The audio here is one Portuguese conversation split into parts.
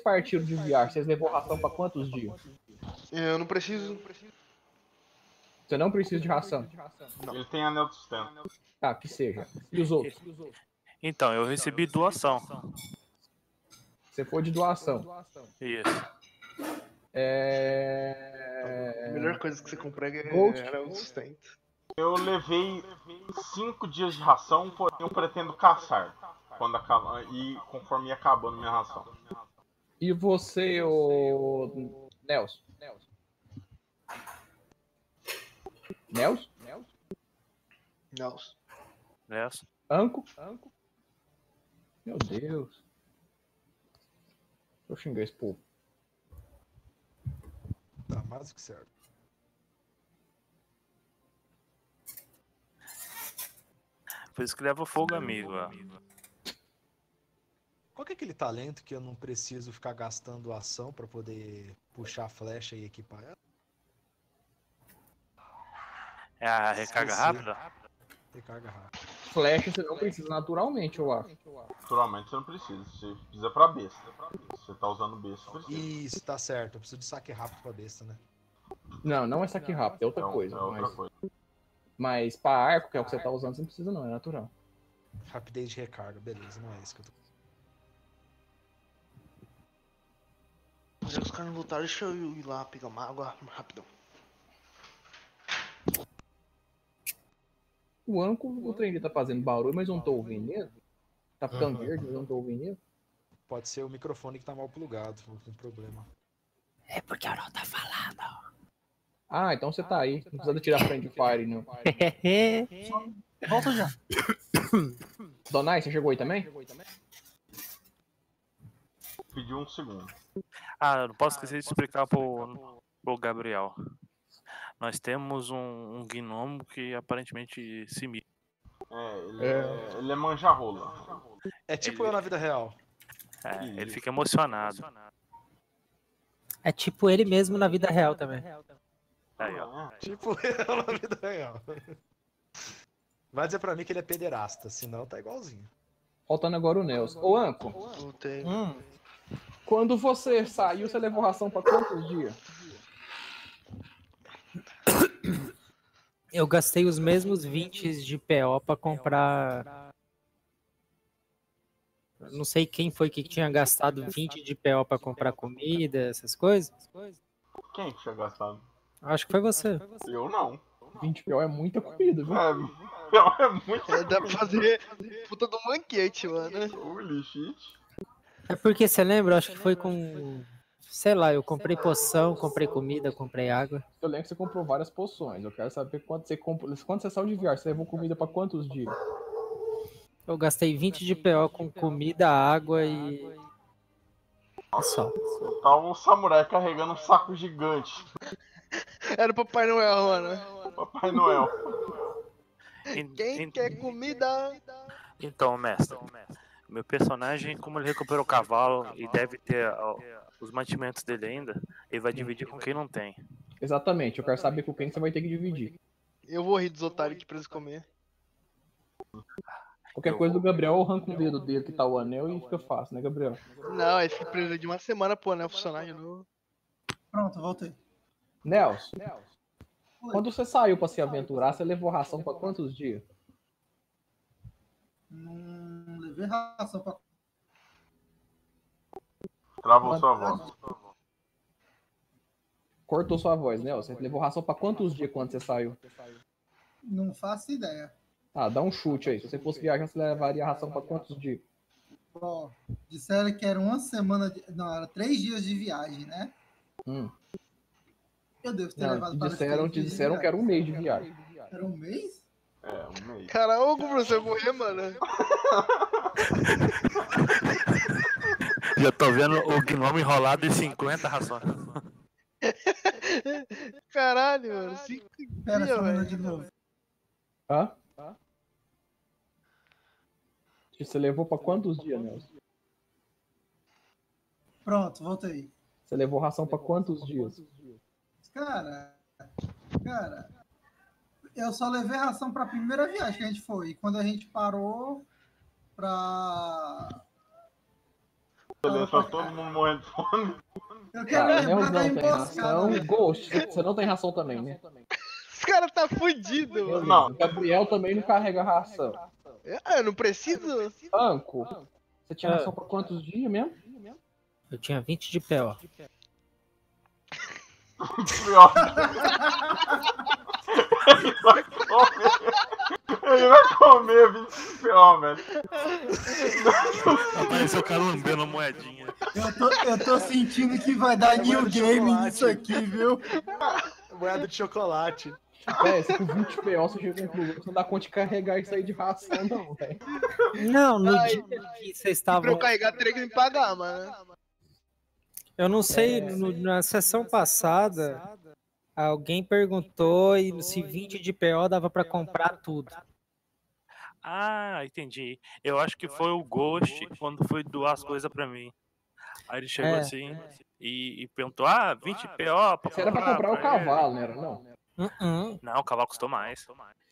partiram de viagem, vocês levou ração pra quantos dias? Eu não preciso. Você não precisa de ração. Ele tem anel de sustento. Tá, que seja. E os outros? Então, eu recebi doação. Você foi de doação. Isso. A melhor coisa que você compra era o sustento. Eu levei 5 dias de ração, porém eu pretendo caçar. Quando acaba, e conforme ia acabando minha ração. E você, o Nelson? Nelson? Nelson. Anco? Meu Deus. Deixa eu xingar esse povo. Tá mais do que certo. Por isso que leva fogo, amigo. Ó. Qual que é aquele talento que eu não preciso ficar gastando ação pra poder puxar a flecha e equipar ela? É a recarga Esqueci. rápida? Recarga rápida. Flecha você não precisa naturalmente, eu acho. Naturalmente você não precisa, você precisa pra besta. Se você tá usando besta, precisa. Isso, tá certo. Eu preciso de saque rápido pra besta, né? Não é saque rápido, é outra coisa. É outra coisa. Mas pra arco, que é o que você tá usando, você não precisa não, é natural. Rapidez de recarga, beleza, não é isso que eu tô... Já que os caras não voltaram, deixa eu ir lá pegar uma água rapidão. O Anco, o trem tá fazendo barulho, mas eu não tô ouvindo ele. Tá ficando verde, mas eu não tô ouvindo ele. Pode ser o microfone que tá mal plugado, não tem problema. É porque eu não tá falando. Ah, então você tá aí. Não precisa tirar friend fire, não. Volta já. Donai, você chegou aí também? Pedi um segundo. Ah, não posso esquecer de explicar pro Gabriel. Nós temos um gnomo que aparentemente se mira. Ele é manjarrola. É tipo eu na vida real. É, ele fica emocionado. É tipo ele mesmo na vida real também. Aí, ó. Tipo eu na vida real. Vai dizer pra mim que ele é pederasta, senão tá igualzinho. Faltando agora o Nelson. Ô, Anco, Voltei. quando você saiu, você levou ração pra quantos dias? Eu gastei os mesmos 20 de PO pra comprar. Não sei quem foi que tinha gastado 20 de PO pra comprar comida, essas coisas. Quem que tinha gastado? Acho que foi você. Eu não. 20 PO é muita comida, viu? É muito. Dá pra fazer puta do banquete, mano. Holy shit. É porque você lembra? Acho que foi com. Sei lá, eu comprei poção, comprei comida, comprei água. Eu lembro que você comprou várias poções. Eu quero saber quanto você comprou. Quando você saiu de viagem, você levou comida pra quantos dias? Eu gastei 20 de PO com comida, água e. Só. Tava um samurai carregando um saco gigante. Era o Papai Noel, mano. Papai Noel. Quem quer comida? Então, mestre, meu personagem, como ele recuperou o cavalo e deve ter os mantimentos dele ainda, ele vai dividir com quem não tem. Exatamente, eu quero saber com quem você vai ter que dividir. Eu vou rir dos otários aqui pra eles comer. Qualquer coisa do Gabriel, eu arranco o dedo dele que tá o anel e fica fácil, né, Gabriel? Não, ele fica preso de uma semana, pô, né? O funcionário de novo. Pronto, voltei. Nelson, quando você saiu pra se aventurar, você levou ração pra quantos dias? Não levei ração pra. Travou sua voz. Cortou sua voz, Nelson. Você levou ração pra quantos dias quando você saiu? Não faço ideia. Ah, dá um chute aí. Se você fosse viajar, você levaria ração pra quantos dias? Ó, disseram que era uma semana. Não, era 3 dias de viagem, né? Eu devo ter Não, levado te disseram que era um mês de viagem. Era um mês? É, um mês. Caralho, ô, professor, eu morrer, mano. Já tô vendo o gnomo enrolado em 50 rações. Caralho, mano. 5 Pera, dias, só velho. de novo. Hã? Você levou pra quantos dias, Nelson? Pronto, voltei. Você levou ração pra quantos dias? Cara, eu só levei ração pra primeira viagem que a gente foi. E quando a gente parou pra Beleza, tá todo mundo morrendo de fome. Eu quero Tá, lembrar Nels da não tem ração. emboscada. Ghost, você não tem ração também, né? Os caras tá fudido, mano. Beleza. Não. Gabriel também não carrega ração. Eu não preciso? Anco, você tinha ração pra quantos dias mesmo? Eu tinha 20 de PO. Pior. Ele vai comer 20 pior, velho. Apareceu o cara lambendo a moedinha. Eu tô sentindo que vai dar new de game chocolate. nisso aqui, viu? Moeda de chocolate. Véi, você com 20 PO, você chega com você não dá conta de carregar isso aí de ração, não, velho. Não, no Ai, dia que vocês Pra eu estavam. carregar, teria que me pagar, mano. Eu não sei, na sessão passada, alguém perguntou se 20 de PO dava pra comprar tudo. Ah, entendi. Eu acho que foi o Ghost quando foi doar as coisas pra mim. Aí ele chegou assim e perguntou: 20 PO pra comprar. Você era pra comprar o ele?" cavalo, não era? Não. Não, o cavalo custou mais.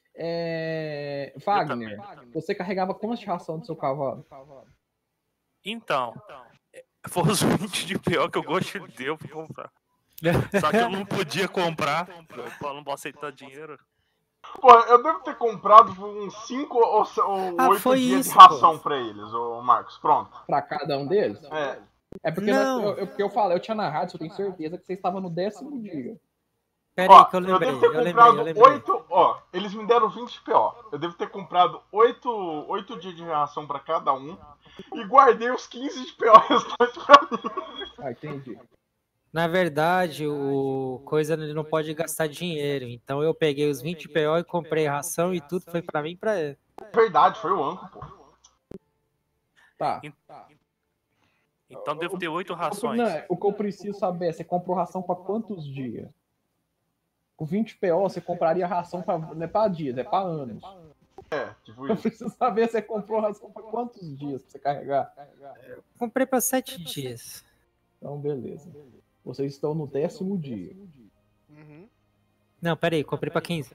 Wagner, você carregava quantas de ração do seu cavalo? Então, foi os 20 de PO que o Ghost deu pra comprar. Só que eu não podia comprar, eu não posso aceitar dinheiro. Pô, eu devo ter comprado uns 5 ou 8 foi dias isso, de ração pra eles, ô Marcos. Pronto. Pra cada um deles? É. É porque, Não. porque eu falei, eu tinha narrado, eu tenho certeza que você estava no 10º dia. Pera aí Ó, que eu lembrei, devo ter eu comprado lembrei. 8. Ó, eles me deram 20 PO. Eu devo ter comprado 8 dias de ração pra cada um. E guardei os 15 de PO restantes pra mim. Ah, entendi. Na verdade, o coisa ele não pode gastar dinheiro. Então eu peguei os 20 PO e comprei ração e tudo foi pra mim e pra ele. Verdade, foi o Anco, pô. Tá. Então devo ter 8 rações. Não, o que eu preciso saber é, você comprou ração pra quantos dias? Com 20 PO, você compraria ração pra, não é pra dias, é pra anos. Tipo Eu isso. preciso saber se você comprou ração pra quantos dias pra você carregar. Comprei pra 7 dias. Então, beleza. Vocês estão no 10º dia. Uhum. Não, pera aí, comprei pra 15.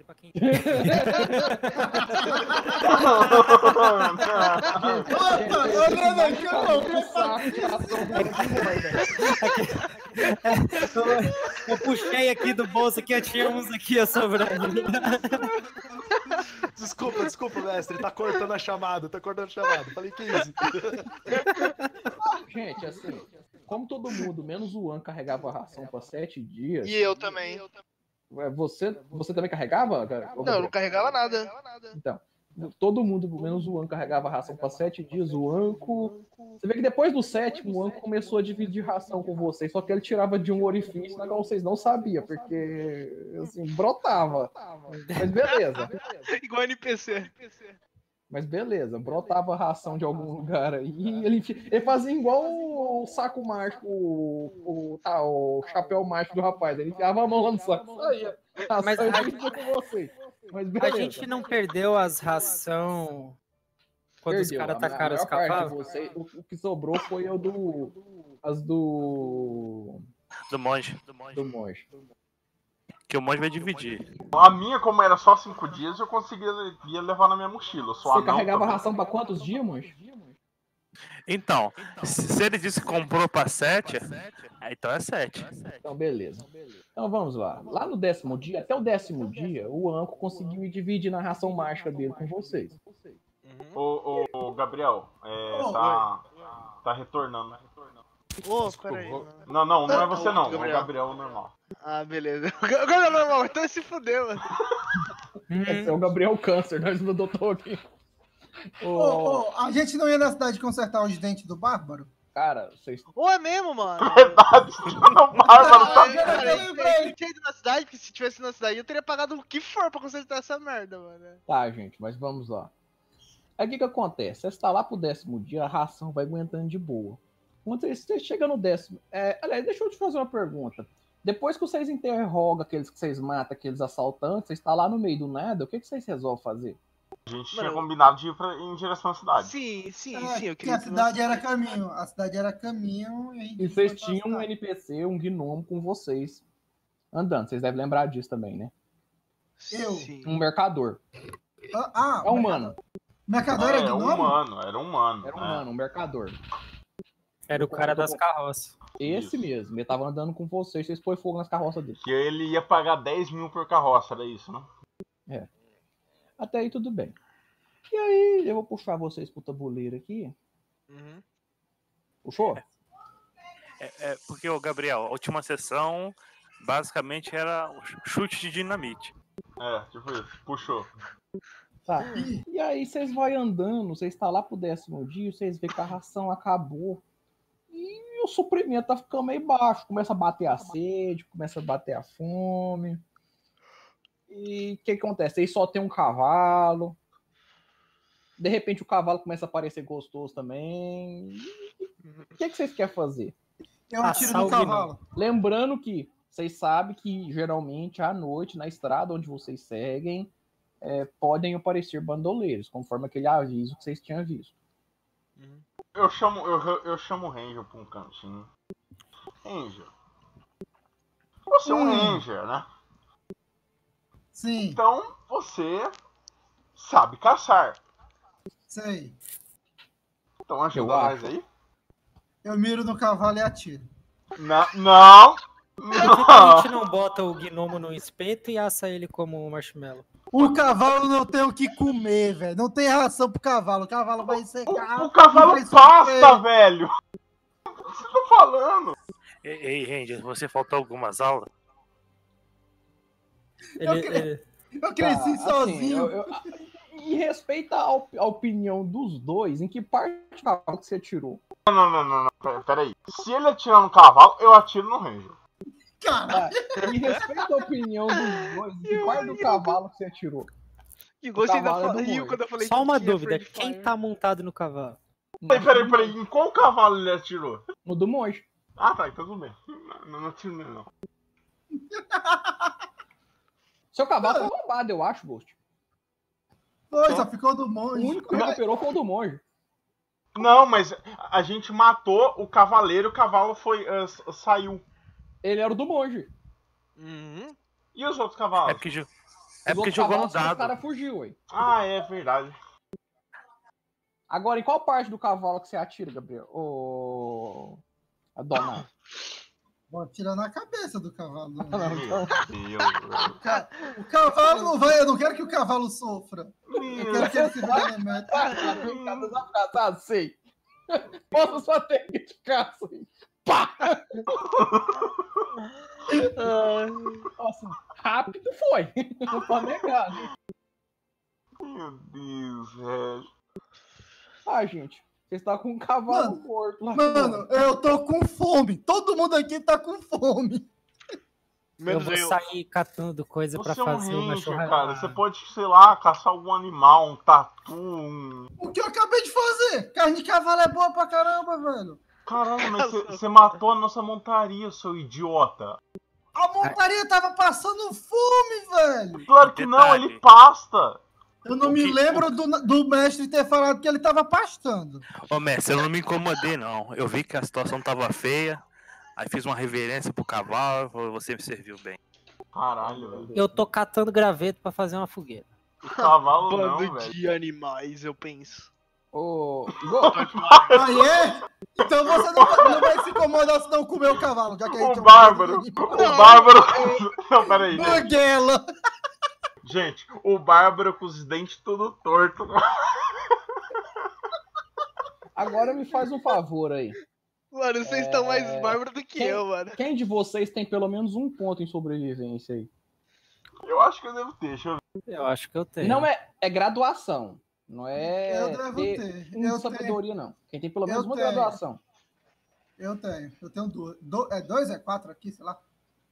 Olhando aqui, Eu puxei aqui do bolso que eu tinha uns aqui ó, sobrando. Desculpa, mestre. Tá cortando a chamada. Falei 15. Gente, assim, como todo mundo, menos o An, carregava a ração pra 7 dias. E eu também. Você também carregava, cara? Não, eu não carregava nada. Então, todo mundo, menos o Anco, carregava ração para 7 dias. O Anco. Você vê que depois do 7º, o Anco começou a dividir ração com vocês. Só que ele tirava de um orifício na qual vocês não sabiam, porque, assim, brotava. Mas beleza. Igual NPC. Mas beleza, brotava ração de algum lugar aí. Ele fazia igual o saco mágico, o chapéu mágico do rapaz. Ele enfiava a mão lá no saco. Saía. Mas Ração e dividia com vocês. Mas A beleza. gente não perdeu as ração quando os Perdeu. caras A atacaram os maior parte de cavalos? vocês, o que sobrou foi o do monge. Que o monge vai dividir. A minha, como era só 5 dias, eu conseguia levar na minha mochila. Eu sou Você anão carregava também. ração pra quantos dias, monge? Então, se ele disse que comprou pra 7, então é 7. Então, beleza. Então, vamos lá. Lá no 10º dia, até o 10º dia, o Anco conseguiu dividir na ração mágica dele com vocês. Ô, Gabriel, tá retornando. Ô, peraí. Não é você não, é o Gabriel. Gabriel normal. Ah, beleza. Agora normal, então se fudeu, mano. Esse é o Gabriel Câncer, nós no doutor aqui. a gente não ia na cidade consertar os dentes do Bárbaro? Cara, vocês... Ô, é mesmo, mano. Verdade, o Bárbaro tá... Eu tinha ido na cidade, porque se tivesse na cidade eu teria pagado o que for pra consertar essa merda, mano. Tá, gente, mas vamos lá. Aí o que acontece? Você está lá pro 10º dia, a ração vai aguentando de boa. Quando você chega no 10º... aliás, deixa eu te fazer uma pergunta. Depois que vocês interrogam aqueles que vocês matam, aqueles assaltantes, vocês estão lá no meio do nada, o que vocês resolvem fazer? A gente tinha combinado de ir em direção à cidade. Sim, eu Que queria... a cidade era caminho. A cidade era caminho E vocês tinham um NPC, um gnomo com vocês andando. Vocês devem lembrar disso também, né? Um mercador. É humano. Mercador era gnomo? Era humano. Era humano, um mercador. Era o cara das carroças. Esse Isso. mesmo. Ele tava andando com vocês põem fogo nas carroças dele. Que ele ia pagar 10 mil por carroça, era isso, né? Até aí tudo bem. E aí, eu vou puxar vocês pro tabuleiro aqui. Uhum. Puxou? Porque, ô Gabriel, a última sessão basicamente era o chute de dinamite. Tipo isso. Puxou. Tá. E aí vocês vão andando, vocês estão lá pro 10º dia, vocês veem que a ração acabou. E o suprimento tá ficando meio baixo. Começa a bater a sede, começa a bater a fome. E o que acontece? Aí só tem um cavalo. De repente o cavalo começa a parecer gostoso também. O que vocês querem fazer? Eu atiro no cavalo. Lembrando que vocês sabem que geralmente à noite, na estrada onde vocês seguem, podem aparecer bandoleiros, conforme aquele aviso que vocês tinham visto. Eu chamo o Ranger pra um cantinho. Ranger. Você é um Ranger, né? Sim, Então você sabe caçar. sei. Então ajuda Eu nós acho. aí. Eu miro no cavalo e atiro. Não! Por que a gente não bota o gnomo no espeto e assa ele como um marshmallow? O cavalo não tem o que comer, velho. Não tem ração pro cavalo. O cavalo vai secar. O cavalo vai pasta, sofrer. velho! O que você tá falando? Ei, Ranger, você faltou algumas aulas? Eu cresci Tá, sozinho. Em respeito à opinião dos dois, em que parte do cavalo que você atirou? Não. Peraí. Se ele atirar no cavalo, eu atiro no Ranger. Cara, Em respeito à opinião dos dois, em que parte do cavalo que você atirou? E gostei da cavalo é do riu Mojo. quando eu falei Só que uma tinha dúvida, Friendly quem Fire. tá montado no cavalo? Peraí. Em qual cavalo ele atirou? No do monge. Ah, tá. Então tudo bem. Não atiro nele, não. Seu cavalo foi roubado, eu acho, Ghost. foi, só ficou do O monge. único que recuperou foi o do monge. Não, mas a gente matou o cavaleiro, o cavalo saiu. Ele era o do monge. Uhum. E os outros cavalos? É porque Os jogou outros no cavalos, dado. O cara fugiu, ué. Ah, é verdade. Agora, em qual parte do cavalo que você atira, Gabriel? A dona. Vou atirar na cabeça do cavalo. Meu Deus, velho. O cavalo não vai. Eu não quero que o cavalo sofra. Eu quero que ele se benemente. Tá, sei. Mostra sua técnica de caça aí. Pá! Nossa, rápido foi. Não pode negar, né? Meu Deus, velho. Ah, gente, você está com um cavalo Mano, morto lá Mano, eu tô com fome. Todo mundo aqui tá com fome. Eu Menos vou eu. sair catando coisa pra Você é um fazer uma ranger, churrasco. cara. Você pode, sei lá, caçar algum animal, um tatu, O que eu acabei de fazer? Carne de cavalo é boa pra caramba, velho. Caramba, mas você matou a nossa montaria, seu idiota. A montaria tava passando fome, velho. Claro que não, Detalhe. ele pasta. Eu não me lembro do mestre ter falado que ele tava pastando. Ô, mestre, eu não me incomodei, não. Eu vi que a situação tava feia, aí fiz uma reverência pro cavalo, você me serviu bem. Caralho, velho. Eu tô catando graveto pra fazer uma fogueira. O cavalo não, Bando velho. de animais, eu penso. Ô, Aí é? Então você não vai se incomodar se não comer o cavalo, já que a gente O Bárbaro. é um O Bárbaro. Não, peraí, gente. Banguela. Gente, o Bárbaro com os dentes tudo torto. agora me faz um favor aí. Mano, vocês estão mais bárbaros do que Quem- eu, mano. Quem de vocês tem pelo menos um ponto em sobrevivência aí? Eu acho que eu devo ter, deixa eu ver. Eu acho que eu tenho. Não é graduação. Não é Eu devo ter. um Eu sabedoria, não. Quem tem pelo menos Eu uma tenho. graduação. Eu tenho duas. É dois, é quatro aqui, sei lá.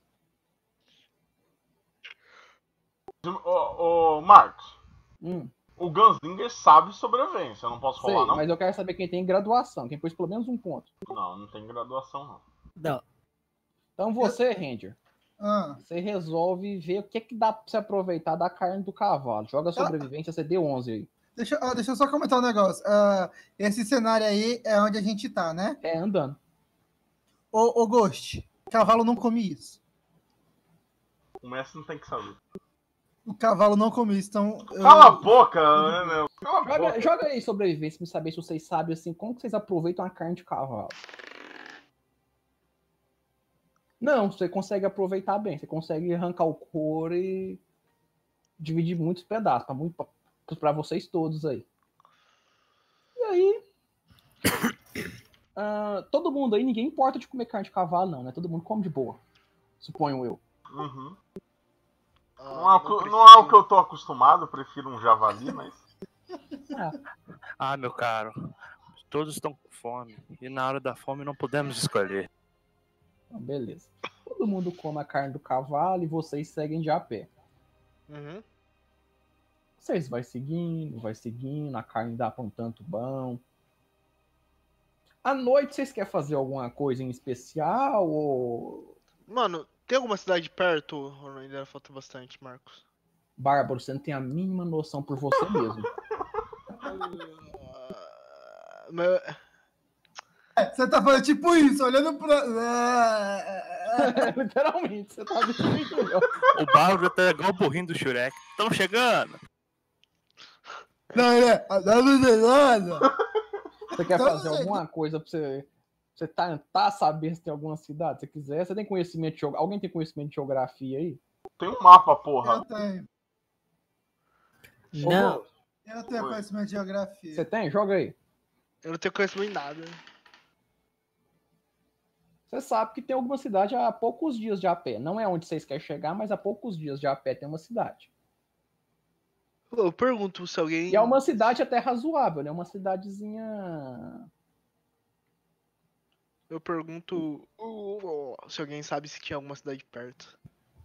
Ô, Marcos, Hum, o Gunslinger sabe sobrevivência. Eu não posso sei, falar, não? mas eu quero saber quem tem graduação. Quem pôs pelo menos um ponto. Não tem graduação, não. Não. Então você, Ranger, Ah, você resolve ver o que dá pra você aproveitar da carne do cavalo. Joga sobrevivência CD11 aí. deixa eu só comentar um negócio. Esse cenário aí é onde a gente tá, né? É andando. Ô Ghost, cavalo não come isso. O mestre não tem que saber. O cavalo não come isso, então. Cala a boca, né, meu? Cala a boca. Joga aí sobrevivência pra saber se vocês sabem assim, como que vocês aproveitam a carne de cavalo. Não, você consegue aproveitar bem. Você consegue arrancar o couro e dividir muitos pedaços. Pra vocês todos aí. E aí. Todo mundo aí, ninguém importa de comer carne de cavalo, não, né? Todo mundo come de boa. Suponho eu. Uhum. Ah, Não é prefiro. o que eu tô acostumado, eu prefiro um javali, mas. Ah, meu caro, todos estão com fome. E na hora da fome não podemos escolher. Então, beleza. Todo mundo come a carne do cavalo e vocês seguem de a pé. Uhum. Vocês vai seguindo, a carne dá pra um tanto bom. À noite, vocês querem fazer alguma coisa em especial? Ou... Mano, tem alguma cidade perto? Ou ainda falta bastante, Marcos? Bárbaro, você não tem a mínima noção por você mesmo. Você tá falando tipo isso, olhando pra. Literalmente, você tá vendo entendeu? O Bárbaro tá igual o burrinho do Shurek. Estão chegando! Não, Você quer fazer alguma coisa pra você tentar saber se tem alguma cidade? Se quiser, você tem conhecimento de geografia? Alguém tem conhecimento de geografia aí? Tem um mapa, porra. Eu tenho. Não. Eu tenho conhecimento de geografia. Você tem? Joga aí. Eu não tenho conhecimento em nada. Você sabe que tem alguma cidade a poucos dias de a pé. Não é onde vocês querem chegar, mas a poucos dias de a pé tem uma cidade. Eu pergunto se alguém. E é uma cidade até razoável, né? Uma cidadezinha... Eu pergunto se alguém sabe se tinha alguma cidade perto.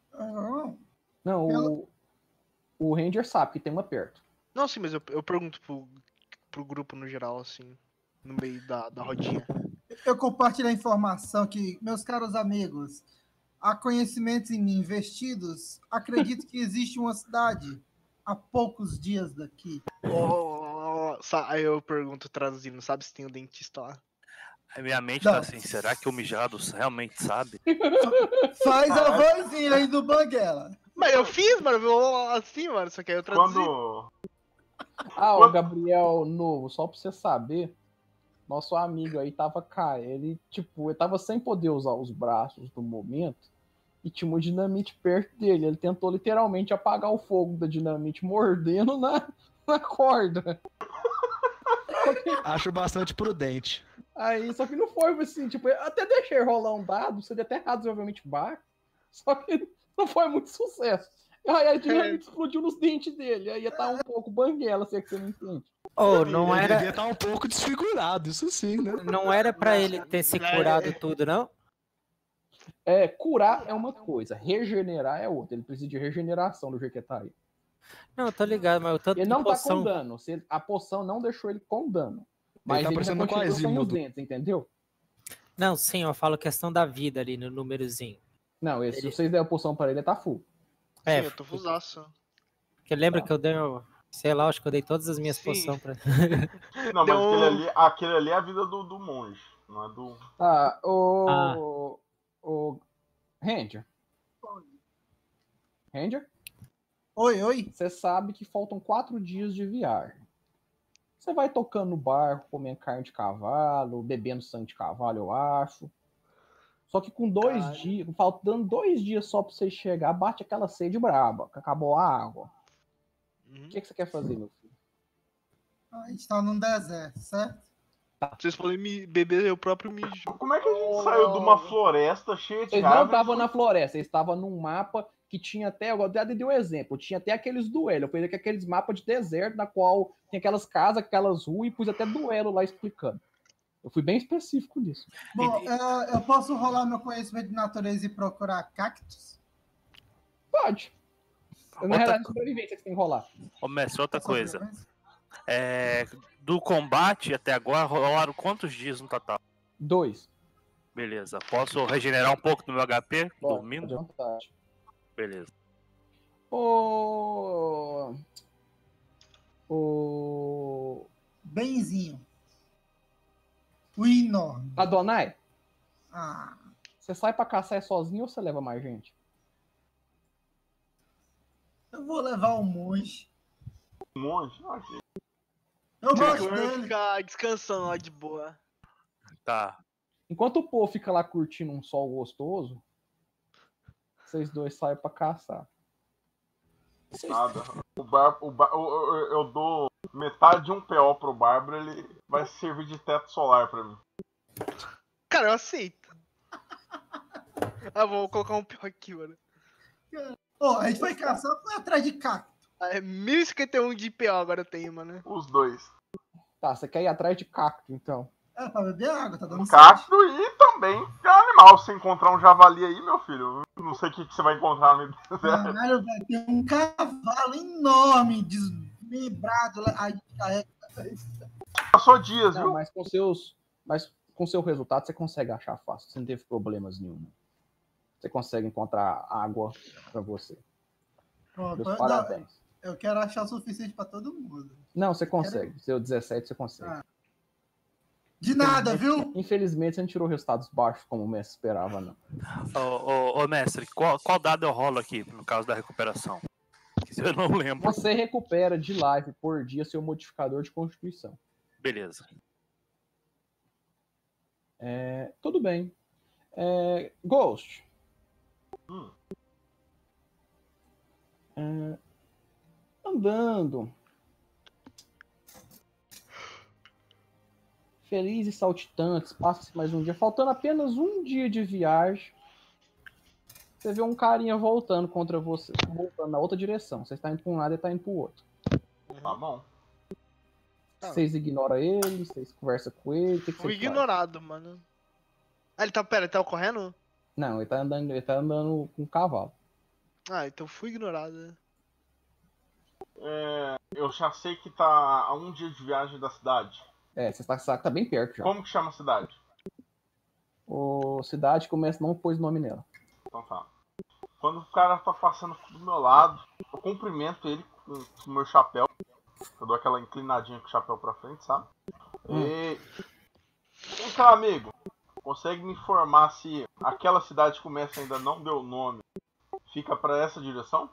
Não, o Ranger sabe que tem uma perto. Não, sim, mas eu pergunto pro grupo no geral, assim, no meio da rodinha. Eu compartilho a informação que, meus caros amigos, há conhecimentos em mim investidos. Acredito que existe uma cidade a poucos dias daqui. Aí eu pergunto, traduzindo, sabe se tem um dentista lá? A minha mente Não. tá assim, será que o mijado realmente sabe? Faz a vozinha aí do Banguela. Mas eu fiz, mano, assim, mano, só que aí eu traduzi. Quando. O Gabriel Novo, só pra você saber, nosso amigo aí tava ele tava sem poder usar os braços no momento e tinha uma dinamite perto dele. Ele tentou literalmente apagar o fogo da dinamite mordendo na corda. Acho bastante prudente. Aí, só que não foi assim, eu até deixei rolar um dado, seria até razoavelmente baixo, só que não foi muito sucesso. Aí a dinamite explodiu nos dentes dele, aí ia estar um pouco banguela, se é que você não entende. Oh, não Ele era, devia estar um pouco desfigurado, isso sim, né? não era pra ele ter se curado tudo, não? Curar é uma coisa, regenerar é outra. Ele precisa de regeneração do jeito que tá aí. Não, tô ligado, mas o tanto Ele de não tá com poção... dano, a poção não deixou ele com dano. Mas tá ele já parecendo continua sem Quasimodo. os dentes, entendeu? Não, sim, eu falo questão da vida ali no númerozinho. Não, se vocês der a poção pra ele, ele tá full. Sim, eu tô fusaço. Porque lembra que eu dei, sei lá, acho que eu dei todas as minhas Sim. poções pra... Não, mas Deu- aquele ali é a vida do monge, não é do. Tá, o Ranger. Ranger, Oi. você sabe que faltam 4 dias de viagem. Você vai tocando no barco, comendo carne de cavalo, bebendo sangue de cavalo, eu acho. Só que com 2 dias, faltando 2 dias só pra você chegar, bate aquela sede braba, que acabou a água. O que você quer fazer, meu filho? A gente tá num deserto, certo? Vocês podem beber o próprio mijo. Como é que a gente saiu de uma floresta cheia de Vocês não árvores? estavam na floresta, vocês estavam num mapa que tinha até, eu até dei um exemplo, tinha até aqueles duelos, eu fiz aqueles mapas de deserto, na qual tem aquelas casas, aquelas ruas, e pus até duelo lá explicando. Eu fui bem específico nisso. Bom, eu posso rolar meu conhecimento de natureza e procurar cactos? Pode. Na realidade, sobrevivência que você tem que rolar. Ô, mestre, outra coisa. Do combate até agora, rolaram quantos dias no total? 2. Beleza. Posso regenerar um pouco do meu HP? Pode, Dormindo? de vontade. Beleza. Benzinho. O enorme. Adonai, Ah, você sai pra caçar sozinho ou você leva mais gente? eu vou levar o monge. Um monte? Ok. Eu gosto Eu vou dele. ficar descansando lá de boa. Tá. Enquanto o povo fica lá curtindo um sol gostoso, vocês dois saem pra caçar. Nada. Eu dou metade de um PO pro Bárbaro, ele vai servir de teto solar pra mim. Cara, eu aceito. Ah, vou colocar um pior aqui, mano. Ó, a gente foi caçar, foi atrás de cacto. É 1051 de IPO agora eu tenho, mano. Os dois. Tá, você quer ir atrás de cacto, então. É, pra beber água, tá dando sede. Cacto e também é animal. Se encontrar um javali aí, meu filho, não sei o que você vai encontrar no meio do deserto. Caralho, velho, tem um cavalo enorme, desmembrado lá. Ai, Passou dias, Não, viu? mas com seu resultado você consegue achar fácil. Você não teve problemas nenhum. Você consegue encontrar água pra você. pronto, Meus parabéns. eu quero achar o suficiente pra todo mundo. Não, você consegue. Seu 17 você consegue. Ah. De nada, viu? Infelizmente você não tirou resultados baixos como o mestre esperava, não. Ô, mestre, qual dado eu rolo aqui no caso da recuperação? Que eu não lembro. Você recupera de life por dia seu modificador de constituição. Beleza. Tudo bem. Ghost. Andando. Felizes e saltitantes, passa-se mais um dia. Faltando apenas um dia de viagem. Você vê um carinha voltando contra você. Voltando na outra direção. Você está indo para um lado e está indo para o outro. Tá bom. Vocês ignoram ele, vocês conversam com ele. O que Fui vocês fazem? ignorado, mano. Ah, ele tá correndo? Não, ele tá andando com um cavalo. Ah, então fui ignorado. Eu já sei que tá a um dia de viagem da cidade. Você tá bem perto já. Como que chama a cidade? O cidade começa, não pôs nome nela. Então tá. Quando o cara tá passando do meu lado, eu cumprimento ele com o meu chapéu. Eu dou aquela inclinadinha com o chapéu pra frente, sabe? E... Vem cá, amigo. Consegue me informar se aquela cidade que o mestre ainda não deu nome fica pra essa direção?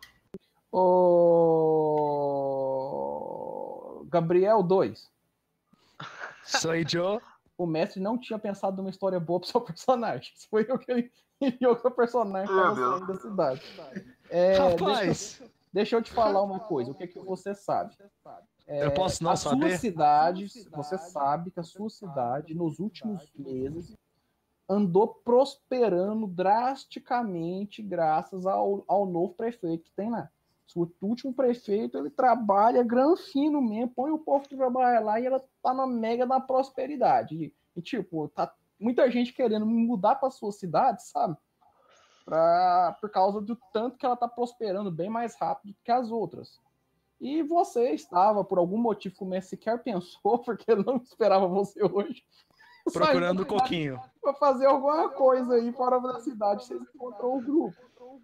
Gabriel 2. Sou eu. O mestre não tinha pensado numa história boa pro seu personagem. Isso foi o que ele enviou pro personagem para sair da cidade. Rapaz! Deixa eu te falar uma coisa. O que você sabe? Eu posso não saber? Sua cidade, você sabe que a sua cidade, nos últimos meses, andou prosperando drasticamente graças ao novo prefeito que tem lá. O último prefeito, ele trabalha granfino mesmo, põe o povo que trabalha lá e ela tá na mega da prosperidade. E tipo, tá muita gente querendo mudar pra sua cidade, sabe? Por causa do tanto que ela tá prosperando bem mais rápido que as outras. E você estava, por algum motivo, como sequer pensou, porque ele não esperava você hoje. Procurando um coquinho. Pra fazer alguma coisa aí fora da cidade, vocês encontrou o grupo.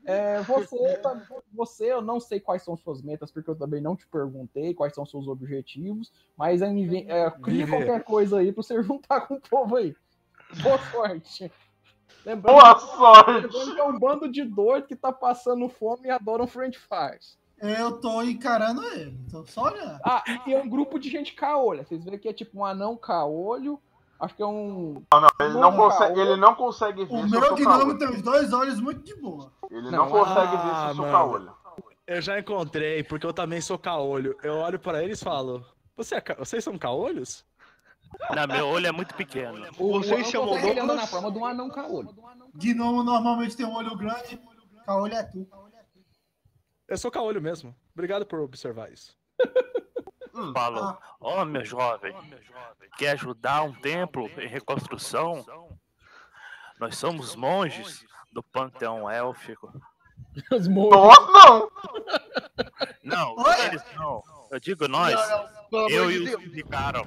Você, eu não sei quais são suas metas, porque eu também não te perguntei quais são seus objetivos, mas cria qualquer coisa aí pra você juntar com o povo aí. Boa sorte. Boa sorte! Lembrando que é um bando de doido que tá passando fome e adoram French fries. Eu tô encarando ele, tô só olhando. E é um grupo de gente caolha. Vocês veem que é tipo um anão caolho. Acho que é um. Ele não consegue ver O se eu meu sou gnomo caolho. tem os dois olhos muito de boa. Ele não consegue ver se eu sou mano. caolho. Eu já encontrei, porque eu também sou caolho. Eu olho pra eles e falo: vocês são caolhos? Não, meu olho é muito pequeno. Vocês chamam ele anda na Douglas? forma de um anão caolho. Gnomo normalmente tem um olho grande, caolho é tu. Eu sou caolho mesmo. Obrigado por observar isso. Falou. Ó, meu jovem, quer ajudar um templo em reconstrução? Nós somos monges do panteão élfico. Os monges. Nós não! Não, Oi? eles não. Eu digo nós. Pelo amor Eu de e Deus. os ficaram.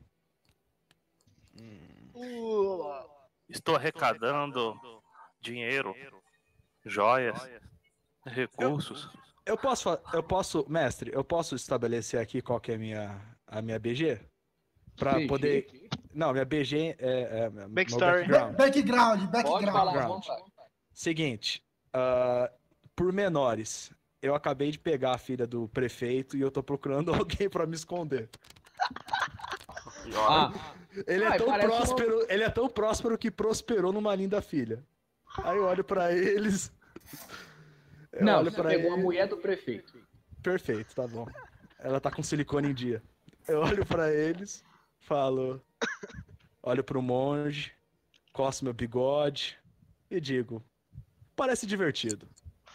Estou arrecadando dinheiro, joias, recursos. Eu posso, mestre, eu posso estabelecer aqui qual que é a minha BG? Pra BG? poder... Não, minha BG é meu Backstory. background. Pode falar à Background. vontade. Seguinte, por menores, eu acabei de pegar a filha do prefeito e eu tô procurando alguém pra me esconder. Ah, Ele é Ai, tão parece próspero, ele é tão próspero que prosperou numa linda filha. Aí eu olho pra eles. Eu não, olho você pra pegou a eles. mulher do prefeito. Perfeito, tá bom. Ela tá com silicone em dia. Eu olho pra eles, falo, olho pro monge, coço meu bigode e digo, parece divertido.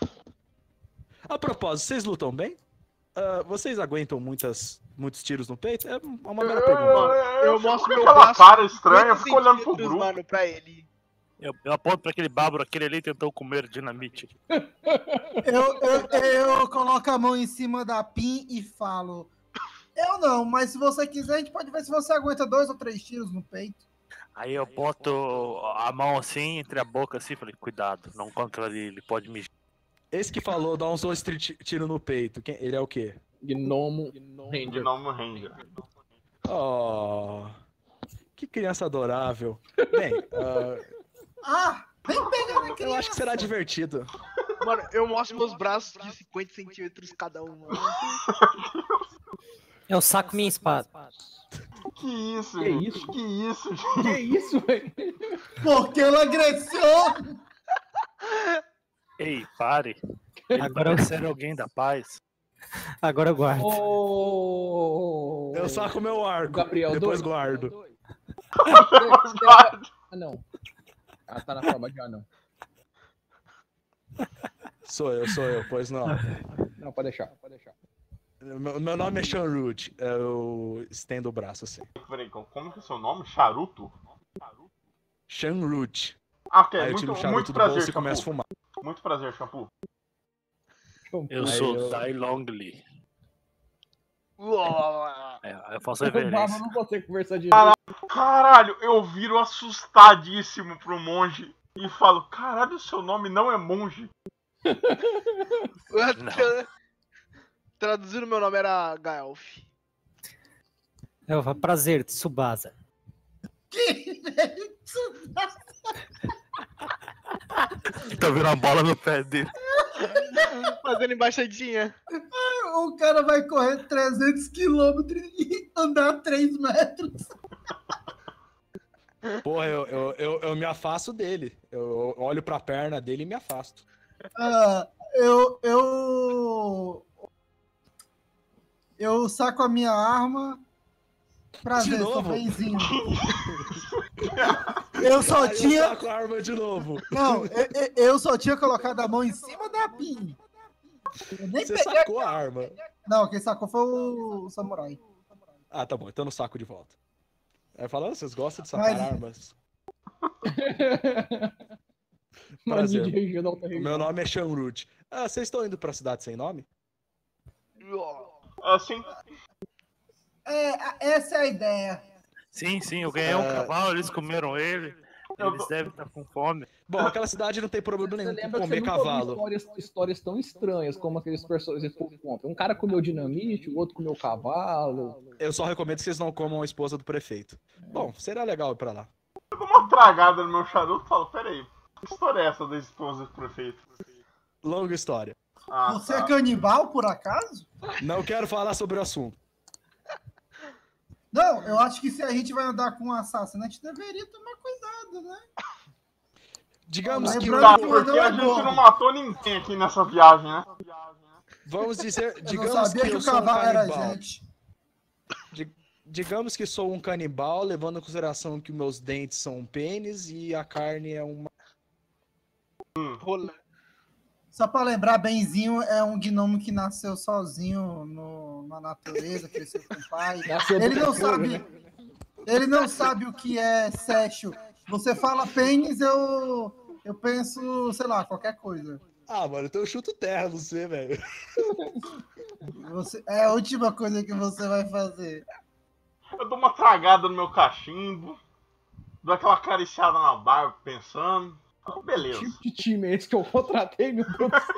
A propósito, vocês lutam bem? Vocês aguentam muitos tiros no peito? É uma mera pergunta. Eu fico mostro com meu aquela braço. cara estranha, eu 50 fico olhando pro centímetros, grupo. mano, pra ele. Eu aponto pra aquele bárbaro, aquele ali tentou comer dinamite. Eu coloco a mão em cima da PIN e falo. Eu não, mas se você quiser, a gente pode ver se você aguenta 2 ou 3 tiros no peito. Aí eu boto a mão assim, entre a boca assim, falei, cuidado, não controle ele pode me... Esse que falou, dá uns 2 tiros no peito. Ele é o quê? Gnomo Ranger. Gnome Ranger. Oh, que criança adorável. Bem, Vem pegar na eu criança. acho que será divertido. Mano, eu mostro meus braços de 50 centímetros cada um, mano. Eu saco minha espada. Que isso, Que gente? isso? Que isso, gente? Que isso, velho? Porque ela agressou. Ei, pare. Ele Agora eu- parece ser alguém da paz. Agora eu guardo. Ô, Eu saco meu arco, Gabriel depois doido? guardo. Ah, não. Ah, tá na forma de anão. Sou eu, pois não. Não, pode deixar. Meu nome é Sean Root. Eu estendo o braço assim. Peraí, como que é seu nome? Charuto? Sean Root. Ah, ok. Aí eu tiro o Muito charuto do prazer, bolso e começo a Shampoo. fumar. Muito prazer, Shampoo. Eu Aí sou eu- Tai Longli. Uau. Eu faço O Baba reverência. não consegue conversar direito. Caralho, eu viro assustadíssimo pro monge e falo, caralho, seu nome não é monge. Traduzindo, meu nome era Gaelf. Eu falo, prazer, Tsubasa. Tá vendo a bola no pé dele. Fazendo embaixadinha. O cara vai correr 300 quilômetros e andar 3 metros. Porra, eu me afasto dele. Eu olho pra perna dele e me afasto. Eu saco a minha arma. Prazer, De sou novo? benzinho. Eu só Aí eu tinha. saco a arma de novo. Não, eu só tinha colocado a mão em cima da PIN. Eu nem Você peguei. sacou a arma. Não, quem sacou foi o samurai. Ah, tá bom, então eu não saco de volta. Aí fala, vocês gostam de sacar Mas- armas? Mania Prazer. de regional tá O meu regional. nome é Sean Root. Vocês estão indo pra cidade sem nome? Assim, Essa é a ideia. Sim, eu ganhei um cavalo, eles comeram ele. Eles devem estar com fome. Bom, aquela cidade não tem problema Você nenhum com lembra que comer você nunca cavalo. ouviu histórias tão estranhas como aqueles personagens que contam. Um cara comeu dinamite, o outro comeu cavalo. Eu só recomendo que vocês não comam a esposa do prefeito. Bom, seria legal ir pra lá. eu dou uma tragada no meu charuto e falo, peraí, que história é essa da esposa do prefeito? Longa história. Ah, Você tá. é canibal, por acaso? Não quero falar sobre o assunto. Não, eu acho que se a gente vai andar com um assassino, a gente deveria tomar cuidado, né? Digamos que Lembrando Tá, que o porque anão a é gente gordo. não matou ninguém aqui nessa viagem, né? vamos dizer, Eu não digamos sabia que que eu o sou um cavalo era canibal. gente. Digamos que sou um canibal, levando em consideração que meus dentes são um pênis e a carne é uma. Rola. Só pra lembrar, Benzinho é um gnomo que nasceu sozinho na natureza, cresceu com o pai. Nasceu Ele do não futuro, sabe. né? Ele não sabe o que é sexo. Você fala pênis, eu penso, sei lá, qualquer coisa. Ah, mano, então eu chuto terra, não sei, velho. É a última coisa que você vai fazer. Eu dou uma tragada no meu cachimbo, dou aquela acariciada na barba, pensando. Beleza. Tipo de time é esse que eu contratei, meu Deus do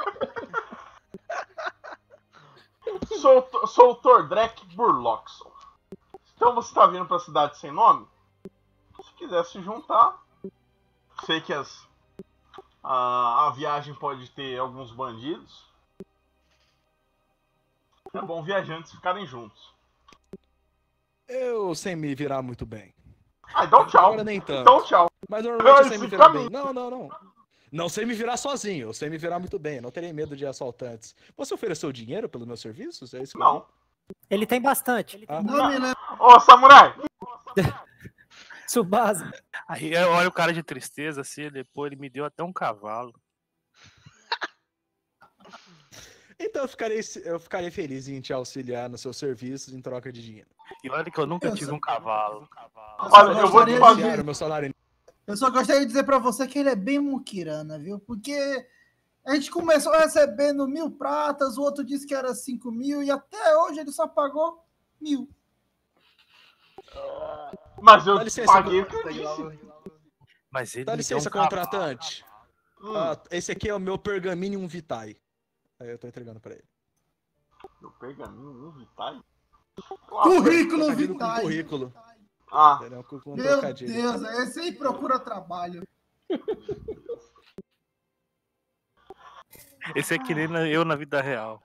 céu. Sou o Tordrek Burloxon. Então você tá vindo pra cidade sem nome? Se quiser se juntar, sei que a viagem pode ter alguns bandidos. É bom viajantes ficarem juntos. Eu sei me virar muito bem. Ah, então tchau. Agora nem tanto. Então tchau. Mas normalmente eu sei Esse me virar caminho. bem. Não. Não sei me virar sozinho. Eu sei me virar muito bem. Não terei medo de assaltantes. Você ofereceu dinheiro pelos meus serviços? É isso que eu Não. Ele tem bastante. Ah, Não me lembro. Ô, samurai! Tsubasa. Aí eu olho o cara de tristeza, assim, depois ele me deu até um cavalo. Então eu ficarei feliz em te auxiliar nos seus serviços em troca de dinheiro. E olha que eu nunca tive um cavalo. Olha, eu vou te gostaria fazer. Negociar o meu salário. Eu só gostaria de dizer pra você que ele é bem muquirana, viu? Porque a gente começou recebendo 1.000 pratas, o outro disse que era 5.000 e até hoje ele só pagou 1.000. Mas eu Dá licença, paguei o que eu disse. Mas ele Dá me deu licença, um cavalo. contratante. Esse aqui é o meu Pergaminium Vitae. Aí eu tô entregando pra ele. Meu pergaminho, Vitae? Currículo Trocadilho com Vitae. currículo. Ah, Entendeu? Com Meu trocadilho. Deus, esse aí procura trabalho. Esse é que nem eu na vida real.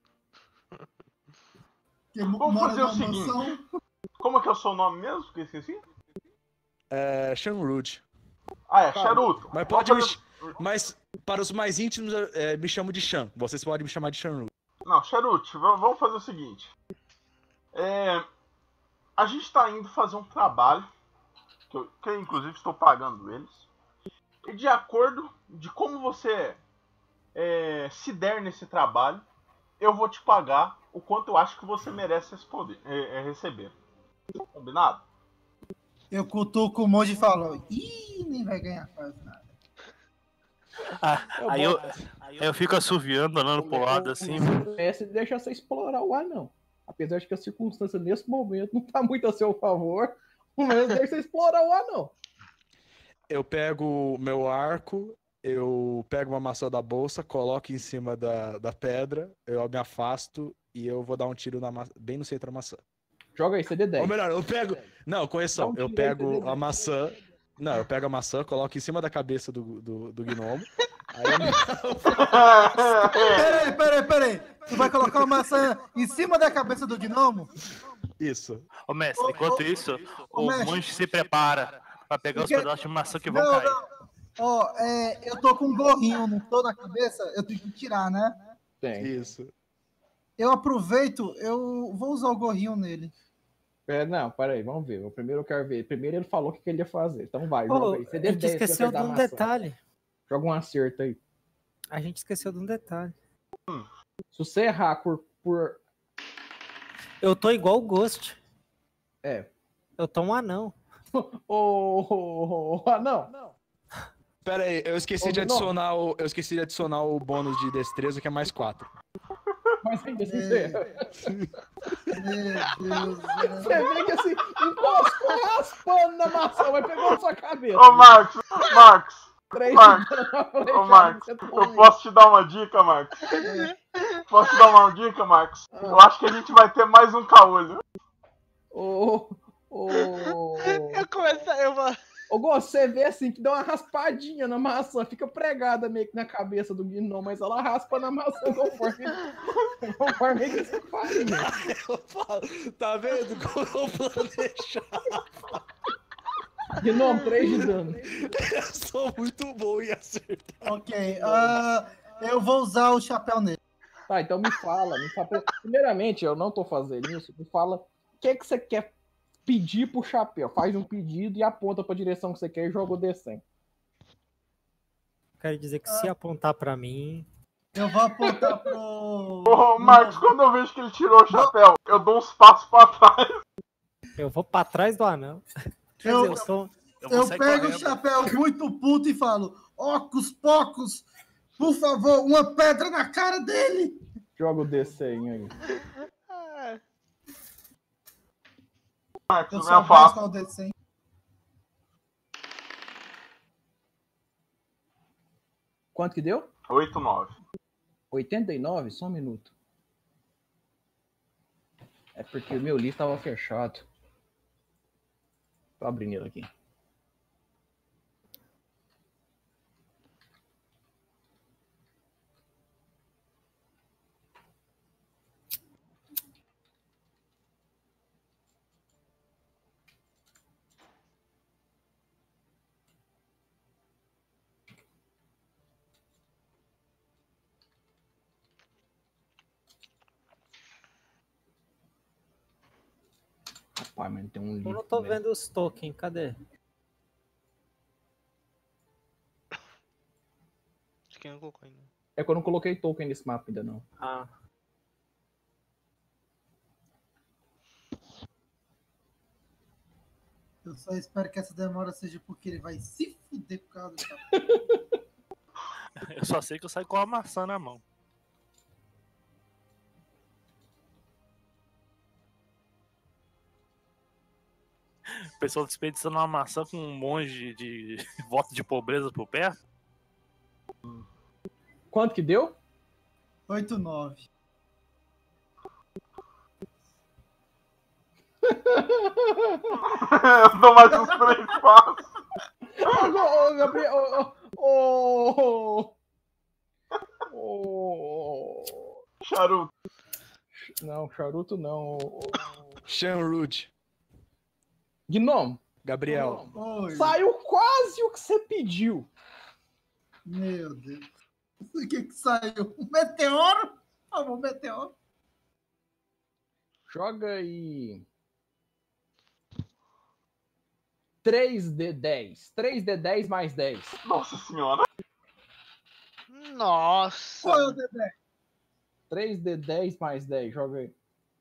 Que vamos mora fazer o numa seguinte. mansão. Como é que é o seu nome mesmo? Que eu esqueci? É, Shanrude. Ah, é, Charuto. Mas Vamos pode me... fazer- Mas para os mais íntimos, me chamo de Shan. Vocês podem me chamar de Shanrude. Não, Charuto, vamos fazer o seguinte. A gente tá indo fazer um trabalho, que eu inclusive estou pagando eles. E de acordo de como você se der nesse trabalho, eu vou te pagar o quanto eu acho que você merece receber. Combinado? Eu cutuco o monge e falo, ih, nem vai ganhar quase nada. Aí eu fico assoviando, andando pro lado assim. O mestre deixa você explorar o anão. Apesar de que a circunstância nesse momento não tá muito a seu favor, o mestre deixa você explorar o anão. Eu pego o meu arco, eu pego uma maçã da bolsa, coloco em cima da pedra, eu me afasto e eu vou dar um tiro bem no centro da maçã. Joga aí, CD10. Ou melhor, eu pego. Não, correção. Dá um Eu tiro aí, pego CD10. a maçã. Não, eu pego a maçã, coloco em cima da cabeça do gnomo. Aí eu Peraí. Tu vai colocar uma maçã em cima da cabeça do gnomo? Isso. Ô mestre, enquanto isso, o mestre. monge se prepara pra pegar os Porque- pedaços de maçã que vão Não, cair. Ó, eu tô com um gorrinho, não tô na cabeça, eu tenho que tirar, né? Tem. Isso. Eu aproveito, eu vou usar o gorrinho nele. Não, peraí, vamos ver. Primeiro eu quero ver. Primeiro ele falou o que ele ia fazer. Então vai, Ô, joga aí. a CD10. gente esqueceu de da um maçã. detalhe. Joga um acerto aí. A gente esqueceu de um detalhe. Se você errar por. Eu tô igual o Ghost. É. Eu tô um anão. Não. Pera aí, eu esqueci de Ô, Gnomo. adicionar o bônus de destreza, que é mais 4. Mas ainda assim você. Meu Deus. Você vê que assim, encostou raspando na maçã, mas pegou na sua cabeça. Ô, Marcos, 3 Marcos, de dano na ô, flechada, Marcos, você toma eu aí. posso te dar uma dica, Marcos? Posso te dar uma dica, Marcos? Eu acho que a gente vai ter mais um caolho. Ô, Gô, você vê assim que dá uma raspadinha na maçã, fica pregada meio que na cabeça do Guinom, mas ela raspa na maçã conforme que você faria. Eu falo, tá vendo como eu planejava? Guinom, 3 de dano. Eu sou muito bom em acertar. Ok, eu vou usar o chapéu nele. Tá, então me fala. Primeiramente, eu não tô fazendo isso, me fala o que você quer pedir pro chapéu. Faz um pedido e aponta pra direção que você quer e joga o D100. Quero dizer que se apontar pra mim, Eu vou apontar pro... Ô, Marcos, quando eu vejo que ele tirou o chapéu, eu dou uns passos pra trás. eu vou pra trás do anão. Quer Eu- dizer, eu sou... Eu sair pego o correndo. chapéu muito puto e falo, ocos pocos, por favor, uma pedra na cara dele. Joga o D100 aí. Marcos, Eu não sou é fácil. o D100. Quanto que deu? 8-9. 89? Só um minuto. É porque o meu livro tava fechado. Tô abrindo ele aqui. Rapaz, mas tem um livro. Eu não tô também. vendo os tokens, cadê? Acho que não colocou ainda. É que eu não coloquei token nesse mapa ainda não. Ah, Eu só espero que essa demora seja porque ele vai se fuder por causa do chapéu. Eu só sei que eu saio com a maçã na mão. Pessoal desperdiçando uma maçã com um monge de voto de pobreza por perto. Quanto que deu? 8-9. Eu dou mais uns 3 passos. Ô, Gabriel. Ô. Charuto. Não, charuto não. Shanrude. Gnomo. Gabriel. Oi. Saiu quase o que você pediu. Meu Deus. O que saiu? Um meteoro? Por favor, um meteoro. Joga aí. 3D10. 3D10 mais 10. Nossa senhora. Nossa. Qual é o Dedé? 3D10 mais 10. Joga aí.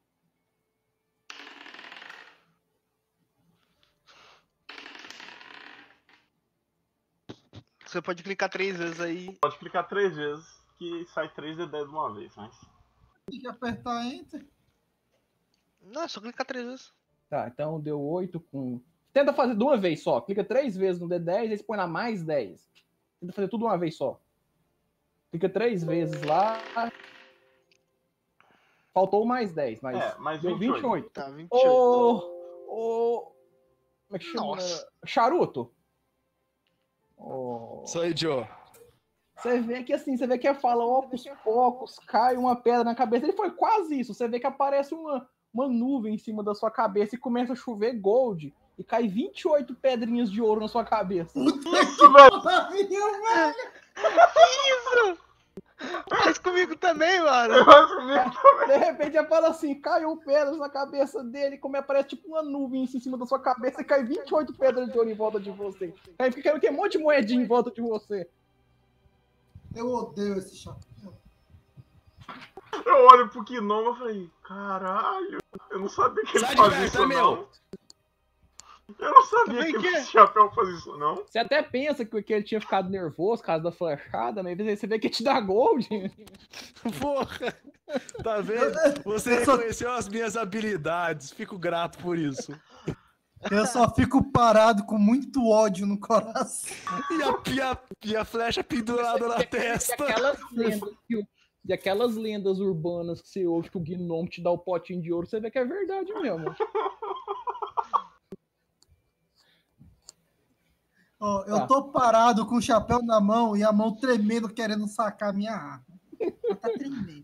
Você pode clicar 3 vezes aí. Pode clicar 3 vezes que sai 3D10 de uma vez, mas. Tem que apertar Enter. Não, é só clicar 3 vezes. Tá, então deu 8 com... Tenta fazer de uma vez só. Clica 3 vezes no D10 e você põe lá mais 10. Tenta fazer tudo de uma vez só. Clica 3 vezes lá. Faltou mais 10, mas É, mais deu 28. Tá, 28. Como é que chama? Nossa. Charuto. Sou aí, Joe. Você vê que assim, você vê que fala ocos pocos, cai uma pedra na cabeça. Ele foi quase isso. Você vê que aparece uma nuvem em cima da sua cabeça e começa a chover gold. E cai 28 pedrinhas de ouro na sua cabeça. Isso, velho. Pariu, velho. Faz comigo também, mano. De repente ela fala assim, caiu pedras na cabeça dele, como aparece tipo uma nuvem em cima da sua cabeça e cai 28 pedras de ouro em volta de você. Aí fica um monte de moedinha em volta de você. Eu odeio esse chapéu. Eu olho pro Gnomo e falei, caralho, eu não sabia que ele Sai de fazia perto, isso é meu. não. Eu não sabia Como é que que é? esse chapéu fazia isso não. Você até pensa que ele tinha ficado nervoso por causa da flechada, mas você vê que ele te dá gold. Porra! Tá vendo? Você reconheceu as minhas habilidades. Fico grato por isso. Eu só fico parado com muito ódio no coração. E a flecha pendurada na testa. De aquelas lendas urbanas que você ouve que o gnomo te dá o potinho de ouro, você vê que é verdade mesmo. Ó, eu tô parado com o chapéu na mão e a mão tremendo querendo sacar minha arma. Ela tá tremendo.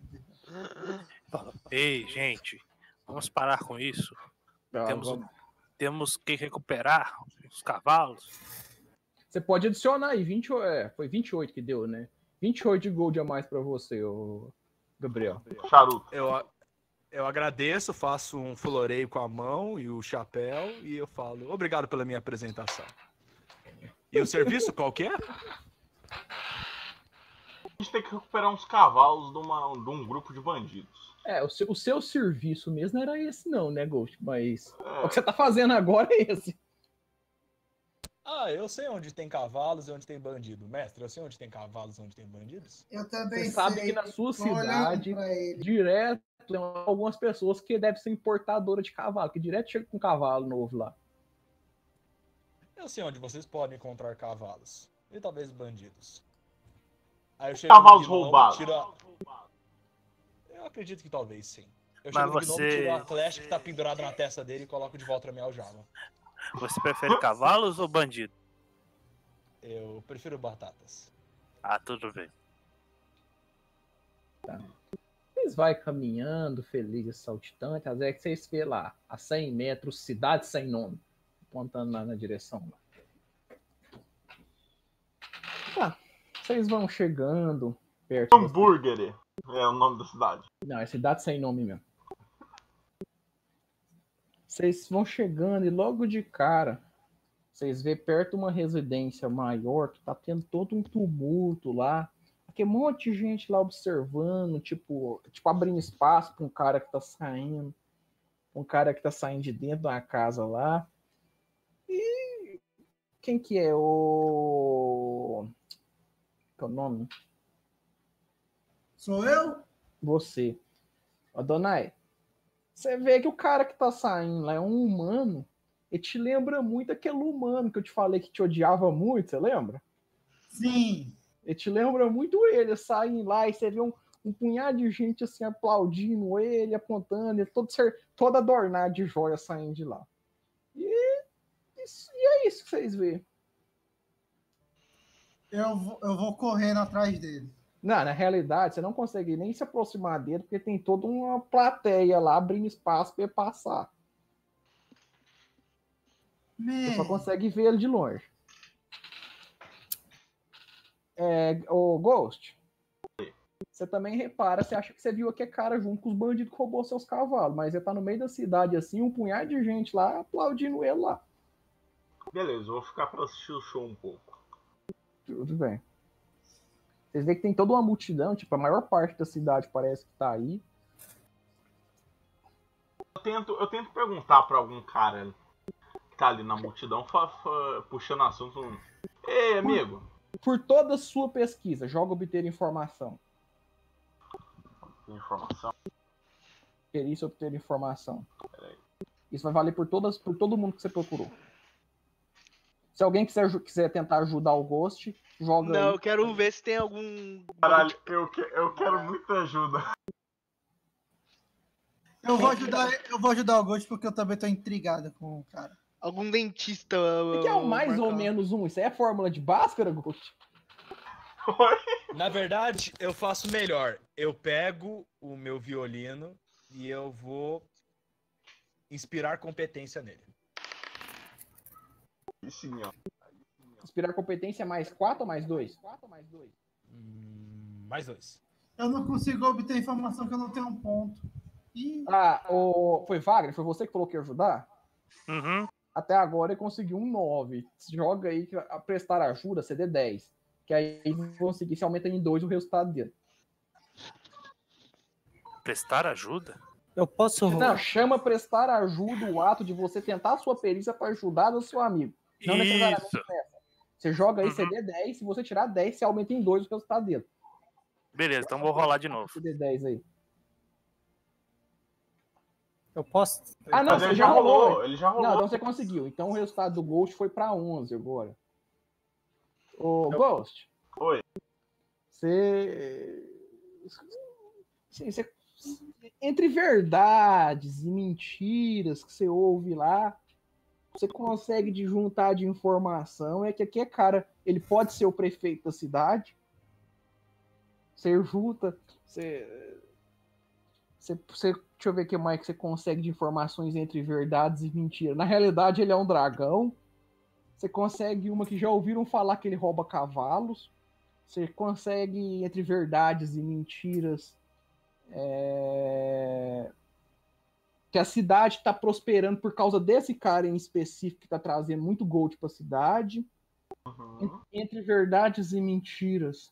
Ei, gente, vamos parar com isso. Tá, Temos que recuperar os cavalos. Você pode adicionar aí, foi 28 que deu, né? 28 de gold a mais pra você, ô Gabriel. Charuto. Eu agradeço, faço um floreio com a mão e o chapéu e eu falo, obrigado pela minha apresentação. E o serviço qual que é? A gente tem que recuperar uns cavalos de um grupo de bandidos. O seu serviço mesmo não era esse não, né, Ghost? Mas o que você tá fazendo agora é esse. Ah, eu sei onde tem cavalos e onde tem bandido. Mestre, eu sei onde tem cavalos e onde tem bandidos. Eu também Você sabe sei. que na sua Tô olhando cidade, pra ele. direto, tem algumas pessoas que devem ser importadoras de cavalo, que direto chega com um cavalo novo lá. Eu sei onde vocês podem encontrar cavalos. E talvez bandidos. Aí eu chego no Cavalos gnomo, roubados. Eu acredito que talvez sim. Eu Mas chego no gnomo, você- tiro a flecha que tá pendurada na testa dele e coloco de volta na minha aljava. Você prefere cavalos ou bandido? Eu prefiro batatas. Ah, tudo bem. Vocês vai caminhando, felizes, saltitantes, até que vocês vê lá, a 100 metros, cidade sem nome, apontando lá na direção. Tá, vocês vão chegando perto. Hambúrguer é o nome da cidade. Não, é cidade sem nome mesmo. Vocês vão chegando e logo de cara, vocês vê perto uma residência maior que tá tendo todo um tumulto lá. Tem um monte de gente lá observando, tipo abrindo espaço para um cara que tá saindo. Um cara que tá saindo de dentro da casa lá. E quem que é o... Qual é o nome? Sou eu? Você. Ó, Donai, você vê que o cara que tá saindo lá é um humano. Ele te lembra muito aquele humano que eu te falei que te odiava muito, você lembra? Sim. Ele te lembra muito ele saindo lá e você vê um punhado de gente assim aplaudindo ele, apontando, ele todo adornado de joia saindo de lá. E é isso que vocês vê. Eu vou correndo atrás dele. Não, na realidade, você não consegue nem se aproximar dele, porque tem toda uma plateia lá abrindo espaço para ele passar. Você só consegue ver ele de longe. O Ghost, você também repara, você acha que você viu aquele cara junto com os bandidos que roubou seus cavalos, mas ele tá no meio da cidade assim, um punhado de gente lá aplaudindo ele lá. Beleza, eu vou ficar pra assistir o show um pouco. Tudo bem. Vocês veem que tem toda uma multidão, tipo, a maior parte da cidade parece que tá aí. Eu tento perguntar pra algum cara que tá ali na multidão, puxando assunto. Ei, amigo. Por toda a sua pesquisa, joga obter informação. Informação? Perícia obter informação. Isso vai valer por todo mundo que você procurou. Se alguém quiser tentar ajudar o Ghost, joga. Não, aí. eu quero ver se tem algum. Caralho, eu quero muita ajuda. Eu vou ajudar o Ghost porque eu também tô intrigado com o cara. Algum dentista. O que é o mais ou menos um? Isso aí é fórmula de Bhaskara, Ghost? Na verdade, eu faço melhor. Eu pego o meu violino e eu vou inspirar competência nele. Sim, ó. Inspirar competência mais 4 ou mais 2? Mais 2. Eu não consigo obter informação que eu não tenho um ponto. Ih, Foi Wagner? Foi você que falou que ia ajudar? Uhum. Até agora ele conseguiu um 9. Joga aí que a prestar ajuda, CD 10. Que aí conseguir, se aumenta em 2 o resultado dele. Prestar ajuda? Eu posso. Não, chama prestar ajuda o ato de você tentar a sua perícia para ajudar o seu amigo. Não necessariamente Isso. nessa. Você joga aí CD 10, se você tirar 10, você aumenta em 2 o resultado dele. Beleza, então vou rolar de novo. CD 10 aí. Eu posso. Ah, não, Mas você ele já rolou. ele já rolou. Não, então você conseguiu. Então o resultado do Ghost foi para 11 agora. Ô, Ghost. Oi. Você... Entre verdades e mentiras que você ouve lá, você consegue de juntar de informação é que aquele cara, ele pode ser o prefeito da cidade. Você junta, deixa eu ver o que mais que você consegue de informações entre verdades e mentiras. Na realidade, ele é um dragão. Você consegue uma que já ouviram falar que ele rouba cavalos. Você consegue, entre verdades e mentiras, que a cidade está prosperando por causa desse cara em específico que está trazendo muito gold para a cidade. Uhum. Entre verdades e mentiras.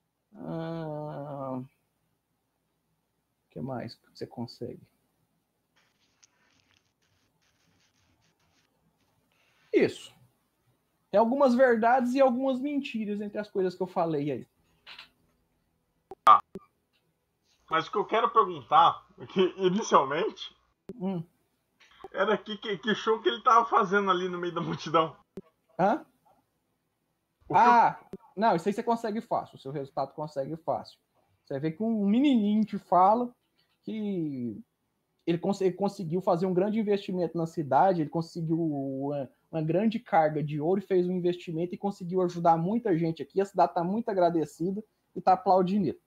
O que mais que você consegue? Isso. Tem algumas verdades e algumas mentiras entre as coisas que eu falei aí. Mas o que eu quero perguntar, que inicialmente, era que show que ele tava fazendo ali no meio da multidão. Hã? Não, isso aí você consegue fácil. O seu resultado consegue fácil. Você vê que um menininho te fala que ele conseguiu fazer um grande investimento na cidade, ele conseguiu uma grande carga de ouro e fez um investimento e conseguiu ajudar muita gente aqui. A cidade está muito agradecida e está aplaudindo ele.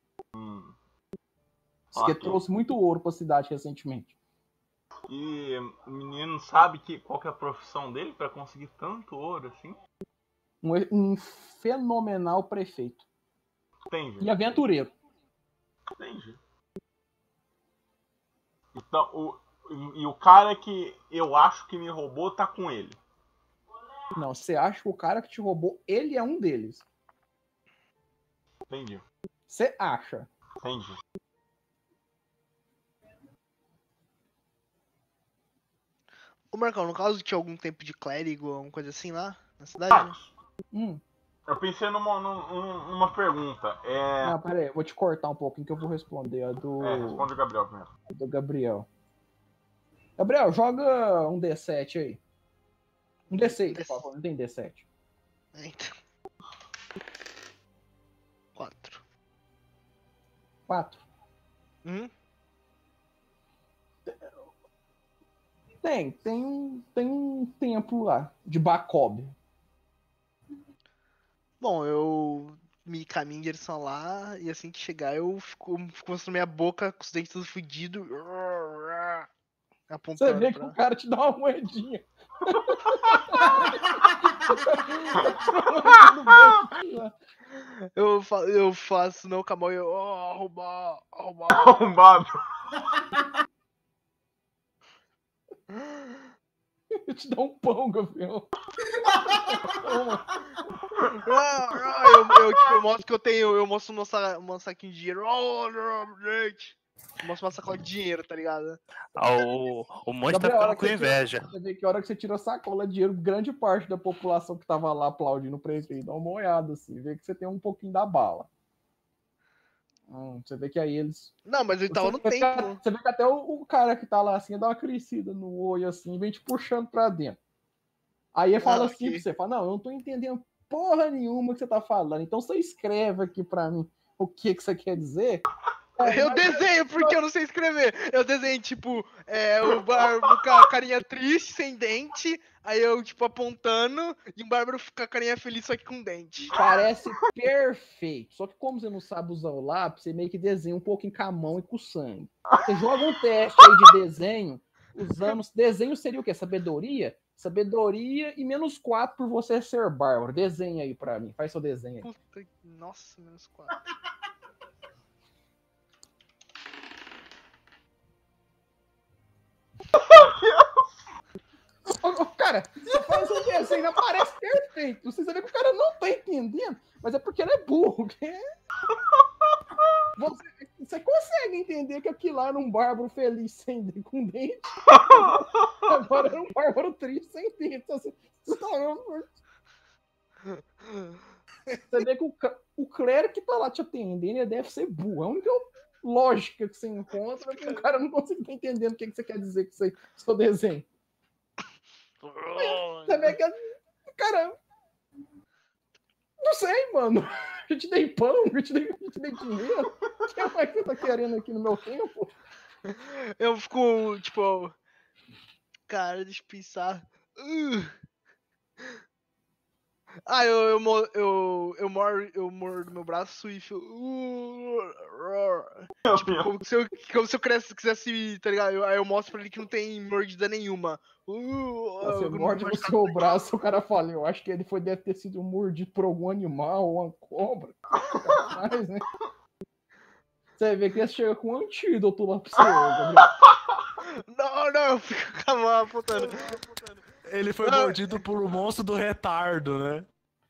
Diz que trouxe muito ouro para a cidade recentemente. E o menino sabe qual que é a profissão dele para conseguir tanto ouro assim? Um fenomenal prefeito. Entendi. E aventureiro. Entendi. Então, E o cara que eu acho que me roubou tá com ele. Não, você acha que o cara que te roubou, ele é um deles. Entendi. Você acha. Entendi. Ô, Marcão, no caso tinha algum tempo de clérigo, alguma coisa assim lá na cidade? Eu pensei numa pergunta. Não, pera aí, eu vou te cortar um pouquinho que eu vou responder a Responde o Gabriel primeiro. do Gabriel. Gabriel, joga um D7 aí. Um D6, por favor, não tem D7. Então. 4. 4. Tem um templo lá, de Bacob. Bom, eu me caminho em direção lá e assim que chegar eu fico mostrando minha boca com os dentes tudo fudidos. Você Apontando vê que o cara te dá uma moedinha. Eu faço não, Camão, eu. Arrombado. Arrombado. Eu te dou um pão, Gabriel. Eu mostro que eu tenho. Eu mostro um saquinho de dinheiro. Gente. Eu mostro uma sacola de dinheiro, tá ligado? O monge tá Gabriel, a hora ficando que com você inveja. Você vê que a hora que você tira a sacola de dinheiro, grande parte da população que tava lá aplaudindo o prefeito dá uma olhada assim, vê que você tem um pouquinho da bala. Você vê que aí eles. Não, mas ele tava no templo. Você vê que até o cara que tá lá assim dá uma crescida no olho assim e vem te puxando pra dentro. Aí ele fala assim pra você, fala, não, eu não tô entendendo porra nenhuma que você tá falando, então você escreve aqui pra mim o que você quer dizer. Eu desenho porque eu não sei escrever. Eu desenho, tipo, o carinha triste, sem dente. Aí eu, tipo, apontando. E o bárbaro fica a carinha feliz, só que com dente. Parece perfeito. Só que como você não sabe usar o lápis, você meio que desenha um pouquinho com a mão e com o sangue. Você joga um teste aí de desenho, usando... Desenho seria o quê? Sabedoria? Sabedoria e -4 por você ser bárbaro. Desenha aí pra mim. Faz seu desenho aí. Puta, nossa, -4. Cara, você faz um desenho, parece perfeito. Você vê que o cara não tá entendendo, mas é porque ele é burro. Você consegue entender que aquilo lá era um bárbaro feliz com dente. Agora era um bárbaro triste sem dente. Você vê que o clérigo que tá lá te atendendo, ele deve ser burro. A única lógica que você encontra é que o cara não consegue estar entendendo o que você quer dizer com seu desenho. Você vê que, cara, não sei, mano. Eu te dei pão, eu te dei dinheiro. O que mais você tá querendo aqui no meu tempo? Eu fico, tipo, cara, deixa eu pensar. Eu mordo meu braço e fico. Tipo, como se eu quisesse, tá ligado? Aí eu mostro pra ele que não tem mordida nenhuma. Você morde no seu braço, o cara fala, eu acho que ele deve ter sido mordido por algum animal, uma cobra. Capaz, né? Você vê que ele chega com um antídoto lá pro seu, Gabriel. Não, eu fico com a mão apontando. Ele foi mordido por um monstro do retardo, né?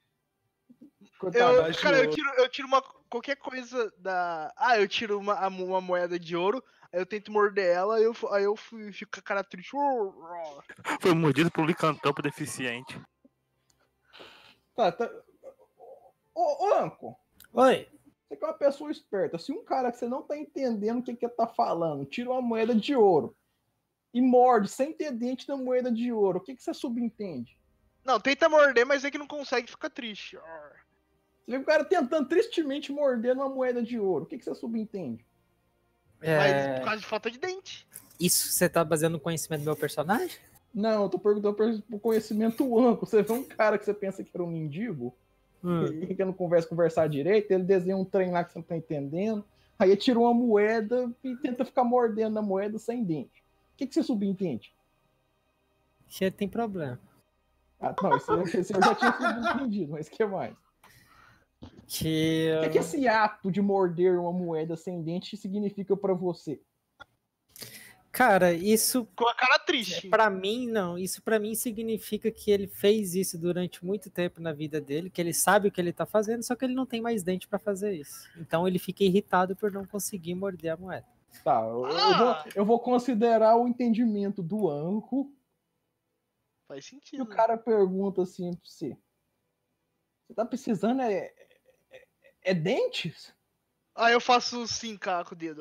Cara, eu tiro qualquer coisa da... eu tiro uma moeda de ouro, aí eu tento morder ela, aí eu fico com a cara triste. Foi mordido por um licantropo deficiente. Tá. Ô, Anco. Oi. Você que é uma pessoa esperta. Se um cara que você não tá entendendo o que ele tá falando, tira uma moeda de ouro e morde sem ter dente na moeda de ouro, o que você subentende? Não, tenta morder, mas é que não consegue, fica triste. Você vê o cara tentando tristemente morder uma moeda de ouro. O que você subentende? Mas por causa de falta de dente. Isso você tá baseando no conhecimento do meu personagem? Não, eu tô perguntando pro conhecimento amplo. Você vê um cara que você pensa que era um mendigo, que não conversar direito, ele desenha um trem lá que você não tá entendendo, aí ele tira uma moeda e tenta ficar mordendo a moeda sem dente. O que você subentende? Que tem problema. Não, esse eu já tinha subentendido, mas o que mais? O que esse ato de morder uma moeda sem dente significa pra você? Cara, isso Com a cara triste. pra mim, não. Isso pra mim significa que ele fez isso durante muito tempo na vida dele, que ele sabe o que ele tá fazendo, só que ele não tem mais dente pra fazer isso. Então ele fica irritado por não conseguir morder a moeda. Tá, eu vou considerar o entendimento do Anco. Faz E sentido. o cara pergunta assim pra você: você tá precisando é dentes? Aí eu faço sim, cara, com o dedo.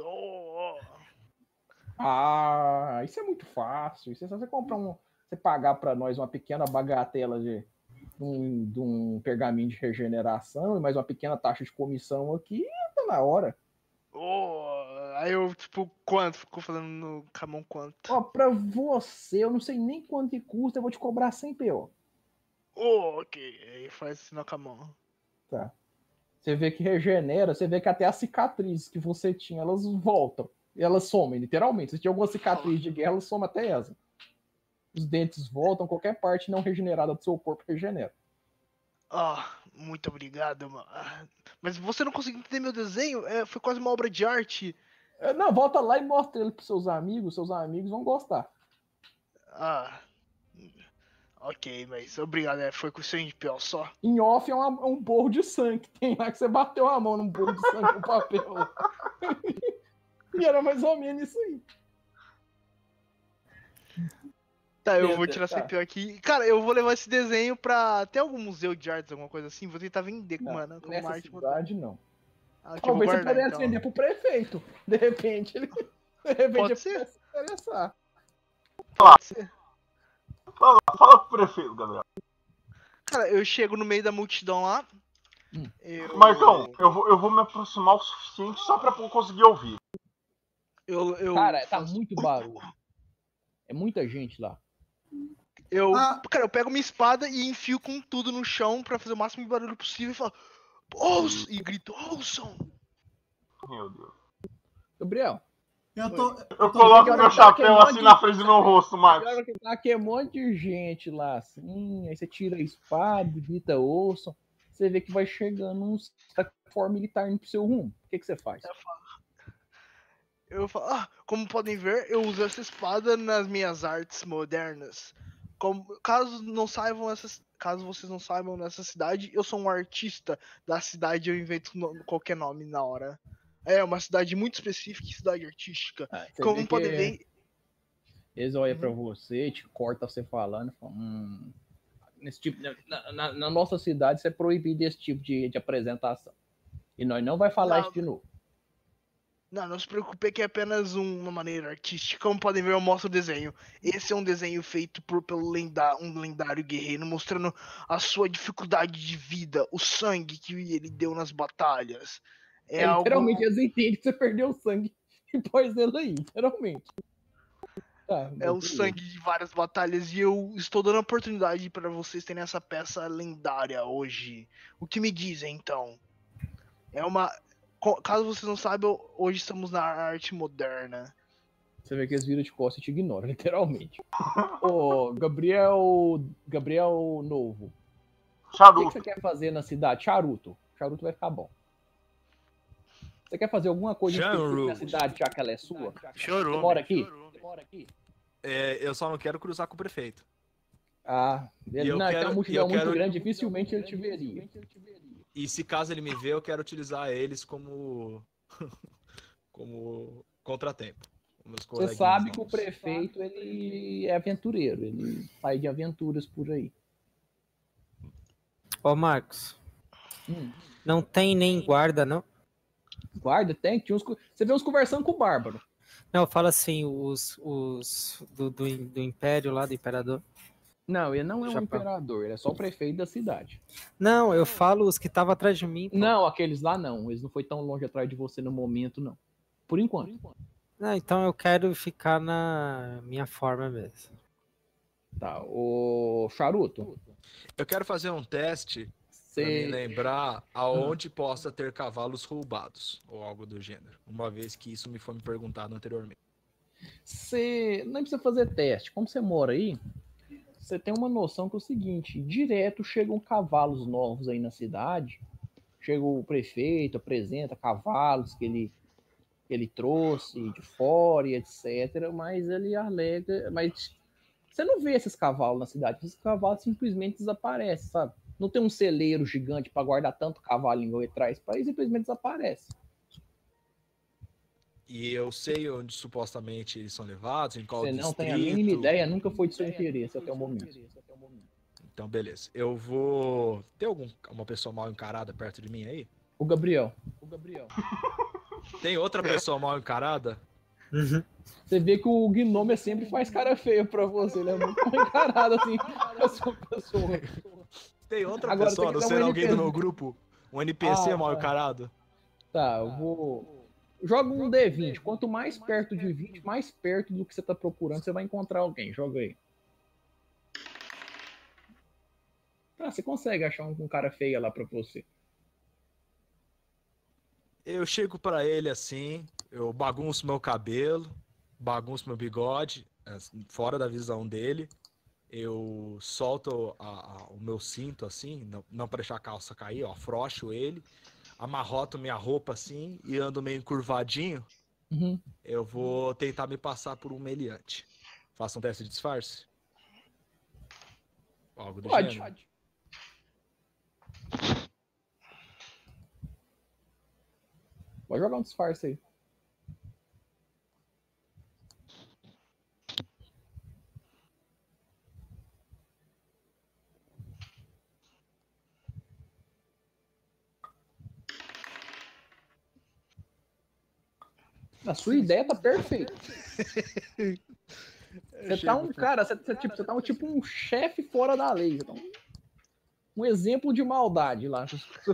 Ah, isso é muito fácil. Isso é só você comprar você pagar pra nós uma pequena bagatela de um pergaminho de regeneração e mais uma pequena taxa de comissão aqui, tá na hora. Aí eu, tipo, quanto? Ficou falando no Camão quanto? Ó, pra você, eu não sei nem quanto que custa, eu vou te cobrar 100 PO. Ok. Aí faz assim no Camão. Tá. Você vê que regenera, você vê que até as cicatrizes que você tinha, elas voltam. E elas somem, literalmente. Se tinha alguma cicatriz de guerra, elas somam até essa. Os dentes voltam, qualquer parte não regenerada do seu corpo regenera. Muito obrigado, mano. Mas você não conseguiu entender meu desenho? Foi quase uma obra de arte. Não, volta lá e mostra ele pros seus amigos vão gostar. Ok, mas obrigado, foi com o seu pior só. Em off é um borro de sangue. Tem lá que você bateu a mão num borro de sangue no papel. E era mais ou menos isso aí. Tá, eu vou tirar esse pior aqui. Cara, eu vou levar esse desenho pra até algum museu de artes, alguma coisa assim. Vou tentar vender, mano. Com Nessa arte cidade, não. Talvez você pudesse vender pro prefeito. De repente, ele Pode ser. se interessar. Pode ser. Fala pro prefeito, Gabriel. Cara, eu chego no meio da multidão lá. Marcão, eu vou me aproximar o suficiente só pra conseguir ouvir. Cara, tá muito barulho. É muita gente lá. Cara, eu pego minha espada e enfio com tudo no chão pra fazer o máximo de barulho possível e falo: ouçam! E grito: ouçam! Meu Deus. Gabriel. Eu coloco meu chapéu assim na frente do meu rosto, Marcos. Tá que é um monte de gente lá, assim. Aí você tira a espada, grita, ouçam. Você vê que vai chegando uns forma militar indo pro seu rumo. O que você faz? Eu falo, como podem ver, eu uso essa espada nas minhas artes modernas. Caso vocês não saibam, nessa cidade, eu sou um artista da cidade, eu invento qualquer nome na hora. É uma cidade muito específica, cidade artística. Como podem ver... Eles olham pra você, te corta você falando, falam, nesse tipo, na nossa cidade, isso é proibido esse tipo de apresentação. E nós não vai falar isso de novo. Não se preocupe, que é apenas uma maneira artística. Como podem ver, eu mostro o desenho. Esse é um desenho feito pelo um lendário guerreiro, mostrando a sua dificuldade de vida, o sangue que ele deu nas batalhas. Literalmente, eles entendem que você perdeu o sangue e pôs ele aí, literalmente. Tá, é o sangue de várias batalhas e eu estou dando a oportunidade para vocês terem essa peça lendária hoje. O que me dizem, então? Caso vocês não saibam, hoje estamos na arte moderna. Você vê que eles viram de costas e te ignoram, literalmente. Ô, Gabriel Novo. Charuto. O que você quer fazer na cidade? Charuto. Charuto vai ficar bom. Você quer fazer alguma coisa específica na cidade, já que ela é sua? Chorume. Você mora aqui? Eu só não quero cruzar com o prefeito. Ele não, é uma multidão muito grande, dificilmente ele te veria. E se caso ele me ver, eu quero utilizar eles como contratempo. Você sabe que o prefeito, ele é aventureiro, ele sai de aventuras por aí. Ô, Marcos. Não tem nem guarda, não? Guarda? Tem. Você vê uns conversando com o Bárbaro. Não, fala assim, os do Império lá, do Imperador. Não, ele não é um imperador, ele é só o prefeito da cidade. Não, eu falo os que estavam atrás de mim. Pô. Não, aqueles lá não. Eles não foi tão longe atrás de você no momento, não. Por enquanto. Não, então eu quero ficar na minha forma mesmo. Tá, o Charuto. Eu quero fazer um teste pra me lembrar aonde possa ter cavalos roubados, ou algo do gênero. Uma vez que isso me foi me perguntado anteriormente. Você não precisa fazer teste. Como você mora aí, você tem uma noção que é o seguinte, direto chegam cavalos novos aí na cidade, chega o prefeito, apresenta cavalos que ele ele trouxe de fora e etc. Mas ele alega. Mas você não vê esses cavalos na cidade. Esses cavalos simplesmente desaparecem, sabe? Não tem um celeiro gigante para guardar tanto cavalo igual ele traz para ele, simplesmente desaparece. E eu sei onde supostamente eles são levados, em qual Você não distrito. tem a mínima ideia, nunca foi de seu interesse até o momento. Então, beleza. Eu vou... Tem uma pessoa mal encarada perto de mim aí? O Gabriel. Tem outra pessoa mal encarada? Você vê que o Gnome sempre faz cara feia pra você, ele é muito mal encarado assim, a sua pessoa. Tem outra Agora, pessoa, tem que não dar ser um alguém do NPC. meu grupo? Um NPC mal tá. encarado? Tá, eu vou... Joga um D20. Quanto mais perto de 20, mais perto do que você tá procurando, você vai encontrar alguém. Joga aí. Ah, você consegue achar um cara feio lá pra você. Eu chego pra ele assim, eu bagunço meu cabelo, bagunço meu bigode, fora da visão dele. Eu solto o meu cinto assim, não para deixar a calça cair, ó, afrouxo ele, amarroto minha roupa assim e ando meio encurvadinho. Uhum. Eu vou tentar me passar por um meliante. Faça um teste de disfarce. Algo do Pode. gênero. Pode jogar um disfarce aí. A sua ideia tá perfeita. Você tá um cara, você tá um chefe fora da lei. Você tá um exemplo de maldade lá.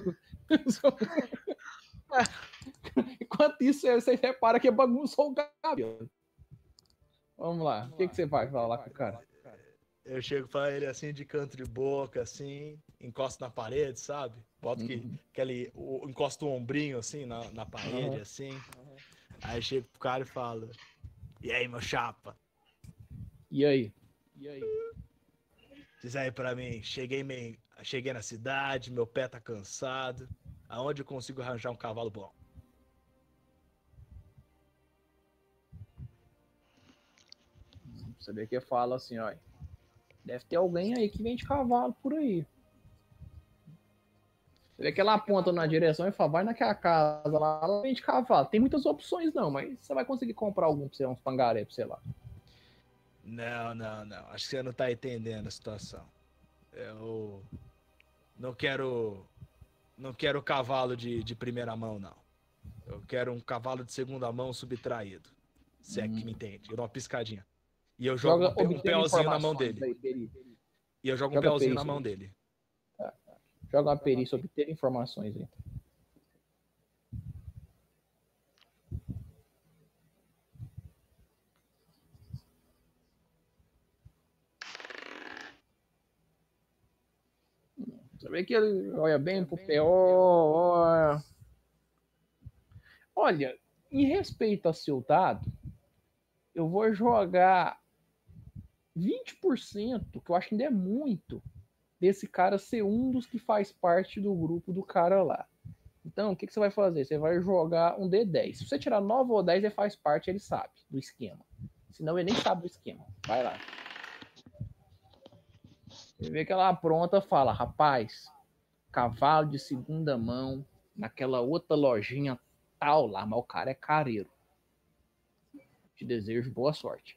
Enquanto isso, você repara que bagunçou o cabelo. Vamos lá. O que você vai falar com o cara? Eu chego pra ele assim, de canto de boca, assim, encosto na parede, sabe? Boto encosto o ombrinho assim na parede, assim. Aí chego pro cara e falo: E aí, meu chapa? E aí? Diz aí pra mim, cheguei na cidade, meu pé tá cansado. Aonde eu consigo arranjar um cavalo bom? Você vê que fala assim, ó. Deve ter alguém aí que vende cavalo por aí. Você vê que ela aponta na direção e fala, vai naquela casa lá, ela vende cavalo. Tem muitas opções não, mas você vai conseguir comprar algum pra você, uns pangaré pra você lá. Não. Acho que você não tá entendendo a situação. Eu não quero cavalo de primeira mão, não. Eu quero um cavalo de segunda mão subtraído. Se é que me entende. Eu dou uma piscadinha. E eu jogo um pelzinho na mão dele. E eu jogo um pelzinho na mão dele. Tá. Joga uma perícia, obter informações aí. Você vê que ele olha bem pro PO. Olha, em respeito a seu dado, eu vou jogar 20%, que eu acho que ainda é muito, desse cara ser um dos que faz parte do grupo do cara lá. Então, o que você vai fazer? Você vai jogar um D10. Se você tirar 9 ou 10, ele faz parte, ele sabe do esquema. Senão ele nem sabe do esquema. Vai lá. Você vê que ela apronta e fala, rapaz, cavalo de segunda mão, naquela outra lojinha tal lá, mas o cara é careiro. Te desejo boa sorte.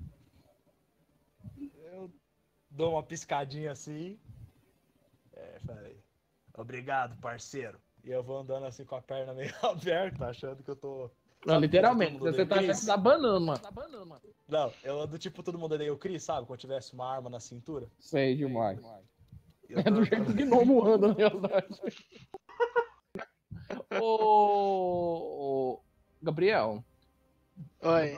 Eu dou uma piscadinha assim. Falei, obrigado, parceiro. E eu vou andando assim com a perna meio aberta, achando que eu tô... Não, literalmente, você tá achando que tá banando, mano. Não, eu ando tipo todo mundo odeia o Chris, sabe? Quando tivesse uma arma na cintura. Sei demais. É do jeito que gnomo anda, na verdade. Ô, Gabriel. Oi.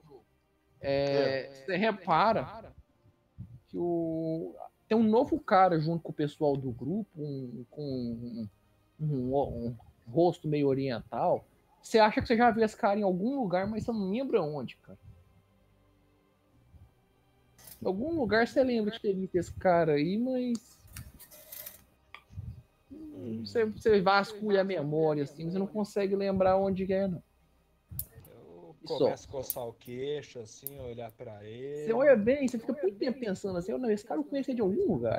Você repara que tem um novo cara junto com o pessoal do grupo, com um rosto meio oriental. Você acha que você já viu esse cara em algum lugar, mas você não lembra onde, cara. Em algum lugar você lembra de ter visto esse cara aí, mas... Você vasculha a memória, assim, mas você não consegue lembrar onde é, não. Começa a coçar o queixo, assim, olhar pra ele. Você olha bem, você fica muito tempo pensando assim, não, esse cara eu conheci de algum lugar.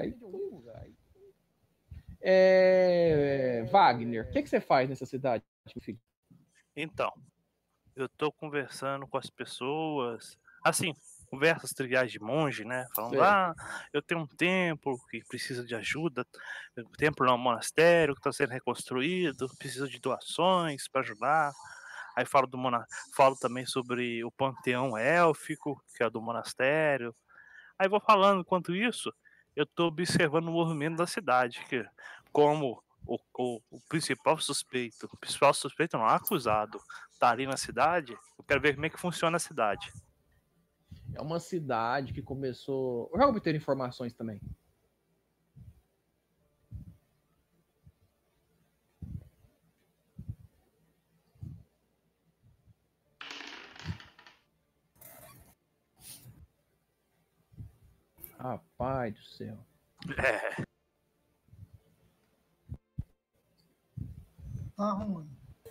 Wagner, o que você faz nessa cidade? Então, eu tô conversando com as pessoas, assim, conversas triviais de monge, né? Falando, eu tenho um templo que precisa de ajuda, o templo é um monastério que está sendo reconstruído, precisa de doações para ajudar. Aí falo também sobre o panteão élfico, que é do monastério. Aí vou falando, enquanto isso, eu tô observando o movimento da cidade, que como o principal suspeito não, acusado, tá ali na cidade, eu quero ver como é que funciona a cidade. É uma cidade que começou... Eu já obter informações também. Rapaz do céu. Tá ruim.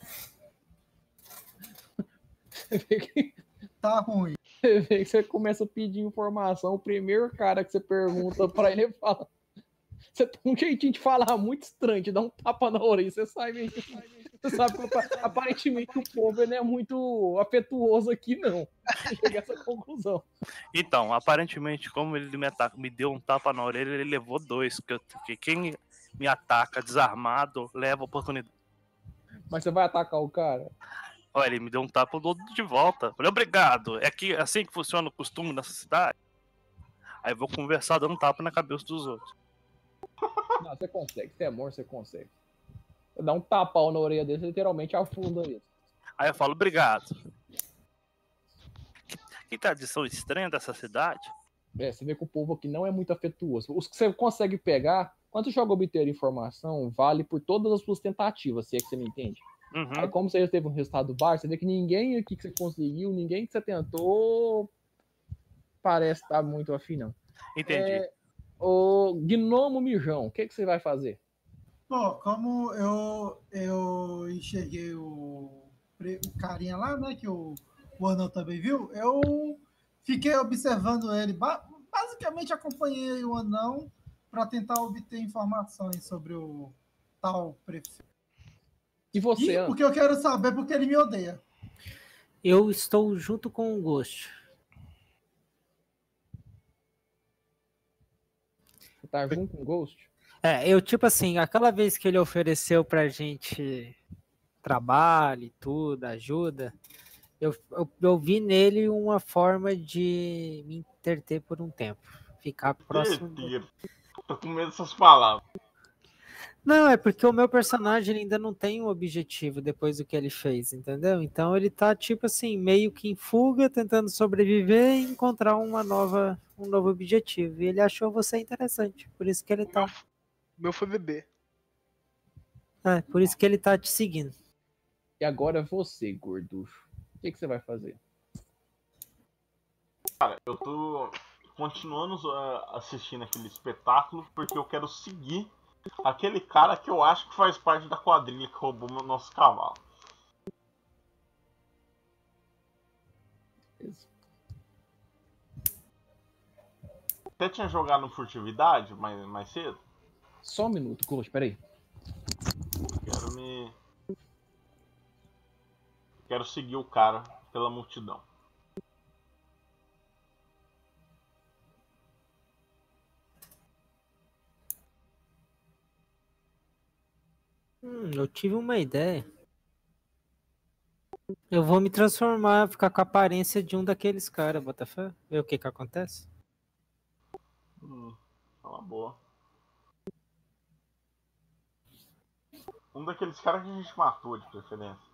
Tá ruim. Você vê que você começa a pedir informação, o primeiro cara que você pergunta pra ele fala... Você tem um jeitinho de falar muito estranho, de dar um tapa na orelha, você sabe que aparentemente o povo ele não é muito afetuoso aqui, não. Cheguei a essa conclusão. Então, aparentemente, como ele me deu um tapa na orelha, ele levou 2, porque quem me ataca desarmado leva a oportunidade. Mas você vai atacar o cara? Olha, ele me deu um tapa, eu dou de volta. Falei, obrigado. É assim que funciona o costume nessa cidade. Aí eu vou conversar dando um tapa na cabeça dos outros. Não, você consegue. Se é amor, você consegue. Você dá um tapão na orelha dele, você literalmente afunda ele. Aí eu falo, obrigado. Que tradição estranha dessa cidade. Você vê que o povo aqui não é muito afetuoso. Os que você consegue pegar, quando você joga obter informação, vale por todas as suas tentativas, se é que você me entende. Uhum. Aí como você já teve um resultado baixo, você vê que ninguém aqui que você conseguiu, ninguém que você tentou, parece estar muito afim, não. Entendi. O Gnomo Mijão, o que você vai fazer? Pô, como eu enxerguei o carinha lá, né, que o Anão também viu, eu fiquei observando ele, basicamente acompanhei o Anão para tentar obter informações sobre o tal prefeito. E você, Ana? Porque eu quero saber porque ele me odeia. Eu estou junto com o Ghost. Você tá junto com o Ghost? Eu tipo assim, aquela vez que ele ofereceu pra gente trabalho e tudo, ajuda, eu vi nele uma forma de me entreter por um tempo. Ficar próximo. Tô com medo dessas palavras. Não, é porque o meu personagem ainda não tem um objetivo depois do que ele fez, entendeu? Então ele tá, tipo assim, meio que em fuga, tentando sobreviver e encontrar um novo objetivo. E ele achou você interessante, por isso que ele tá... O meu foi bebê. Por isso que ele tá te seguindo. E agora você, gorducho. O que você vai fazer? Cara, eu tô continuando assistindo aquele espetáculo porque eu quero seguir aquele cara que eu acho que faz parte da quadrilha que roubou o nosso cavalo. Você tinha jogado no Furtividade mais cedo? Só um minuto, Ghost, peraí. Quero seguir o cara pela multidão. Eu tive uma ideia. Eu vou me transformar, ficar com a aparência de um daqueles caras, Botafé. Ver o que acontece. É uma boa. Um daqueles caras que a gente matou, de preferência.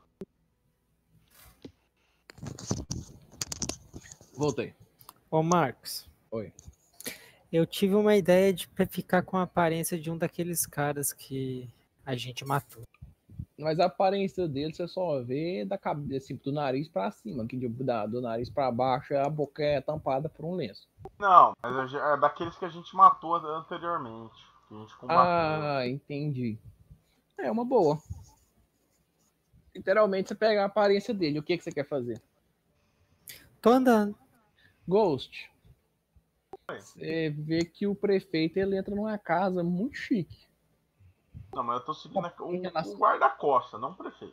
Voltei. Ô, Marcos. Oi. Eu tive uma ideia de ficar com a aparência de um daqueles caras que a gente matou. Mas a aparência dele você só vê da cabeça, assim, do nariz pra cima, que do nariz pra baixo a boca é tampada por um lenço. Não, mas é daqueles que a gente matou anteriormente. Que a gente combateu. Entendi. É uma boa. Literalmente você pega a aparência dele. O que você quer fazer? Tô andando. Ghost. Você vê que o prefeito ele entra numa casa muito chique. Não, mas eu tô seguindo Em relação- o guarda-costa, não o prefeito.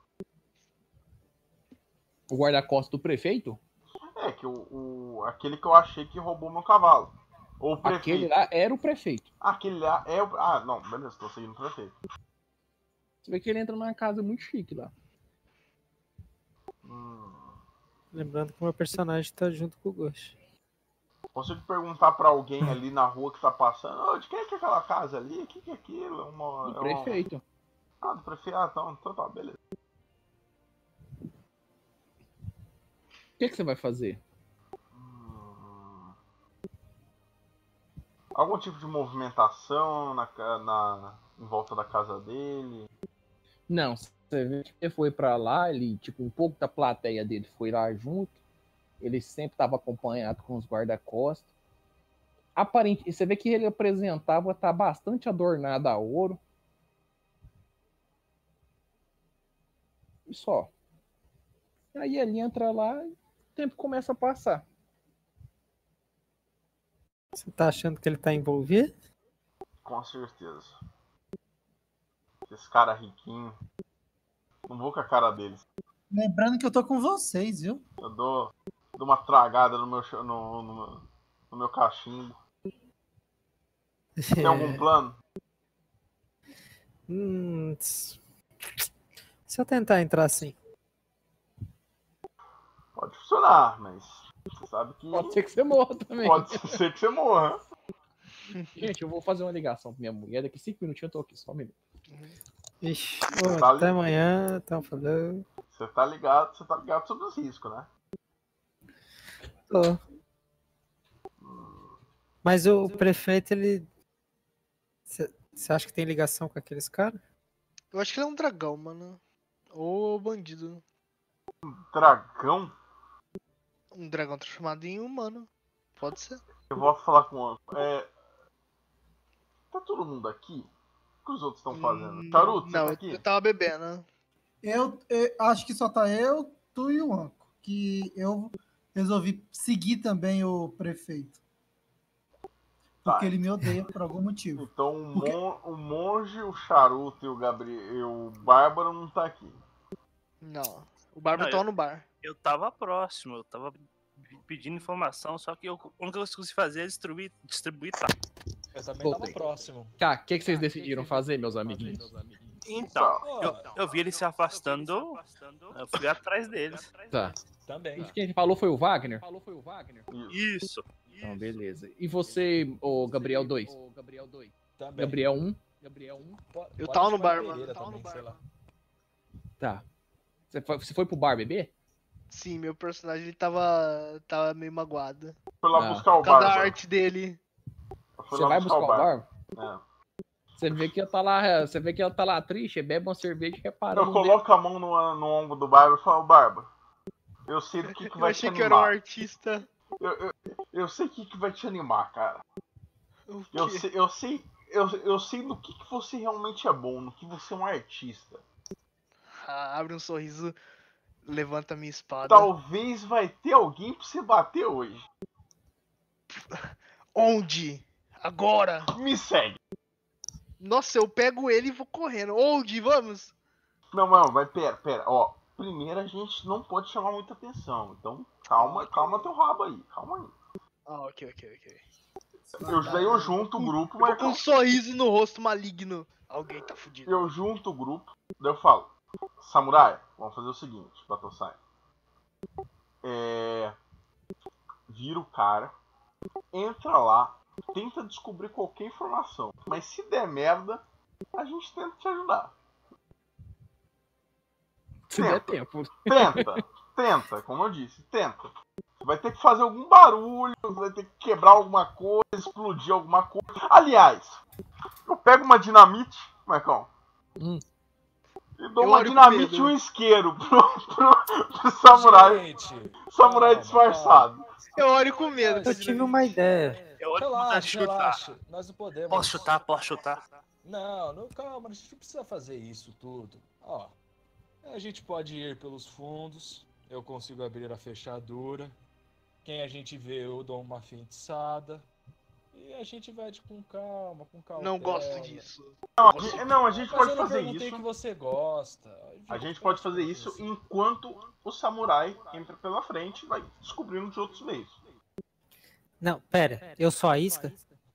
O guarda-costas do prefeito? É, que aquele que eu achei que roubou meu cavalo. Ou o Aquele prefeito. lá era o prefeito. Aquele lá é o. Ah, não, beleza, tô seguindo o prefeito. Você vê que ele entra numa casa muito chique lá. Lembrando que o meu personagem tá junto com o Ghost. Consigo perguntar pra alguém ali na rua que tá passando: "Ô, de quem é que é aquela casa ali? O que é aquilo? Do prefeito. Ah, do prefeito. Ah, então tá, beleza. O que você vai fazer? Algum tipo de movimentação em volta da casa dele? Não, você vê que ele foi pra lá, ele, tipo, um pouco da plateia dele foi lá junto. Ele sempre estava acompanhado com os guarda-costas. Aparente, você vê que ele apresentava tá bastante adornado a ouro. E só. Aí ele entra lá e o tempo começa a passar. Você tá achando que ele tá envolvido? Com certeza. Esse cara riquinho. Não vou com a cara deles. Lembrando que eu tô com vocês, viu? Eu dou uma tragada no meu cachimbo. Tem algum plano? Se eu tentar entrar assim. Pode funcionar, mas você sabe que. Pode ser que você morra também. Pode ser que você morra. Gente, eu vou fazer uma ligação pra minha mulher. Daqui 5 minutinhos eu tô aqui, só um minuto. Ixi, Você tá até ali- amanhã, então falou. Você tá ligado sobre os riscos, né? Tô. Mas o prefeito, ele. Você acha que tem ligação com aqueles caras? Eu acho que ele é um dragão, mano. Ou bandido. Dragão? Um dragão transformado em humano. Pode ser. Eu vou falar com o Anco. Tá todo mundo aqui? O que os outros estão fazendo? Charuto, você Não, tá aqui? eu tava bebendo. Eu acho que só tá eu, tu e o Anco. Que eu resolvi seguir também o prefeito. Porque Tá. ele me odeia por algum motivo. Então Porque- o monge, o charuto e o Gabriel e o Bárbaro não tá aqui. Não. O Bárbaro Não, tava no bar. Eu tava próximo, eu tava pedindo informação, só que a única coisa que eu consegui fazer é distribuir tá. Eu também tava Voltei. próximo. Tá, o que vocês decidiram fazer, meus amiguinhos? Então, eu vi ele se afastando, eu fui atrás deles. Tá. Também. Quem falou foi o Wagner? Isso. Então, beleza. E você, o Gabriel 2? Também. Gabriel 1? Eu Pode tava no chamar bar, de mano. Pereira Eu tava também, no bar. sei lá. Tá. Você foi pro bar beber? Sim, meu personagem ele tava meio magoado. Foi lá Ah. buscar o Por causa da Bárbaro. arte dele. Foi Você lá vai buscar o bar? É. Você vê que ela tá lá triste, bebe uma cerveja e repara. Eu coloco a mão no ombro do Bárbaro e falo: Bárbaro, eu sei do que Eu vai te achei que eu era um animar. artista. Eu sei o que vai te animar, cara. O Eu quê? sei do que você realmente é bom, no que você é um artista. Abre um sorriso, levanta minha espada. Talvez vai ter alguém pra você bater hoje. Onde? Agora? Me segue. Nossa, eu pego ele e vou correndo. Onde? Vamos? Não, vai, pera. Ó, primeiro a gente não pode chamar muita atenção. Então, calma teu rabo aí. Calma aí. Ah, ok. Eu junto o grupo, Com mas um sorriso no rosto maligno. Alguém tá fudido. eu junto o grupo, daí eu falo: Samurai, vamos fazer o seguinte, Batosai. Vira o cara, entra lá, tenta descobrir qualquer informação. Mas se der merda, a gente tenta te ajudar. Se der tempo. Tenta, como eu disse, tenta. Você vai ter que fazer algum barulho, vai ter que quebrar alguma coisa, explodir alguma coisa. Aliás, eu pego uma dinamite, Marcão, e dou Eu uma olho com dinamite e medo. um isqueiro pro samurai, Gente, samurai calma, disfarçado. Eu olho com medo. Eu tive uma ideia. Eu olho pra vontade de relaxa. chutar. Nós não podemos. Posso chutar. Não, calma, a gente não precisa fazer isso tudo. Ó, a gente pode ir pelos fundos, eu consigo abrir a fechadura. Quem a gente vê, eu dou uma feitiçada. E a gente vai com calma, com cautela. Não gosto disso. Não, a gente Mas pode eu não fazer perguntei isso. que você gosta. A gente pode fazer isso enquanto o samurai entra pela frente e vai descobrindo os outros meios. Não, pera, eu sou a isca?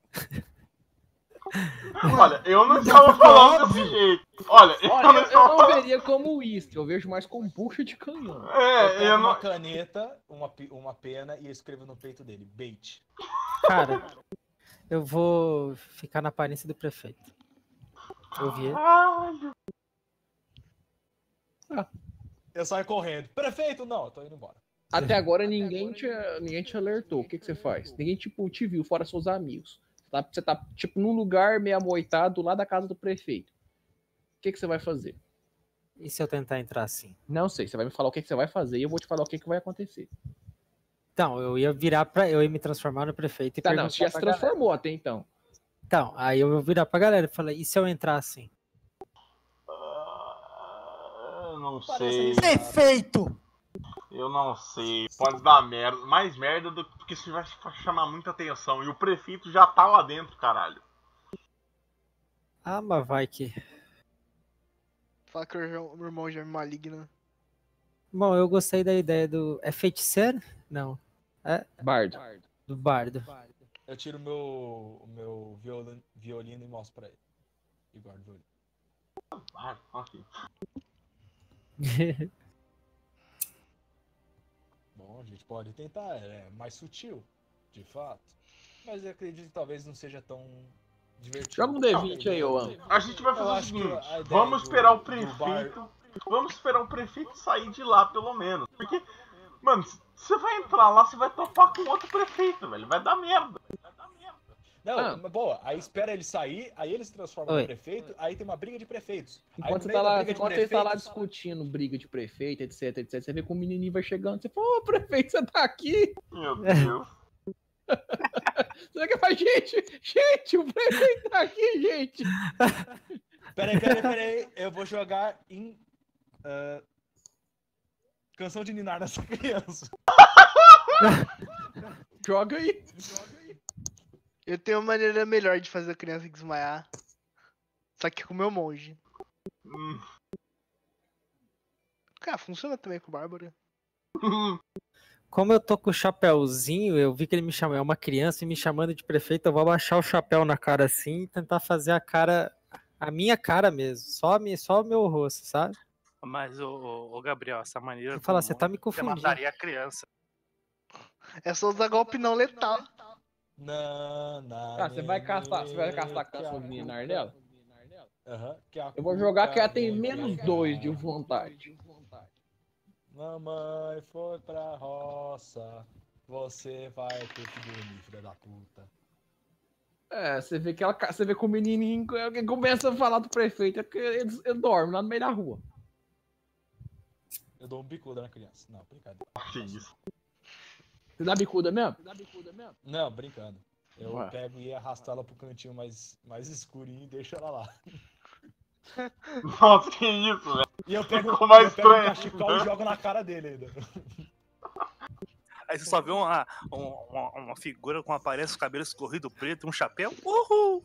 Olha, eu não estava falando desse jeito. Olha, eu Olha, não eu estava não falando. veria como uísque, eu vejo mais como bucha de canhão. Eu pego Eu uma não. caneta, uma pena e escrevo no peito dele, bait. Cara, eu vou ficar na aparência do prefeito. Eu vi ele. Caralho. Eu saio correndo. Prefeito, não, eu tô indo embora. Até agora ninguém te alertou. O que você faz? Ninguém te viu, fora seus amigos. Você tá tipo num lugar meio amoitado lá da casa do prefeito. O que você vai fazer? E se eu tentar entrar assim? Não sei, você vai me falar o que você vai fazer e eu vou te falar o que vai acontecer. Então, eu ia eu ia me transformar no prefeito e Tá, não, perguntar você já se pra galera. transformou até então. Então, aí eu ia virar pra galera e falar, e se eu entrar assim? Eu não Parece sei. arriscado. Perfeito! Eu não sei. Pode dar merda. Mais merda do que isso vai chamar muita atenção. E o prefeito já tá lá dentro, caralho. Ah, mas vai que... Fala que o meu irmão já é maligno. Bom, eu gostei da ideia do... É feiticeiro? Não. É Bardo. do bardo. Eu tiro o meu violino e mostro pra ele. E guardo o violino. Ah, ok. Bom, a gente pode tentar, é mais sutil, de fato. Mas eu acredito que talvez não seja tão divertido. Joga um D20 aí, ô Am. A gente vai Eu fazer o acho que seguinte. a ideia Vamos do- esperar o do prefeito. Vamos esperar o prefeito sair de lá, pelo menos. Porque, mano, você vai entrar lá, você vai topar com outro prefeito, velho. Vai dar merda. Não, Ah. mas boa, aí espera ele sair, aí ele se transforma Oi. no prefeito, aí tem uma briga de prefeitos. Aí Enquanto no você meio tá da lá, briga de enquanto ele tá lá prefeitos- discutindo briga de prefeito, etc, etc, você vê que o menininho vai chegando, você fala, ô prefeito, você tá aqui? Meu Deus. Você que faz, gente, o prefeito tá aqui, gente. Peraí, eu vou jogar em Canção de Ninar nessa criança. Joga aí. Eu tenho uma maneira melhor de fazer a criança desmaiar. Só que com o meu monge. Cara, funciona também com o Bárbara. Como eu tô com o chapéuzinho, eu vi que ele me chamou, é uma criança e me chamando de prefeito, eu vou abaixar o chapéu na cara assim e tentar fazer a minha cara mesmo, só o meu rosto, sabe? Mas, ô Gabriel, essa maneira. Eu falo, com você tá me Você confundindo. mataria a criança. É só usar golpe não letal. Tá, você vai castar canção de Ninar nela? Aham, Eu vou jogar que ela tem menos 2 de vontade. Mamãe foi pra roça, você vai ter que dormir, filha da puta. É, você vê que o menininho que começa a falar do prefeito, é porque ele dorme lá no meio da rua. Eu dou um bicuda na criança. Não, brincadeira. Que isso. Você dá bicuda mesmo? Não, brincando. Eu Ué. pego e arrasto ela pro cantinho mais escurinho e deixo ela lá. Nossa, que isso, velho. E eu pego, Ficou mais eu pego um estranho. cachecol e jogo na cara dele ainda. Aí você só vê uma figura com aparece os cabelos escorridos preto, um chapéu. Uhul!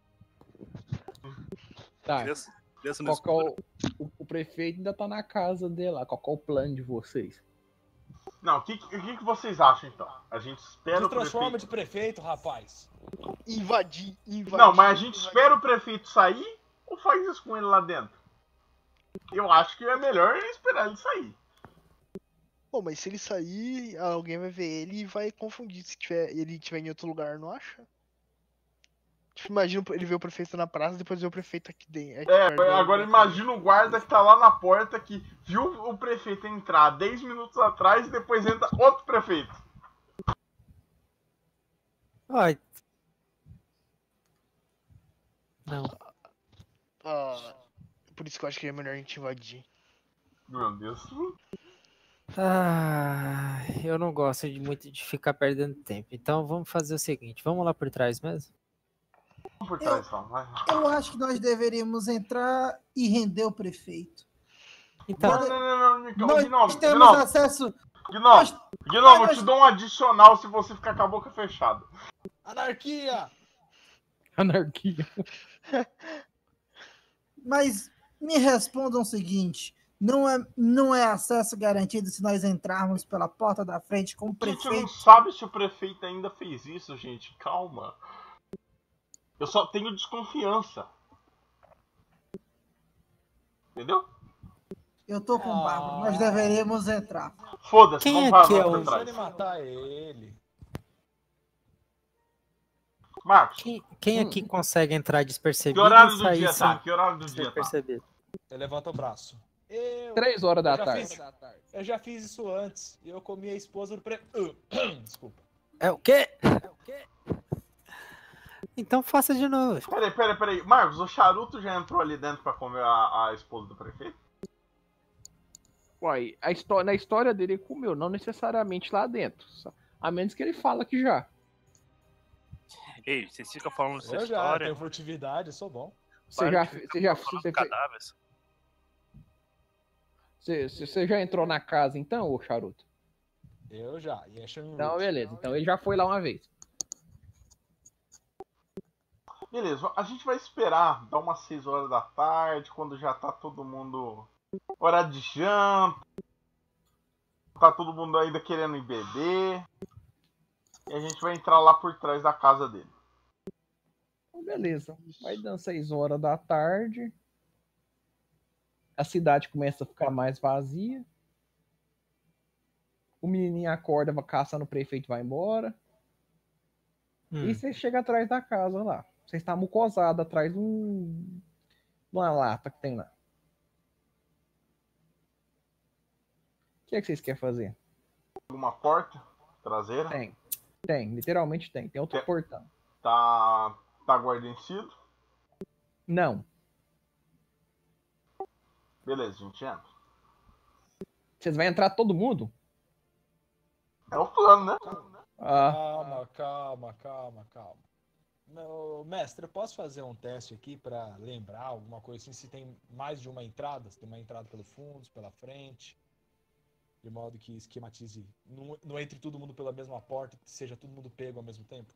Tá. Criança no Qual o prefeito ainda tá na casa dele lá. Qual que é o plano de vocês? Não, o que vocês acham, então? A gente espera Se o transforma prefeito... de prefeito, rapaz. Invadir. Não, mas a gente espera o prefeito sair ou faz isso com ele lá dentro? Eu acho que é melhor esperar ele sair. Pô, mas se ele sair, alguém vai ver ele e vai confundir se ele estiver em outro lugar, não acha? Tipo, imagina ele ver o prefeito na praça e depois ver o prefeito aqui dentro. Agora imagina o guarda que tá lá na porta que viu o prefeito entrar 10 minutos atrás e depois entra outro prefeito. Ai. Não. Por isso que eu acho que é melhor a gente invadir. Meu Deus. Ah, eu não gosto muito de ficar perdendo tempo. Então vamos fazer o seguinte, vamos lá por trás mesmo? Vamos por trás, então. Vai. Eu acho que nós deveríamos entrar e render o prefeito. Então, Não. Nós temos acesso. Gnomo, eu te dou um adicional se você ficar com a boca fechada. Anarquia! Anarquia. Mas me respondam o seguinte: não é acesso garantido se nós entrarmos pela porta da frente com o A gente não prefeito? sabe se o prefeito ainda fez isso, gente. Calma. Eu só tenho desconfiança. Entendeu? Eu tô com o Bárbaro, nós deveríamos entrar. Foda-se, Quem vamos é que para é o- trás. Ele matar ele. Marcos, Quem aqui consegue entrar que despercebido horário e do sair dia sem tá? Que horário do ser dia tá? percebido? Ele levanta o braço. 3 horas da eu já tarde. Eu já fiz isso antes. E eu comi a esposa do Desculpa. É o quê? Então faça de novo. Peraí. Marcos, o charuto já entrou ali dentro pra comer a esposa do prefeito? Uai, na história dele ele comeu, não necessariamente lá dentro. A menos que ele fala que já. Ei, vocês ficam falando dessa Eu já história. tenho furtividade, eu sou bom. Você já entrou na casa então, ô charuto? Eu já. E é Então, beleza. Então ele já foi lá uma vez. Beleza, a gente vai esperar dar umas 6 horas da tarde, quando já tá todo mundo... Hora de janta. Tá todo mundo ainda querendo ir beber. E a gente vai entrar lá por trás da casa dele. Então, beleza. Vai dando 6 horas da tarde. A cidade começa a ficar mais vazia. O menininho acorda, vai caçando o prefeito e vai embora. E você chega atrás da casa lá. Você está mucosado atrás de uma lata que tem lá. O que é que vocês querem fazer? Uma porta traseira. Tem, literalmente tem. Tem outro portão. Tá guarnecido. Não. Beleza, a gente entra. Vocês vão entrar todo mundo? É o plano, né? Calma. Meu mestre, eu posso fazer um teste aqui pra lembrar alguma coisa assim, se tem mais de uma entrada? Se tem uma entrada pelo fundo, pela frente, de modo que esquematize, não entre todo mundo pela mesma porta, que seja todo mundo pego ao mesmo tempo?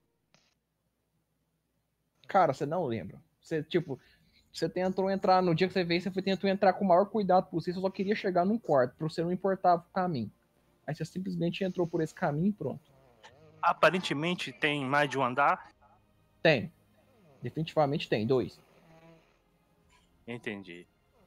Cara, você não lembra. Você tentou entrar, no dia que você veio, você tentou entrar com o maior cuidado possível, você só queria chegar num quarto, pra você não importava o caminho. Aí você simplesmente entrou por esse caminho e pronto. Aparentemente tem mais de um andar? Tem. Definitivamente tem, 2. Entendi.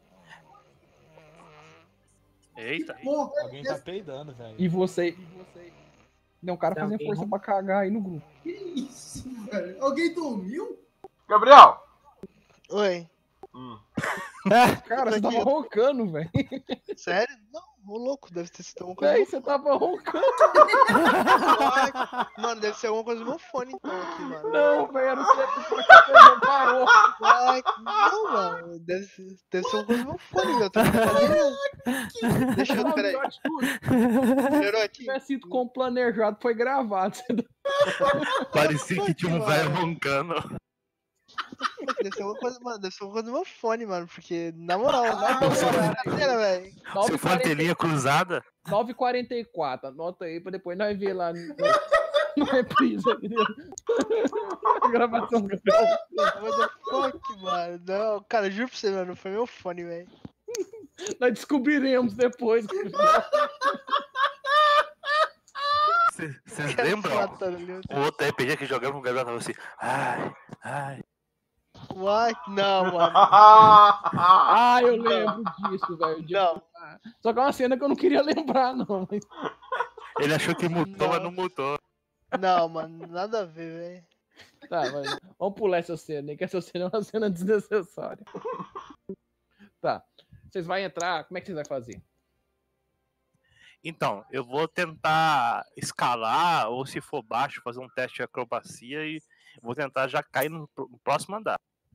Eita. Alguém tá peidando, velho. E você... Tem um cara Tem fazendo alguém força pra cagar aí no grupo. Que isso, velho? Alguém dormiu? Gabriel! Oi. Cara, você tava roncando, velho. Sério? Não, ô louco, deve ter sido alguma coisa. Véi, você tava roncando. Mano, deve ser alguma coisa do meu fone então aqui, mano. Não, velho, eu não sei porque você parou. Ai, não, mano. Deve ser alguma coisa do meu fone, meu. Tô falando. Deixa eu, peraí. Melhorou Se aqui? tivesse sido como planejado, foi gravado. Parecia que tinha um velho roncando. Deve ser alguma coisa, mano. Deve ser alguma coisa do meu fone, mano. Porque, na moral, velho. Seu fone tem linha cruzada? 9h44, anota aí pra depois nós ver lá no reprise. Gravação. What the fuck, mano? Não, cara, juro pra você, mano. Não foi meu fone, velho. Nós descobriremos depois. Vocês lembram? O outro RPG que jogamos com o Gabriel tava assim. Ai. What? Não, mano. Eu lembro disso, velho. Não. Só que é uma cena que eu não queria lembrar, não. Ele achou que mutou, mas não mutou. Não, mano, nada a ver, velho. Tá, mas vamos pular essa cena aí, que essa cena é uma cena desnecessária. Tá. Vocês vão entrar, como é que vocês vão fazer? Então, eu vou tentar escalar, ou se for baixo, fazer um teste de acrobacia e vou tentar já cair no próximo andar.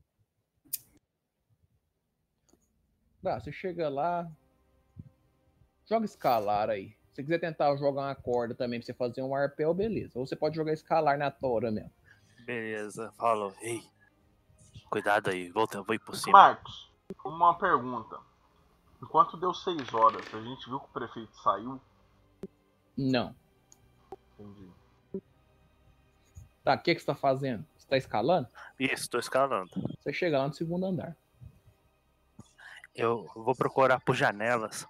Tá, você chega lá, joga escalar aí. Se você quiser tentar jogar uma corda também pra você fazer um arpel, beleza. Ou você pode jogar escalar na tora mesmo. Beleza, falou. Ei, cuidado aí, vou ir por cima. Marcos, uma pergunta. Enquanto deu 6 horas, a gente viu que o prefeito saiu. Não. Entendi. Tá, o que você tá fazendo? Você tá escalando? Isso, tô escalando. Você chega lá no segundo andar. Eu vou procurar por janelas.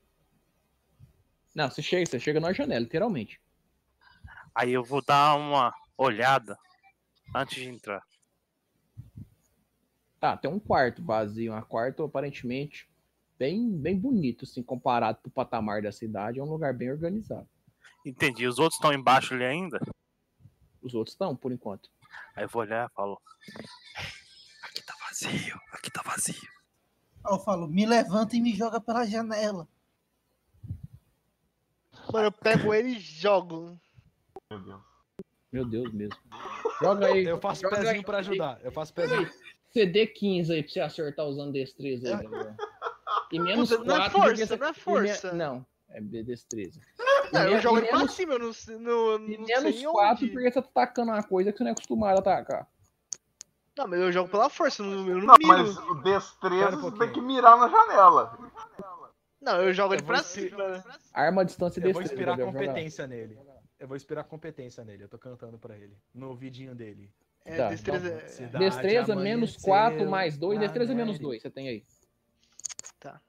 Não, você chega na janela, literalmente. Aí eu vou dar uma olhada antes de entrar. Tá, tem um quarto vazio. Um quarto aparentemente bem bonito, assim, comparado pro patamar da cidade. É um lugar bem organizado. Entendi. Os outros estão embaixo ali ainda? Os outros estão, por enquanto. Aí eu vou olhar e falo: aqui tá vazio, aqui tá vazio. Aí eu falo, me levanta e me joga pela janela. Mano, eu pego ele e jogo. Meu Deus. Meu Deus mesmo. Joga aí. Eu faço joga pezinho aí. pra ajudar. Eu faço pezinho. CD 15 aí pra você acertar usando destreza aí, galera. E menos Puta, 4. não é força, não é força. Não, é destreza. Não, eu jogo ele pra menos, cima, eu não e sei menos em 4 onde. porque você tá atacando uma coisa que você não é acostumado a atacar. Não, mas eu jogo pela força, eu não Não, miro. mas o Pera destreza um você tem pouquinho. que mirar na janela. Não, eu jogo ele Eu vou pra espi- cima. Né? Arma, distância e Eu vou destreza. inspirar Gabriel, joga lá. competência nele. Eu vou inspirar competência nele. Eu tô cantando pra ele. No ouvidinho dele. É, Tá. destreza. Cidade Destreza menos 4 mais 2. na Destreza menos neve. 2. Você tem aí. Tá.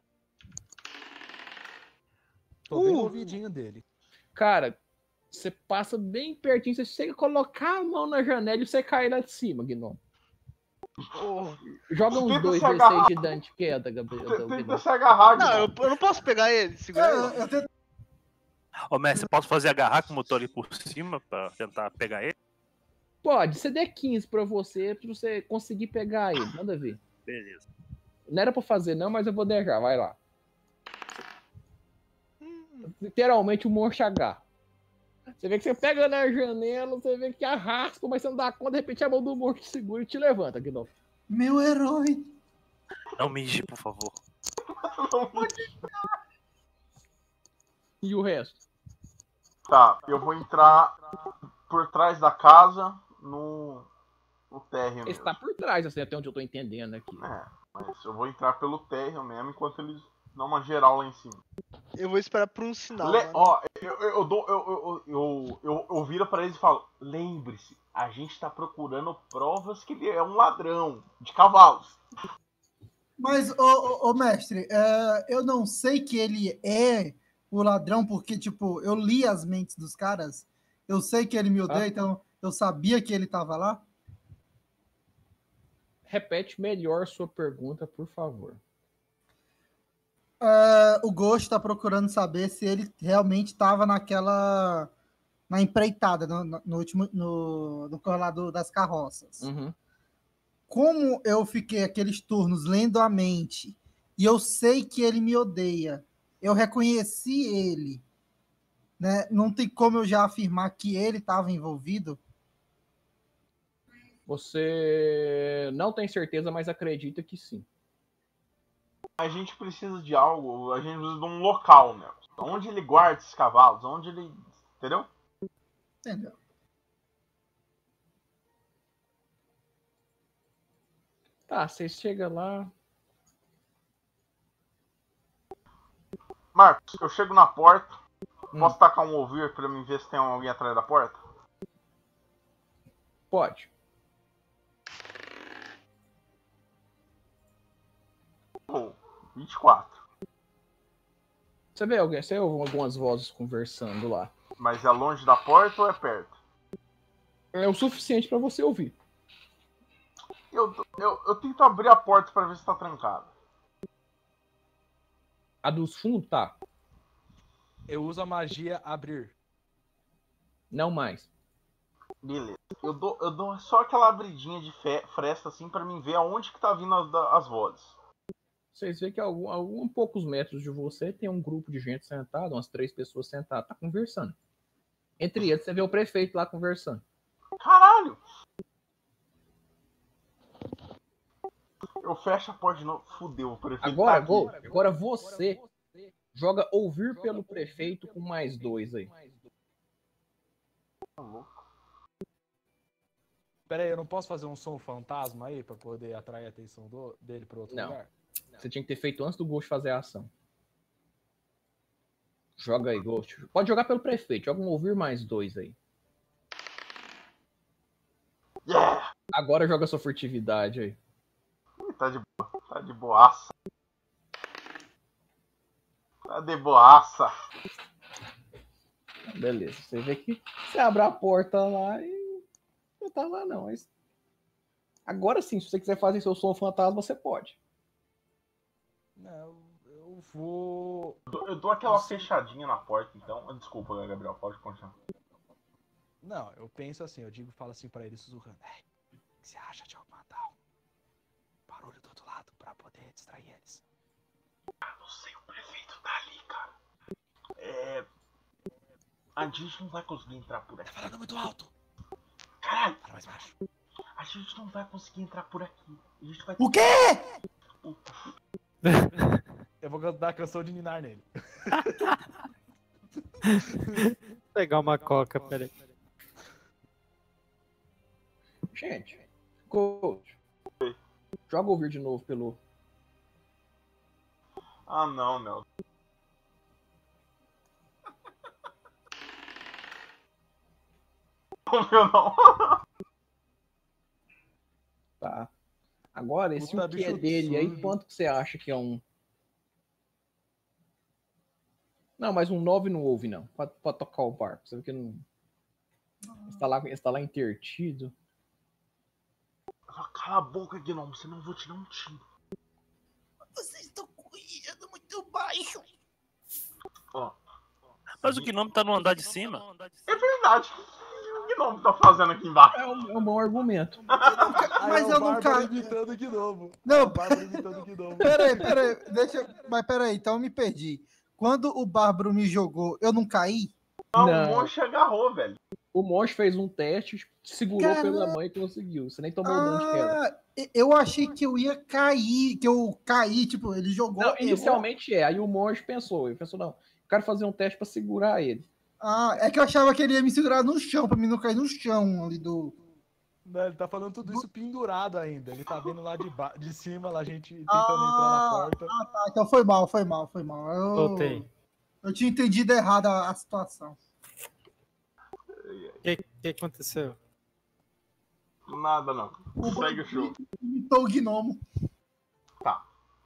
Tô bem no ouvidinho dele. Cara, você passa bem pertinho. Você chega a colocar a mão na janela e você cai lá de cima, Gnomo. Oh. Joga uns Tenta se 2d6 agarrar. de dano de queda, Gabriel. Tenta se agarrar, Não, Guilherme. eu não posso pegar ele, segura ele. Eu tento... Ô, mestre, posso fazer agarrar com o motor ali por cima pra tentar pegar ele? Pode, CD 15 pra você conseguir pegar ele. Manda ver. Beleza. Não era pra fazer, não, mas eu vou deixar. Vai lá. Literalmente o Morte H. Você vê que você pega na janela, você vê que arrasta, mas você não dá conta, de repente a mão do Morto te segura e te levanta, Gnomo. Meu herói. Não mije, por favor. E o resto? Tá, eu vou entrar por trás da casa no térreo Esse mesmo. tá por trás, assim, até onde eu tô entendendo aqui. É, mas eu vou entrar pelo térreo mesmo enquanto eles dão uma geral lá em cima. Eu vou esperar por um sinal. mano. Ó, eu viro pra eles e falo: lembre-se, a gente tá procurando provas que ele é um ladrão de cavalos. Mas, ô mestre, eu não sei que ele é o ladrão, porque, tipo, eu li as mentes dos caras. Eu sei que ele me odeia, então eu sabia que ele tava lá. Repete melhor sua pergunta, por favor. O Ghost está procurando saber se ele realmente estava na empreitada, no corredor das carroças. Uhum. Como eu fiquei aqueles turnos lendo a mente e eu sei que ele me odeia, eu reconheci ele, né? Não tem como eu já afirmar que ele estava envolvido. Você não tem certeza, mas acredita que sim. A gente precisa de algo, a gente precisa de um local, né? Onde ele guarda esses cavalos, onde ele. Entendeu? Entendeu? Tá, você chega lá. Marcos, eu chego na porta. Posso tacar um ouvir pra mim ver se tem alguém atrás da porta? Pode. Oh, 24. Você vê alguém? Você ouve algumas vozes conversando lá. Mas é longe da porta ou é perto? É o suficiente pra você ouvir. Eu tento abrir a porta pra ver se tá trancada. A dos fundos, tá. Eu uso a magia abrir. Não mais. Beleza. Eu dou só aquela abridinha de fresta assim pra mim ver aonde que tá vindo as vozes. Vocês veem que a poucos metros de você tem um grupo de gente sentado, umas 3 pessoas sentadas, tá conversando. Entre eles, você vê o prefeito lá conversando. Caralho! Eu fecho a porta de novo. Fudeu, o prefeito Agora, tá aqui. Gol, agora você joga ouvir pelo prefeito com mais 2 aí. Pera aí, eu não posso fazer um som fantasma aí pra poder atrair a atenção dele pra outro Não. lugar? Você tinha que ter feito antes do Ghost fazer a ação. Joga aí, Ghost. Pode jogar pelo prefeito. Joga um ouvir mais 2 aí. Yeah! Agora joga sua furtividade aí. Tá de boa. Tá de boaça. Tá de boaça. Beleza. Você vê que você abre a porta lá e não tá lá não. Mas... Agora sim, se você quiser fazer seu som fantasma, você pode. Não, eu vou. Eu dou aquela fechadinha na porta, então. Desculpa, Gabriel, pode continuar. Não, eu penso assim, falo assim pra ele sussurrando. O que você acha de eu mandar um barulho do outro lado pra poder distrair eles? Não sei, o prefeito tá ali, cara. A gente não vai conseguir entrar por aqui. Tá falando muito alto. Caralho, Fala mais baixo. a gente não vai conseguir entrar por aqui. A gente vai... O quê? Eu vou dar a canção de Ninar nele. Pegar uma coca, peraí. Gente, Coach. Joga ouvir de novo pelo... Ah, não, Nelson. Não, não. Tá. Agora, esse Puta, o que é bicho dele aí, sujo. quanto que você acha que é um... Não, mas um 9 não ouve, não. Pode tocar o barco. Você vê que não... Está lá intertido. Cala a boca, Gnome, senão eu vou te dar um tiro. Vocês estão correndo muito baixo. Ó, Mas o Gnome tá no andar de cima. é verdade. O que o Gnome tá fazendo aqui embaixo? É um bom argumento. Mas eu não Bárbaro caí. imitando de novo. Não, Bárbaro imitando de novo. Peraí. Mas peraí, então eu me perdi. Quando o Bárbaro me jogou, eu não caí? Não, Não. o Monche agarrou, velho. O monge fez um teste, segurou Caramba. pela mão e conseguiu. Você nem tomou dano de queda. Eu achei que eu ia cair, que eu caí, tipo, ele jogou. Não, inicialmente é. Aí o monge pensou. Ele pensou, não, eu quero fazer um teste pra segurar ele. É que eu achava que ele ia me segurar no chão, pra mim não cair no chão ali do... Não, ele tá falando tudo isso pendurado ainda. Ele tá vendo lá de cima, lá a gente tentando entrar na porta. Tá, então foi mal. Voltei. Eu tinha entendido errado a situação. O que aconteceu? Nada, não. Segue o show. Imitou o gnomo. Tá.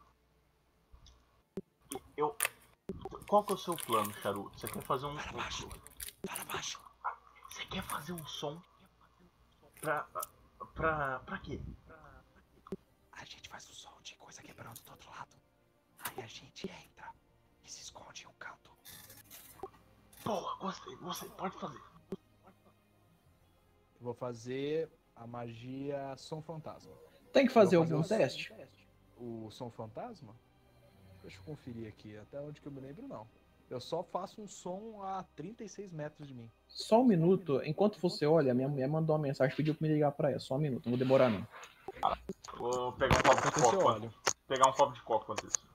Qual que é o seu plano, Charuto? Você quer fazer um... Fala baixo. Você quer fazer um som pra quê? A gente faz um som de coisa quebrando do outro lado. Aí a gente entra e se esconde em um canto. Porra, gostei. Você pode fazer. Eu vou fazer a magia som fantasma. Tem que fazer Eu vou algum teste? O som fantasma? Deixa eu conferir aqui. Até onde que eu me lembro, não. Eu só faço um som a 36 metros de mim. Só um minuto. Enquanto você olha, a minha mulher mandou uma mensagem, pediu pra me ligar pra ela. Só um minuto, não vou demorar não. Vou pegar um copo de Enquanto eu coco. olho. Pegar um copo de coco enquanto isso.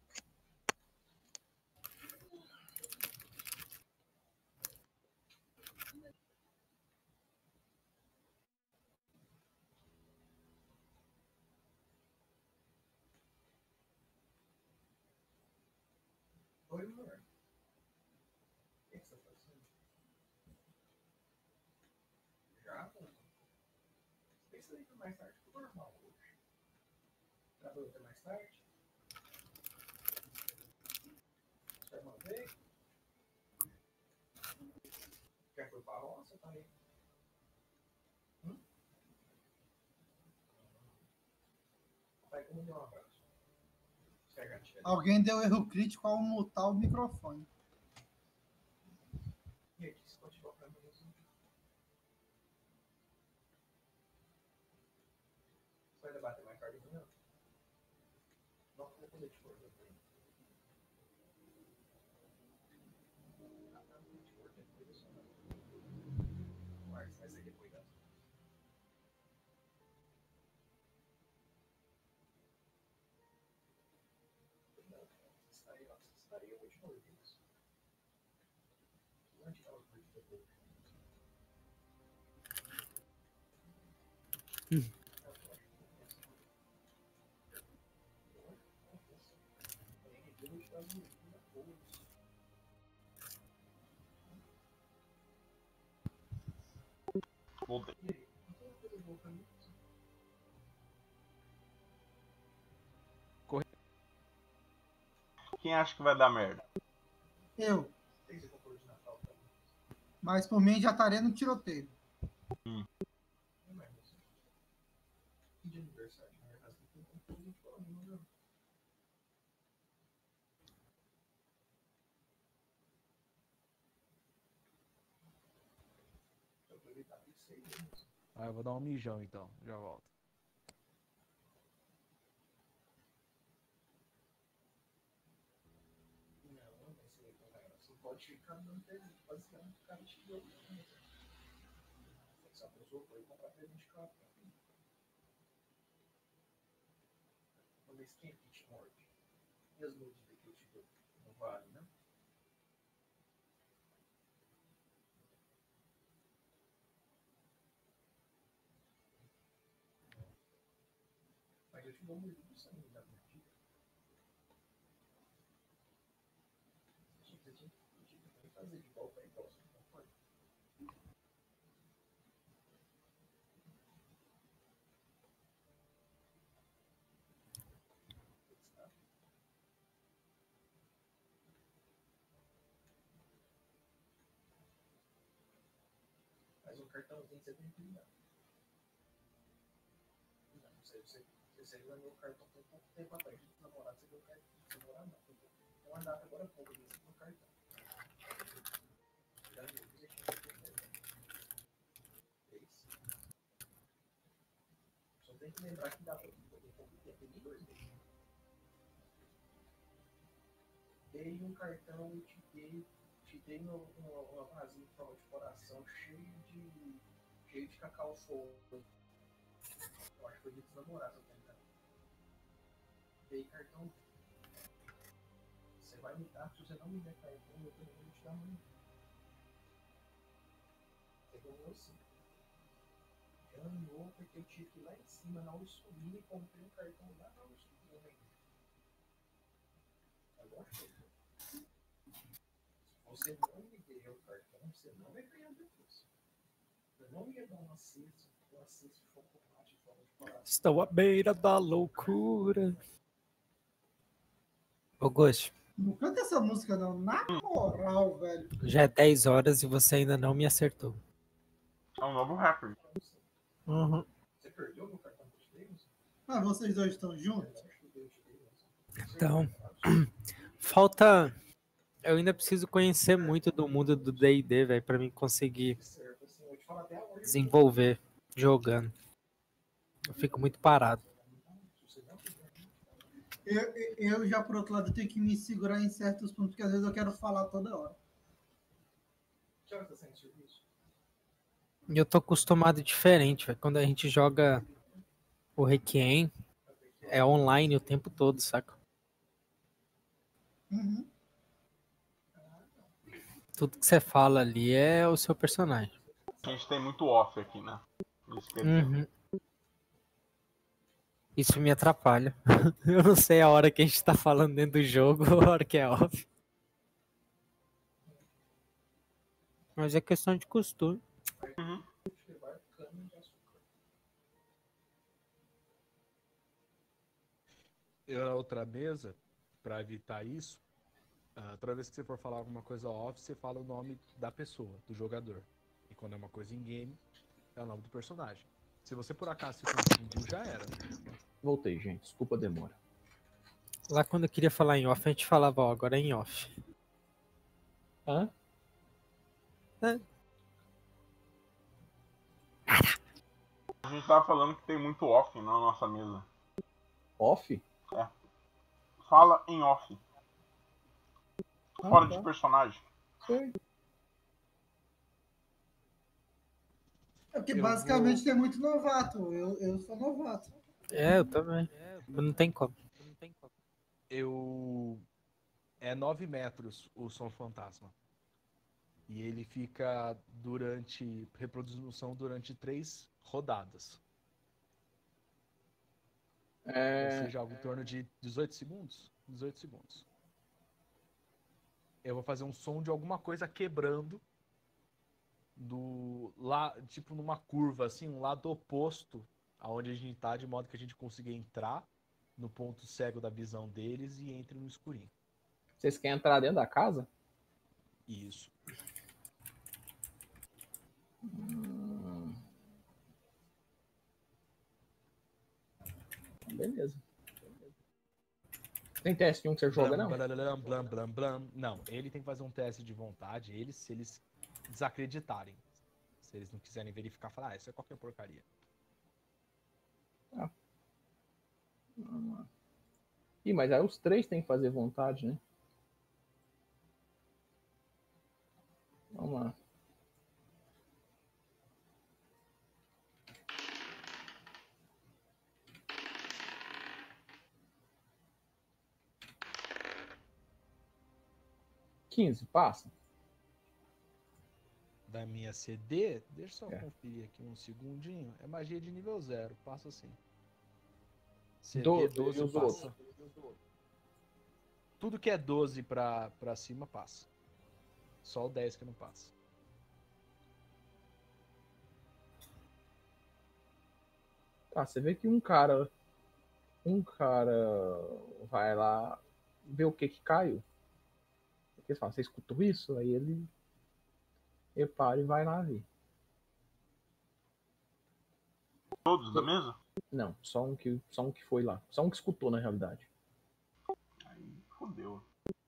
Oi, amor. O que você tá fazendo? Já? Pensa aí mais tarde, por normal hoje. Trabalhou até mais tarde? Sua irmã veio? Já foi pra roça, tá aí? Vai, como deu um abraço. Você é gatinha? Alguém deu erro crítico ao mutar o microfone. E aqui, você continua pra mim assim? Você vai debater mais tarde amanhã? Não, vou poder te for. Vai ser depois da... Estaria muito novo isso. Onde ela foi depois? Voltei. Quem acha que vai dar merda? Eu. Mas por mim já estaria no tiroteio. Ah, eu vou dar um mijão então, já volto. Pode ficar dando presente, basicamente o cara te deu. Se a pessoa foi comprar presente de carro. Quando esse quem te morde? E as mordidas que eu te dou? Não vale, né? Mas eu te dou mordida do sangue da mordida. Você tinha que fazer de igual para igual, você não pode. Mas um cartãozinho você tem que ligar. Não, você ganhou o cartão tem pouco tempo atrás. De namorado, você ganhou o cartão. Namorado não. Tem uma data agora pouco desse no cartão. Já viu, você tinha que ter. É isso. Só tem que lembrar que dá pra poder pouco tempo. Tem nem 2 meses. Dei um cartão e te dei uma vasinha em forma de coração cheio de cacau fogo. Eu acho que foi de namorar, se eu não dei cartão. Você vai me dar, se você não me der cartão, eu também vou te dar amanhã. Você ganhou sim. Ganhou porque eu tive que ir lá em cima na Ursulina e comprei um cartão lá na Ursulina. Agora foi. Se você não me der o cartão, você não vai ganhar depois. Eu não ia dar uma cesta de chocolate em forma de coração. Estou à beira da loucura. Ô, Gosto, Não canta essa música não, na moral, velho. já é 10 horas e você ainda não me acertou. É um novo rapper. Uhum. Você perdeu meu cartão de Deus? Ah, vocês dois estão juntos? Então, falta... Eu ainda preciso conhecer muito do mundo do D&D, velho, pra mim conseguir desenvolver jogando. Eu fico muito parado. Eu já, por outro lado, tenho que me segurar em certos pontos, porque às vezes eu quero falar toda hora. Que hora tá saindo serviço? E eu tô acostumado diferente, velho. Quando a gente joga o Requiem, é online o tempo todo, saca? Uhum. Tudo que você fala ali é o seu personagem. A gente tem muito off aqui, né? Isso quer dizer. Uhum. Isso me atrapalha. Eu não sei a hora que a gente tá falando dentro do jogo ou a hora que é off. Mas é questão de costume. Uhum. Eu na outra mesa, pra evitar isso, toda vez que você for falar alguma coisa off, você fala o nome da pessoa, do jogador. E quando é uma coisa em game, é o nome do personagem. Se você por acaso se confundiu, já era. Voltei, gente. Desculpa a demora. Lá quando eu queria falar em off, a gente falava, ó, agora é em off. Hã? A gente tava falando que tem muito off na nossa mesa. Off? Fala em off. Fora tá. de personagem. Sei. É porque Eu basicamente tem muito novato. Eu sou novato. É, eu também. Não tem como. É 9 metros o som fantasma. E ele fica reproduzindo o som durante 3 rodadas. Ou seja, algo em torno de 18 segundos. 18 segundos. Eu vou fazer um som de alguma coisa quebrando tipo numa curva, assim, um lado oposto aonde a gente tá, de modo que a gente consiga entrar no ponto cego da visão deles e entre no escurinho. Vocês querem entrar dentro da casa? Isso. Beleza. Tem teste um que você joga, não? Não, ele tem que fazer um teste de vontade, se eles desacreditarem. Se eles não quiserem verificar, falar, isso é qualquer porcaria. Ih, mas aí os 3 têm que fazer vontade, né? Vamos lá. Passa. Da minha CD, deixa eu só conferir aqui um segundinho. É magia de nível 0, passa sim. CD 12 passa. Tudo que é 12 pra cima passa. Só o 10 que não passa. Tá, você vê que um cara vai lá ver o que caiu. Porque fala, você escutou isso? Aí ele para e vai lá ver. Todos da mesa? Não, só um que foi lá. Só um que escutou, na realidade. Aí fodeu.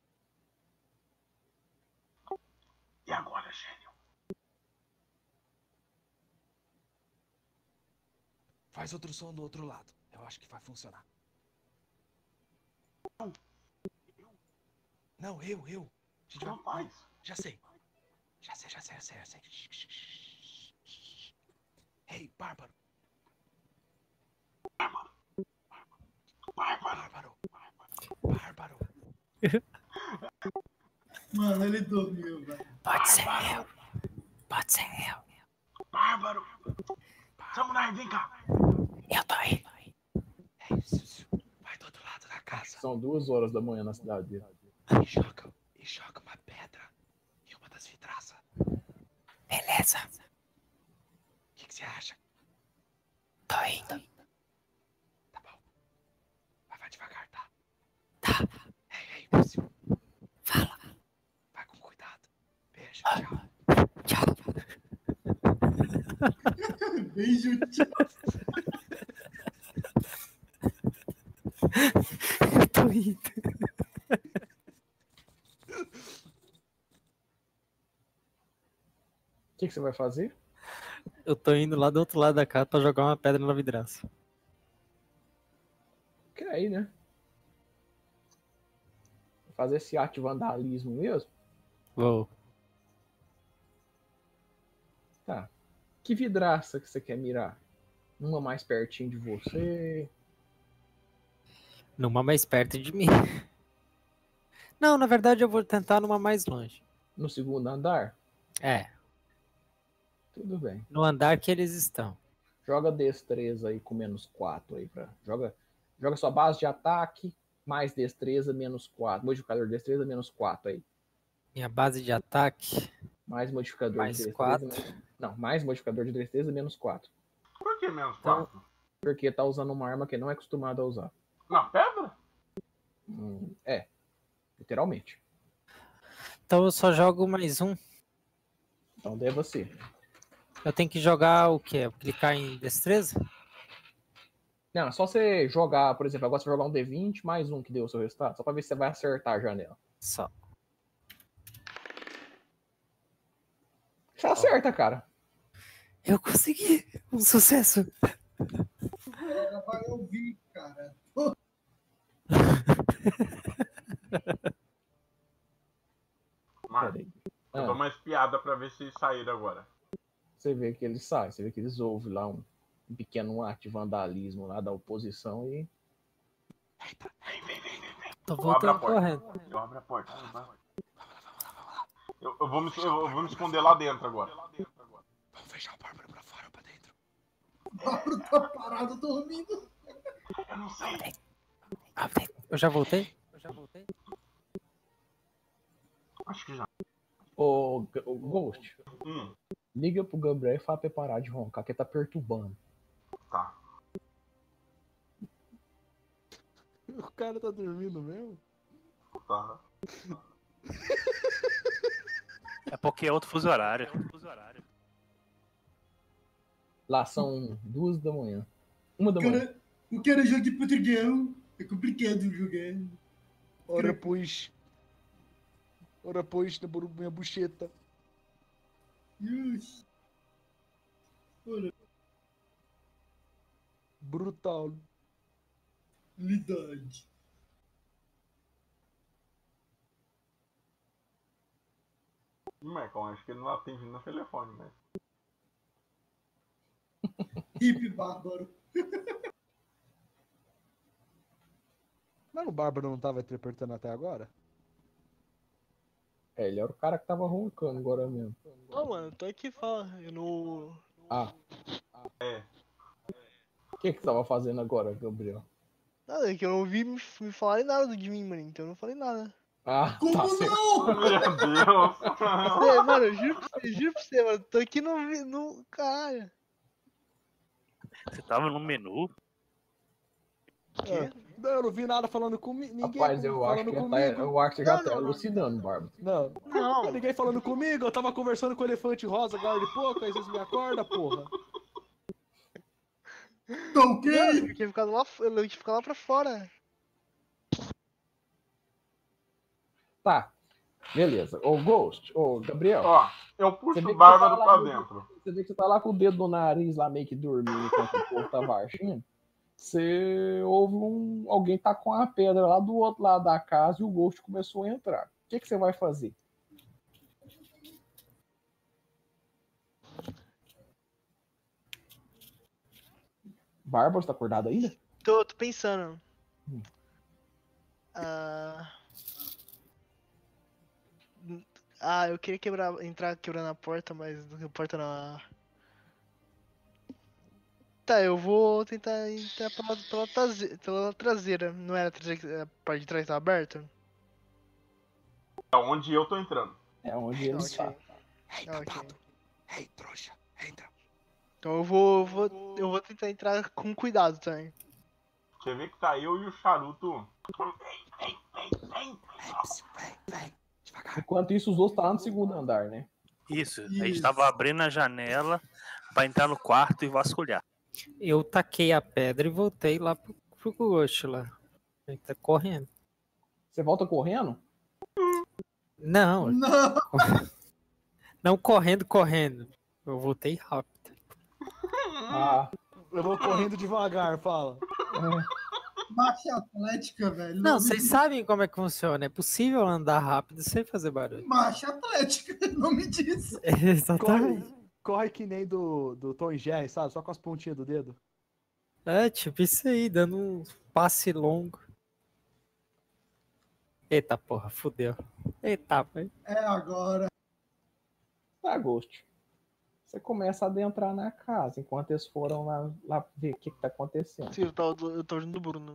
E agora, gênio? Faz outro som do outro lado. Eu acho que vai funcionar. Não, eu. A gente Não faz. Já sei. Ei, Bárbaro. Mano, ele dormiu, velho. Pode ser eu. Bárbaro! Samurai, vem cá! Eu tô indo. Vai do outro lado da casa. São 2 horas da manhã na cidade dele. E joga uma pedra em uma das vidraças. Beleza. O que você acha? Tô indo. Tá bom. Vai devagar, tá? Tá. Ei, Lúcio. Fala. Vai com cuidado. Beijo, Tchau. Beijo, tchau. Eu tô indo. O que você vai fazer? Eu tô indo lá do outro lado da casa pra jogar uma pedra na vidraça. Que aí, né? Fazer esse ato de vandalismo mesmo? Vou. Tá. Que vidraça que você quer mirar? Uma mais pertinho de você? Numa mais perto de mim. Não, na verdade eu vou tentar numa mais longe. No segundo andar? É. Tudo bem. No andar que eles estão. Joga destreza aí com -4 aí pra. Joga sua base de ataque, mais destreza, -4. Modificador de destreza, -4 aí. Minha base de ataque. Mais modificador Mais de destreza. 4. Não, mais modificador de destreza, -4. Por que menos Então- 4? Porque tá usando uma arma que não é acostumado a usar. Na pedra? É. Literalmente. Então eu só jogo mais um. Então daí é você. Eu tenho que jogar o quê? Clicar em destreza? Não, é só você jogar, por exemplo, agora você jogar um D20 mais um que deu o seu resultado, só pra ver se você vai acertar a janela. Só. Você acerta, cara. Eu consegui! Um sucesso! Agora vai ouvir, cara. Mano, Peraí. eu dou uma espiada pra ver se eles saíram agora. Você vê que eles saem, você vê que eles ouvem lá um pequeno ato de vandalismo lá da oposição e. Tô Eu abro a voltando porta. correndo. Eu abro a porta. Eu vou me esconder lá dentro agora. Vamos fechar o Bárbaro pra fora ou pra dentro? O Bárbaro tá parado dormindo. Eu não sei. Eu já voltei? Acho que já. O Ghost, Liga pro Gabriel e fala pra ele parar de roncar, que ele tá perturbando. Tá. O cara tá dormindo mesmo? Tá. É porque é outro fuso horário. Lá são 2 da manhã. 1 da manhã. O cara joga de Portugal. É complicado jogar. Ora, pois na minha bucheta. Ixi. Olha, Brutal. lidade. Michael, acho que ele não atende no telefone, né? Hip bárbaro. Mas o Bárbaro não tava interpretando até agora? É, ele era o cara que tava roncando agora mesmo. Não, mano, eu tô aqui falando. Eu não. Ah, É. o que você tava fazendo agora, Gabriel? Nada, é que eu não ouvi me falarem nada de mim, mano. Então eu não falei nada. Ah, Como tá certo. não? Meu Deus! Mano, eu juro pra você, mano. Tô aqui no. Caralho. Você tava no menu? Não, eu não vi nada falando comigo. Ninguém Rapaz, eu acho, falando que comigo. eu acho que você já Não, tá não, não. elucidando, Bárbara. Não, Não. ninguém falando comigo. Eu tava conversando com o elefante rosa agora de pouco, aí vocês me acordam, porra. Tá Não, ok? eu tinha ficado lá, eu tinha ficado lá pra fora. Tá, beleza. Ô, Ghost, ô, Gabriel, Ó, eu puxo Você vê o que Bárbaro você tá pra lá no- dentro. você vê que você tá lá com o dedo no nariz, lá meio que dormindo enquanto o povo tá marchando. Você ouve alguém tá com a pedra lá do outro lado da casa e o Ghost começou a entrar. O que você vai fazer? Bárbara, você tá acordado ainda? Tô pensando. Hum. Eu queria entrar quebrando a porta, mas a porta não. Tá, eu vou tentar entrar pela traseira. Não era a parte de trás tá aberta? É onde eu tô entrando. É onde ele Ok. está. Ok. Ei, trouxa, entra. Então eu vou tentar entrar com cuidado também. Você vê que tá eu e o charuto. Vem, devagar. Enquanto isso, os outros tá lá no segundo andar, né? Isso. A gente Isso. tava abrindo a janela pra entrar no quarto e vasculhar. Eu taquei a pedra e voltei lá pro Ghost lá. Ele tá correndo. Você volta correndo? Não, Não. não correndo. Eu voltei rápido. Ah, Eu vou correndo devagar, fala. Marcha atlética, velho. Não, Nome vocês disso. sabem como é que funciona. É possível andar rápido sem fazer barulho. Marcha atlética, nome disso. Exatamente. Corre que nem do Tom e Jerry, sabe? Só com as pontinhas do dedo. É, tipo isso aí, dando um passe longo. Eita porra, fudeu. Eita, velho. É agora. tá, Ghost. Você começa a adentrar na casa, enquanto eles foram lá ver o que tá acontecendo. Sim, eu tô junto do Bruno.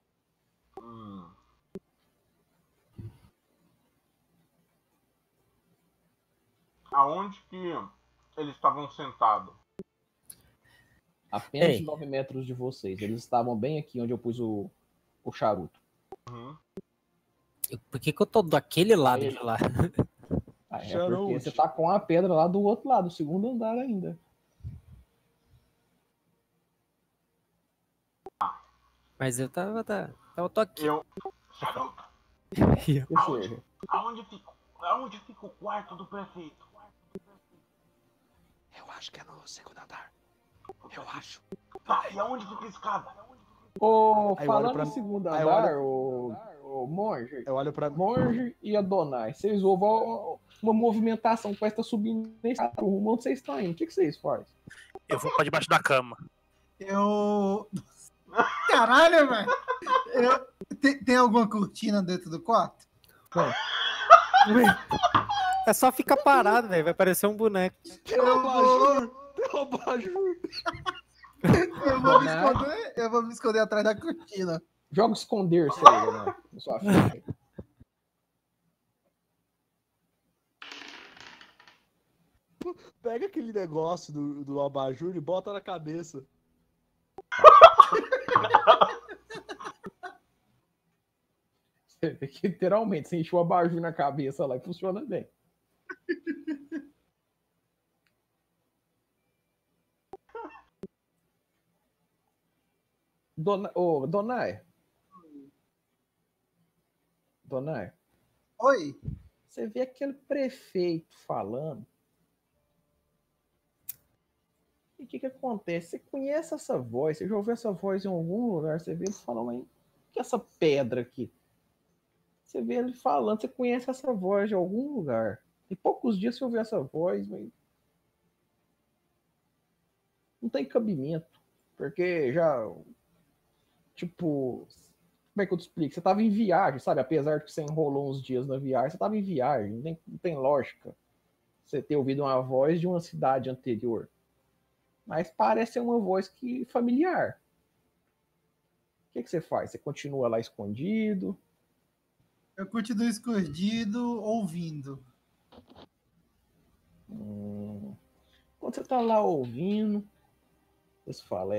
Aonde que eles estavam sentados? Apenas Ei. 9 metros de vocês. Eles estavam bem aqui onde eu pus o charuto. Uhum. Por que eu tô daquele lado Aí. de lá? Ah, é Charuto. porque você tá com a pedra lá do outro lado, do segundo andar ainda. Mas eu tava tô aqui. Eu. Charuto, Ou seja, aonde fica o quarto do prefeito? Eu acho que é no segundo andar. Eu acho. Tá, e aonde fica a escada? Aí eu falando olho pra- em segundo aí eu andar, o Monge, Eu olho pra. Monge e Adonai, vocês ouvem uma movimentação, parece que tá subindo nesse rumo onde vocês estão indo. O que vocês fazem? Eu vou pra debaixo da cama. Eu. Caralho, velho. Tem alguma cortina dentro do quarto? É só ficar parado, velho. Vai parecer um boneco. Eu vou me esconder atrás da cortina. Joga esconder-se aí, né? Na sua ficha. Pega aquele negócio do abajur e bota na cabeça. Você vê que, literalmente, você enche o abajur na cabeça lá e funciona bem. Donai. Donai, Oi. você vê aquele prefeito falando. E o que acontece? Você conhece essa voz? Você já ouviu essa voz em algum lugar? Você vê ele falando aí. O que é essa pedra aqui? Você vê ele falando, você conhece essa voz de algum lugar. Em poucos dias você ouviu essa voz, mas não tem cabimento. Porque já, tipo, como é que eu te explico? Você tava em viagem, sabe? Apesar de que você enrolou uns dias na viagem, você tava em viagem. Não tem lógica você ter ouvido uma voz de uma cidade anterior. Mas parece ser uma voz que familiar. O que você faz? Você continua lá escondido? Eu continuo escondido, ouvindo. Quando você tá lá ouvindo, você fala,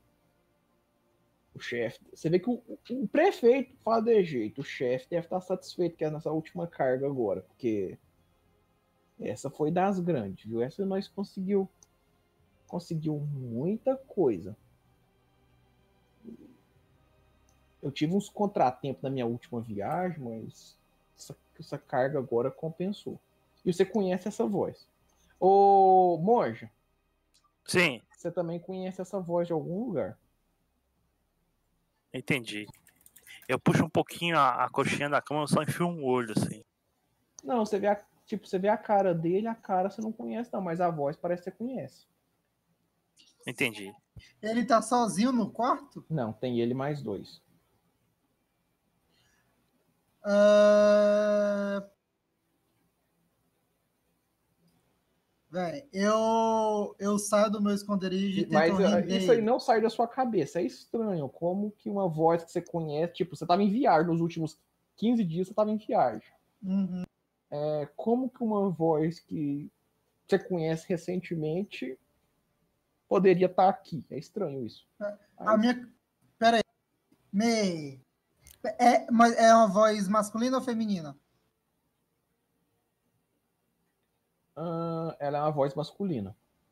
o chefe. Você vê que o prefeito fala de jeito, o chefe deve estar satisfeito que é nessa última carga agora, porque essa foi das grandes, viu? Essa nós conseguiu muita coisa. Eu tive uns contratempos na minha última viagem, mas essa carga agora compensou. E você conhece essa voz. Ô, Monja. Sim. Você também conhece essa voz de algum lugar. Entendi. Eu puxo um pouquinho a coxinha da cama, eu só enfio um olho, assim. Não, você vê a cara dele, a cara você não conhece não, mas a voz parece que você conhece. Entendi. Ele tá sozinho no quarto? Não, tem ele mais dois. Véi, eu saio do meu esconderijo e Mas tento render isso aí ele. não sai da sua cabeça. É estranho como que uma voz que você conhece, tipo, você tava em viagem nos últimos 15 dias, você tava em viagem. Uhum. Como que uma voz que você conhece recentemente poderia estar aqui? É estranho isso. A minha... Pera aí. Mas é uma voz masculina ou feminina? Ela é uma voz masculina.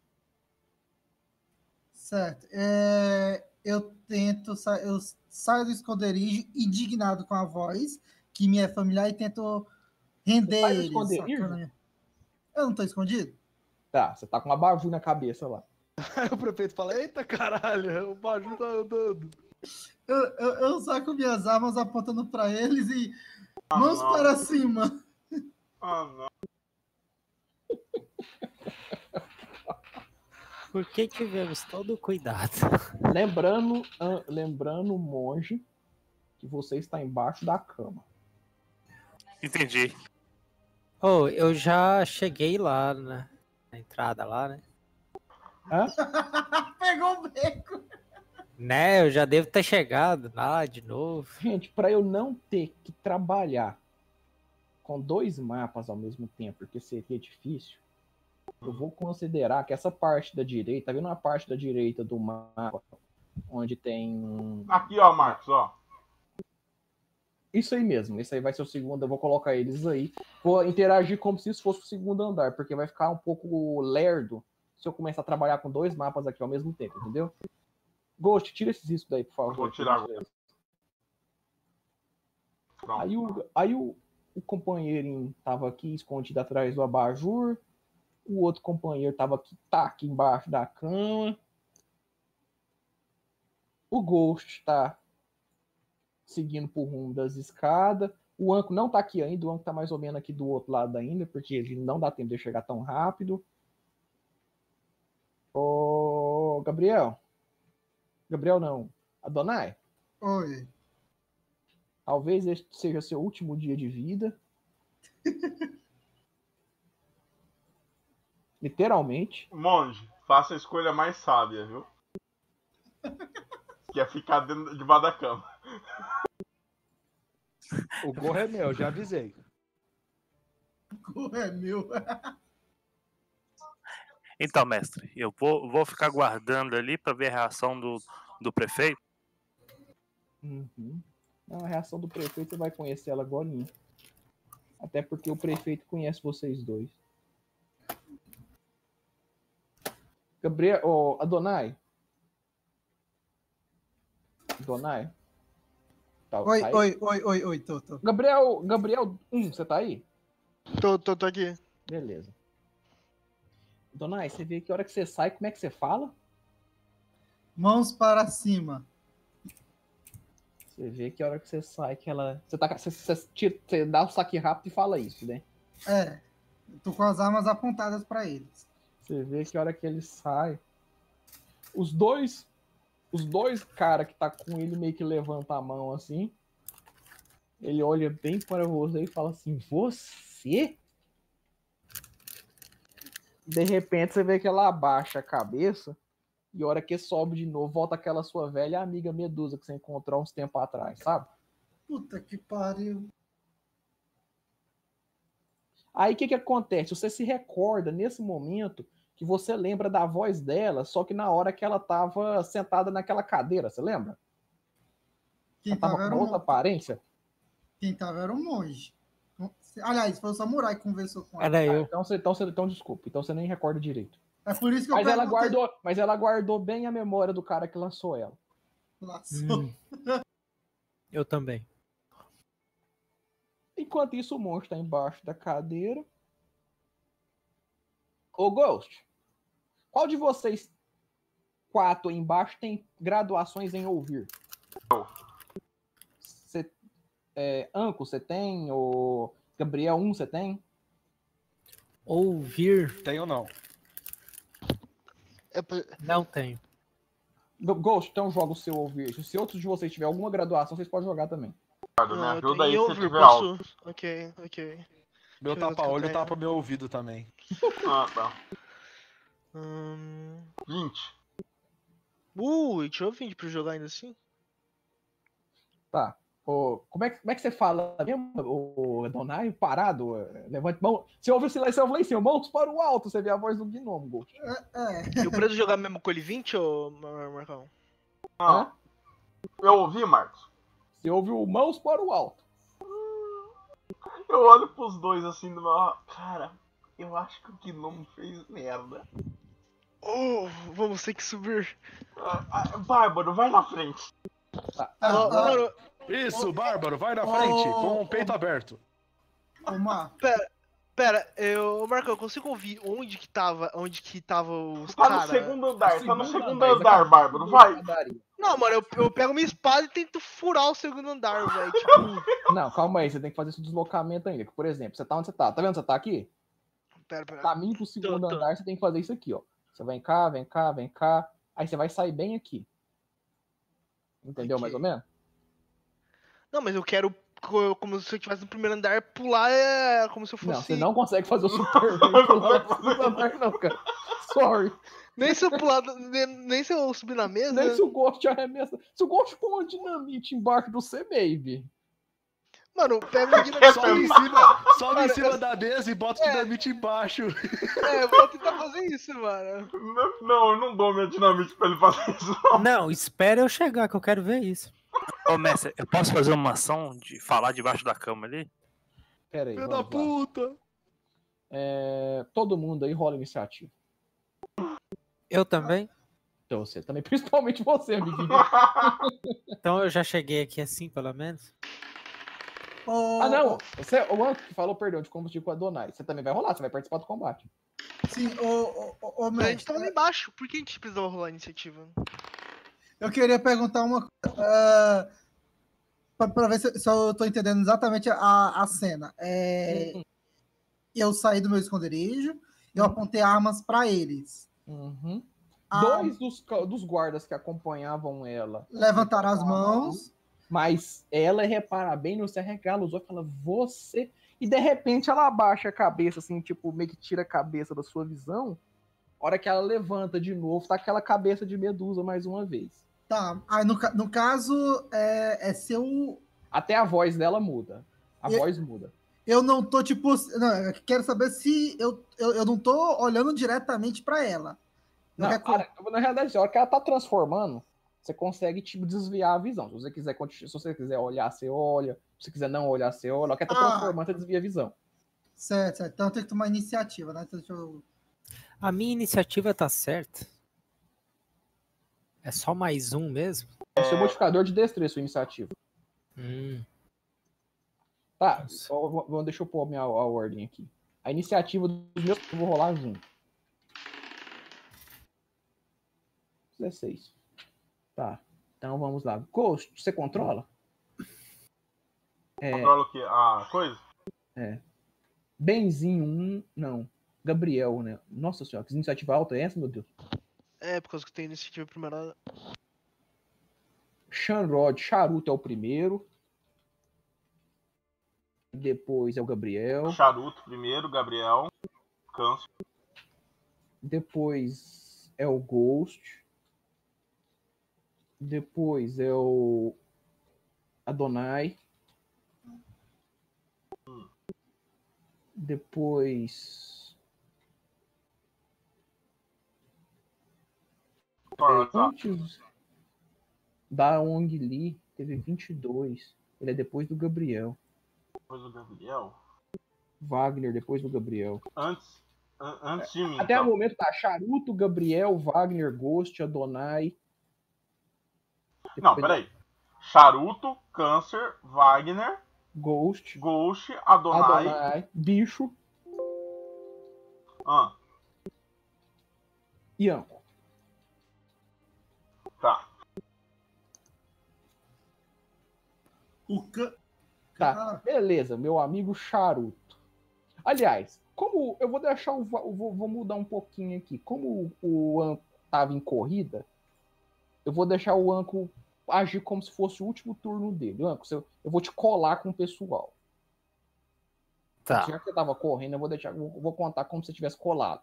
Certo. Eu saio do esconderijo indignado com a voz, que me é familiar, e tento render Sai do ele. esconderijo? Eu não tô escondido? Tá, você tá com uma baju na cabeça lá. Aí o prefeito fala, eita caralho, o baju tá andando. Eu saco minhas armas apontando pra eles e mãos para cima. Não. Por que tivemos todo o cuidado? Lembrando, monge, que você está embaixo da cama. Entendi. Eu já cheguei lá, né? Na entrada lá, né? Hã? Pegou o beco. Né, eu já devo ter chegado lá de novo. Gente, para eu não ter que trabalhar com 2 mapas ao mesmo tempo, porque seria difícil, eu vou considerar que essa parte da direita, tá vendo a parte da direita do mapa, onde tem... Aqui, ó, Marcos, ó. Isso aí mesmo, esse aí vai ser o segundo, eu vou colocar eles aí. Vou interagir como se isso fosse o segundo andar, porque vai ficar um pouco lerdo se eu começar a trabalhar com 2 mapas aqui ao mesmo tempo, entendeu? Ghost, tira esses riscos daí, por favor. Eu vou tirar agora. Aí o companheirinho tava aqui escondido atrás do abajur, o outro companheiro tava aqui embaixo da cama, o Ghost tá seguindo por rumo das escadas, o Anco não tá aqui ainda, o Anco tá mais ou menos aqui do outro lado ainda, porque ele não dá tempo de chegar tão rápido. Ô, Gabriel não, Adonai. Oi. Talvez este seja seu último dia de vida. Literalmente. Monge, faça a escolha mais sábia, viu? Que é ficar debaixo da cama. O gorro é meu, já avisei. O gorro é meu. Então, mestre, eu vou ficar guardando ali pra ver a reação do prefeito. Uhum. Não, a reação do prefeito você vai conhecer ela agora. Até porque o prefeito conhece vocês dois. Gabriel, Adonai. Adonai. Tá, Oi, tá aí? oi, tô. Gabriel, você tá aí? Tô aqui. Beleza. Adonai, você vê que a hora que você sai, como é que você fala? Mãos para cima. Você vê que a hora que você sai, que ela. Você dá o saque rápido e fala isso, né? É. Tô com as armas apontadas para eles. Você vê que a hora que ele sai. Os dois caras que tá com ele meio que levanta a mão assim. Ele olha bem para você e fala assim: Você? De repente você vê que ela abaixa a cabeça. E a hora que sobe de novo, volta aquela sua velha amiga Medusa que você encontrou uns tempos atrás, sabe? Puta que pariu. Aí o que acontece? Você se recorda nesse momento que você lembra da voz dela, só que na hora que ela tava sentada naquela cadeira, você lembra? Quem Ela tava tava com era uma um outra aparência. Quem tava era um monge. Aliás, foi o samurai que conversou com ela. Era eu. Então desculpa. Então você nem recorda direito. É por isso que eu Mas ela guardou bem a memória do cara que lançou ela. Laçou. Eu também. Enquanto isso, o monstro tá embaixo da cadeira. Ô, Ghost, qual de vocês 4 aí embaixo tem graduações em ouvir? Anco, você tem? O Gabriel 1, você tem? Ouvir, Tenho não. não tenho. Ghost, então joga o seu ouvir. Se outros de vocês tiver alguma graduação, vocês podem jogar também. Me ajuda aí se ouvir, tiver algo. Ok. Meu Deixa eu ver o que tapa-olho eu tapa meu ouvido também. Ah, tá. 20. 20. Tirou 20 pra jogar ainda assim? Tá. Como é que você fala mesmo, o Donai? Parado? Levante mão. Você ouve o silêncio, eu falei assim, mãos para o alto. Você vê a voz do gnomo, Ghost. Eu preso jogar mesmo com ele 20, ô Marcão? Hã? Eu ouvi, Marcos? Você ouve o mãos para o alto. Eu olho pros dois assim do meu. Cara, eu acho que o Gnomo fez merda. Oh, vamos ter que subir. Bárbaro, vai na frente. Mano, Isso, Bárbaro, vai na frente, com o peito aberto. Omar, pera, Marcão, eu consigo ouvir onde que tava os Tá caras? no segundo andar, tá no Segundo segundo andar, andar, Bárbaro, vai. Não, mano, eu pego minha espada e tento furar o segundo andar, velho. Tipo, Não, calma aí, você tem que fazer esse deslocamento ainda. Por exemplo, você tá onde você tá? Tá vendo? Você tá aqui? pera. Caminho pro segundo Tô. andar, você tem que fazer isso aqui, ó. Você vem cá. Aí você vai sair bem aqui. Entendeu, Ok. mais ou menos? Não, mas eu quero, como se eu estivesse no primeiro andar, pular como se eu fosse... Não, você não consegue fazer o super pular pro segundo andar, não, cara. Sorry. Nem se eu pular, nem se eu subir na mesa. Nem se o Ghost arremessa. Se o Ghost pôr uma dinamite embaixo do C, maybe. Mano, pega a dinamite. Sobe em cima da mesa e bota o dinamite embaixo. Eu vou tentar fazer isso, mano. Não, eu não dou minha dinamite pra ele fazer isso. Não, espera eu chegar, que eu quero ver isso. Ô, mestre, eu posso fazer uma ação de falar debaixo da cama ali? Pera aí, Filho vamos da lá. puta. Todo mundo aí rola iniciativa. Eu também? Então você também, principalmente você, amiguinho. Então eu já cheguei aqui assim, pelo menos. Ah, não. O Anco que falou, perdão, de combustível com a Donai. Você também vai rolar, você vai participar do combate. Sim, A gente mestre, tava lá embaixo, por que a gente precisava rolar a iniciativa? eu queria perguntar uma coisa. Pra ver se eu tô entendendo exatamente a cena. Eu saí do meu esconderijo, eu apontei armas para eles. Uhum. Ah. Dois dos guardas que acompanhavam ela Levantaram as mãos. Mas ela repara bem, você arregala os olhos e fala, você... E de repente ela abaixa a cabeça, assim, tipo, meio que tira a cabeça da sua visão. A hora que ela levanta de novo, tá aquela cabeça de Medusa mais uma vez. Tá, aí no caso, seu... Até a voz dela muda. A voz muda. Eu não tô, tipo... Não, eu quero saber se eu não tô olhando diretamente pra ela. Não, na realidade, a hora que ela tá transformando, você consegue, tipo, desviar a visão. Se você quiser olhar, você olha. Se você quiser não olhar, você olha. A hora que ela tá transformando, você desvia a visão. Certo. Então tem que tomar iniciativa, né? Então, deixa eu... A minha iniciativa tá certa. É só mais um mesmo? É o seu modificador de destreza, sua iniciativa. Tá, deixa eu pôr a ordem aqui. A iniciativa dos meus eu vou rolar junto. 16. Tá, então vamos lá. Ghost, você controla? Controla o quê? A coisa? Benzinho 1, não. Gabriel, né? Nossa senhora, que iniciativa alta é essa, meu Deus? É, por causa que tem iniciativa primeira. Shanrod, Charuto é o primeiro. Depois é o Gabriel. Charuto primeiro, Gabriel. Câncer. Depois é o Ghost. Depois é o Adonai. Depois... antes da Ong Lee, teve 22. Ele é depois do Gabriel. Depois do Gabriel? Wagner, depois do Gabriel. Antes de mim. Até o momento tá Charuto, Gabriel, Wagner, Ghost, Adonai. Não, peraí. Charuto, Câncer, Wagner, Ghost, Adonai, Bicho e Anko. Tá. Tá, beleza, meu amigo Charuto. Aliás, como eu vou deixar vou mudar um pouquinho aqui. Como o Anko tava em corrida, eu vou deixar o Anko agir como se fosse o último turno dele. Anko, eu vou te colar com o pessoal. Tá. Já que você tava correndo, vou contar como se você tivesse colado.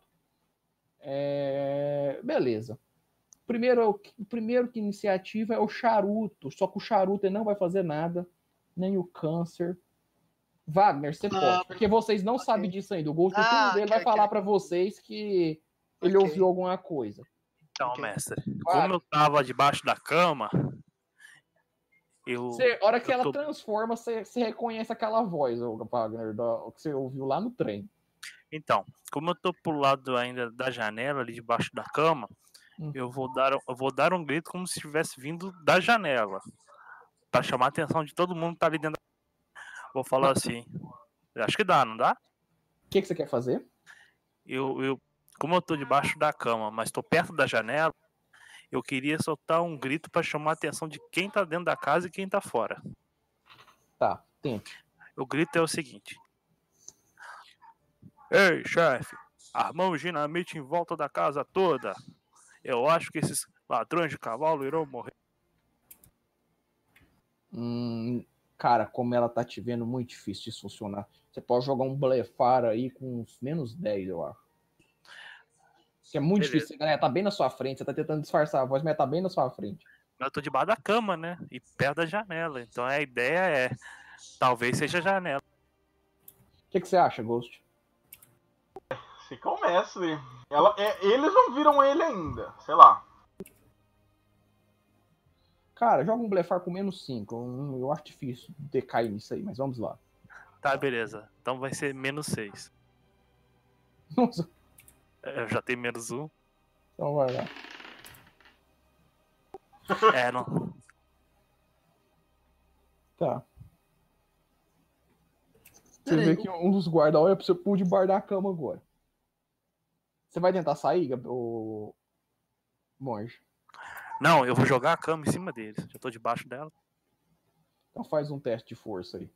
Beleza. O primeiro que iniciativa é o Charuto. Só que o Charuto ele não vai fazer nada. Nem o Câncer. Wagner, você pode. Porque vocês não sabem disso ainda. O Ghost no turno dele vai falar pra vocês que ele ouviu alguma coisa. Então, mestre, como eu tava debaixo da cama, a hora que ela transforma, você reconhece aquela voz, Wagner, que você ouviu lá no trem. Então, como eu tô pro lado ainda da janela, ali debaixo da cama, eu vou dar um grito como se estivesse vindo da janela, pra chamar a atenção de todo mundo que tá ali dentro. Vou falar assim, acho que dá, não dá? O que você quer fazer? Como eu tô debaixo da cama, mas tô perto da janela, eu queria soltar um grito pra chamar a atenção de quem tá dentro da casa e quem tá fora. Tá, tente. O grito é o seguinte: ei, chefe, armamos dinamite em volta da casa toda. Eu acho que esses ladrões de cavalo irão morrer. Cara, como ela tá te vendo, muito difícil isso funcionar. Você pode jogar um blefar aí com uns menos 10, eu acho. Que é muito difícil. Galera, tá bem na sua frente. Você tá tentando disfarçar a voz, mas tá bem na sua frente. Eu tô debaixo da cama, né? E perto da janela. Então a ideia talvez seja a janela. O que você acha, Ghost? Fica o mestre. Eles não viram ele ainda. Sei lá. Cara, joga um blefar com menos 5. Eu acho difícil decair nisso aí, mas vamos lá. Tá, beleza. Então vai ser menos 6. Nossa. Eu já tenho menos 1. Então vai lá. Não. Tá. Você vê que um dos guardas olha pra você pulo debaixo da cama agora. Você vai tentar sair, o monge? Não, eu vou jogar a cama em cima deles. Já tô debaixo dela. Então faz um teste de força aí.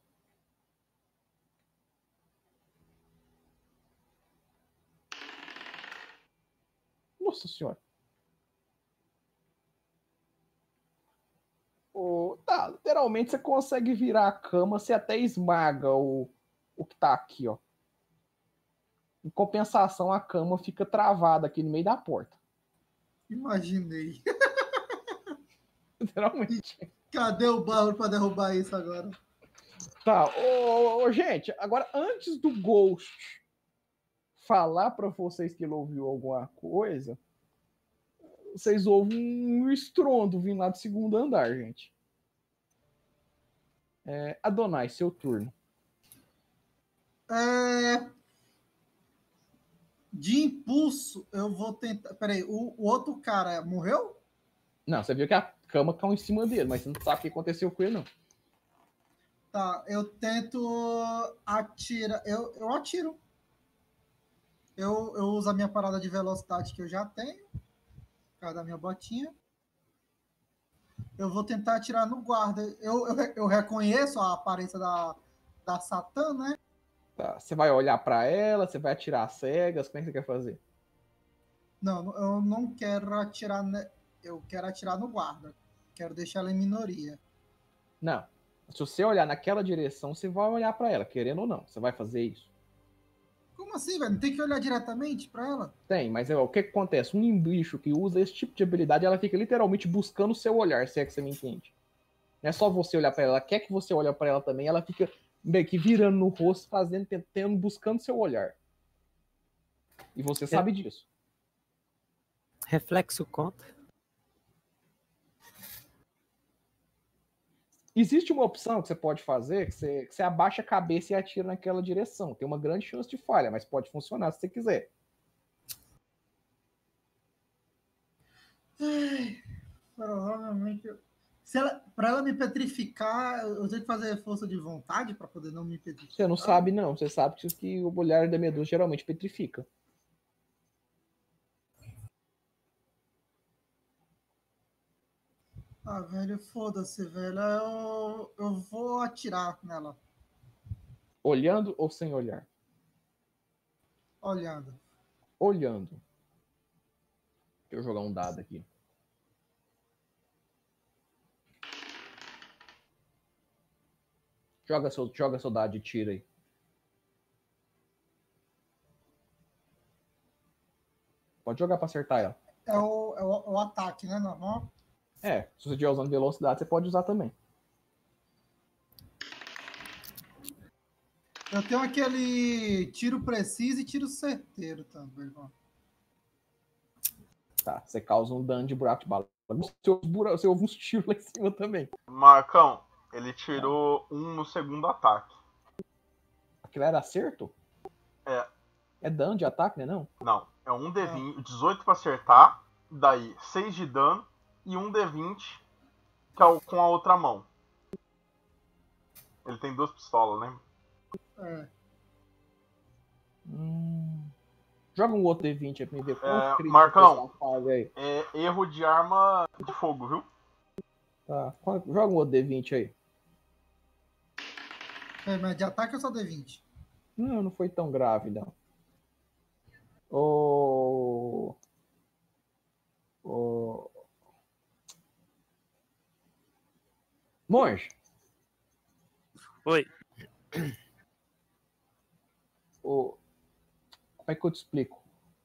Nossa senhora. Tá, literalmente você consegue virar a cama, você até esmaga o que tá aqui, ó. Em compensação, a cama fica travada aqui no meio da porta. Imaginei. Literalmente. Cadê o barro pra derrubar isso agora? Tá, gente, agora antes do Ghost falar pra vocês que ele ouviu alguma coisa, vocês ouvem um estrondo vindo lá do segundo andar, gente. Adonai, seu turno. De impulso, eu vou tentar. Peraí, o outro cara morreu? Não, você viu que a cama caiu em cima dele, mas você não sabe o que aconteceu com ele, não. Tá, eu tento atirar. Eu atiro. Eu uso a minha parada de velocidade que eu já tenho. Por causa da minha botinha. Eu vou tentar atirar no guarda. Eu reconheço a aparência da Satã, né? Tá, você vai olhar pra ela, você vai atirar às cegas, como é que você quer fazer? Não, eu não quero atirar. Eu quero atirar no guarda. Quero deixar ela em minoria. Não. Se você olhar naquela direção, você vai olhar pra ela, querendo ou não. Você vai fazer isso. Como assim, velho? Não tem que olhar diretamente pra ela? Tem, mas o que acontece? Um bicho que usa esse tipo de habilidade, ela fica literalmente buscando o seu olhar, se é que você me entende. Não é só você olhar pra ela, ela quer que você olhe pra ela também, ela fica meio que virando no rosto, fazendo, tentando, buscando seu olhar. E você sabe disso. Reflexo conta. Existe uma opção que você pode fazer, que você abaixa a cabeça e atira naquela direção. Tem uma grande chance de falha, mas pode funcionar se você quiser. Ai, provavelmente. Pra ela me petrificar, eu tenho que fazer força de vontade pra poder não me petrificar. Você não sabe, não. Você sabe que o olhar da medusa geralmente petrifica. Ah, velho, foda-se, velho. Eu vou atirar nela, Olhando ou sem olhar? olhando. Olhando. Deixa eu jogar um dado aqui. Joga seu dado e tira aí. Pode jogar pra acertar ela. É o ataque, né? Normal. Se você estiver usando velocidade, você pode usar também. Eu tenho aquele tiro preciso e tiro certeiro também, ó. Tá, você causa um dano de buraco de bala. Você ouve uns tiros lá em cima também. Marcão, ele tirou um no segundo ataque. Aquilo era acerto? É. É dano de ataque, né? Não? Não, é um D20, 18 pra acertar, daí 6 de dano e um D20 que é com a outra mão. Ele tem 2 pistolas, né? Joga um outro D20 aí pra me ver quanto crítico Marcão, faz aí. é erro de arma de fogo, viu? Tá, joga um outro D20 aí. Mas de ataque é só D20. Não foi tão grave, não. Monge. Oi. Como é que eu te explico?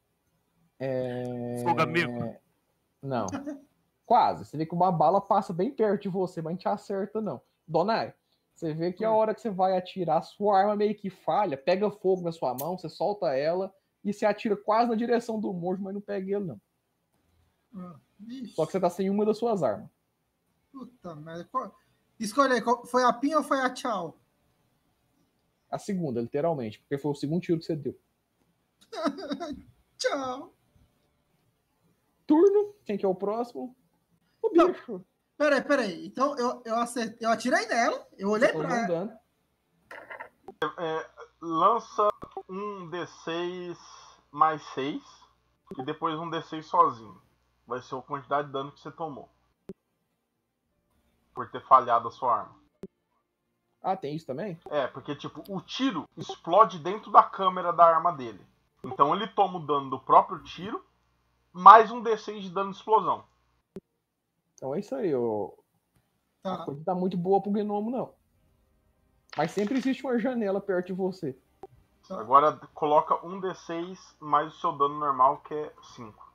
Fogo amigo. Não. Quase. Você vê que uma bala passa bem perto de você, mas não te acerta, não. Donai, você vê que a hora que você vai atirar, sua arma meio que falha, pega fogo na sua mão, você solta ela e você atira quase na direção do monge, mas não pega ele, não. Só que você tá sem uma das suas armas. Puta merda. Escolhe aí, foi a Pin ou foi a Tchau? A segunda, literalmente, porque foi o segundo tiro que você deu. Tchau. Turno, quem que é o próximo? O bicho. Peraí. Então eu acertei, eu atirei nela, eu olhei pra ela. Lança um D6 mais 6 e depois um D6 sozinho. Vai ser a quantidade de dano que você tomou. Por ter falhado a sua arma. Ah, tem isso também? Porque tipo, o tiro explode dentro da câmera da arma dele. Então ele toma o dano do próprio tiro, mais um D6 de dano de explosão. Então é isso aí, Tá. A coisa tá muito boa pro gnomo, não. Mas sempre existe uma janela perto de você. Agora coloca um D6 mais o seu dano normal, que é 5.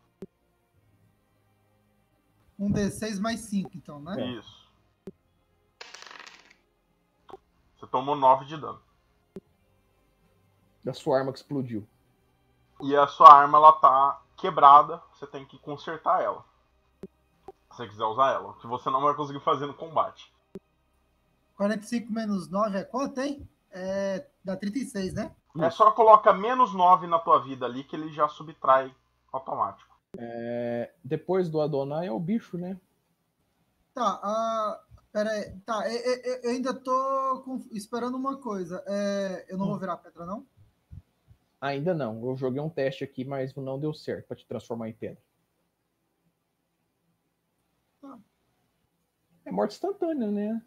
Um D6 mais 5, então, né? Isso. Você tomou 9 de dano. Da sua arma que explodiu. E a sua arma, ela tá quebrada. Você tem que consertar ela. Se você quiser usar ela. O que você não vai conseguir fazer no combate. 45 menos 9 é quanto, hein? Dá 36, né? É só coloca menos 9 na tua vida ali que ele já subtrai automático. Depois do Adonai é o bicho, né? Tá, pera aí. Tá, eu ainda tô esperando uma coisa. Eu não vou virar pedra, não? Ainda não. Eu joguei um teste aqui, mas não deu certo pra te transformar em pedra. Tá. É morte instantânea, né?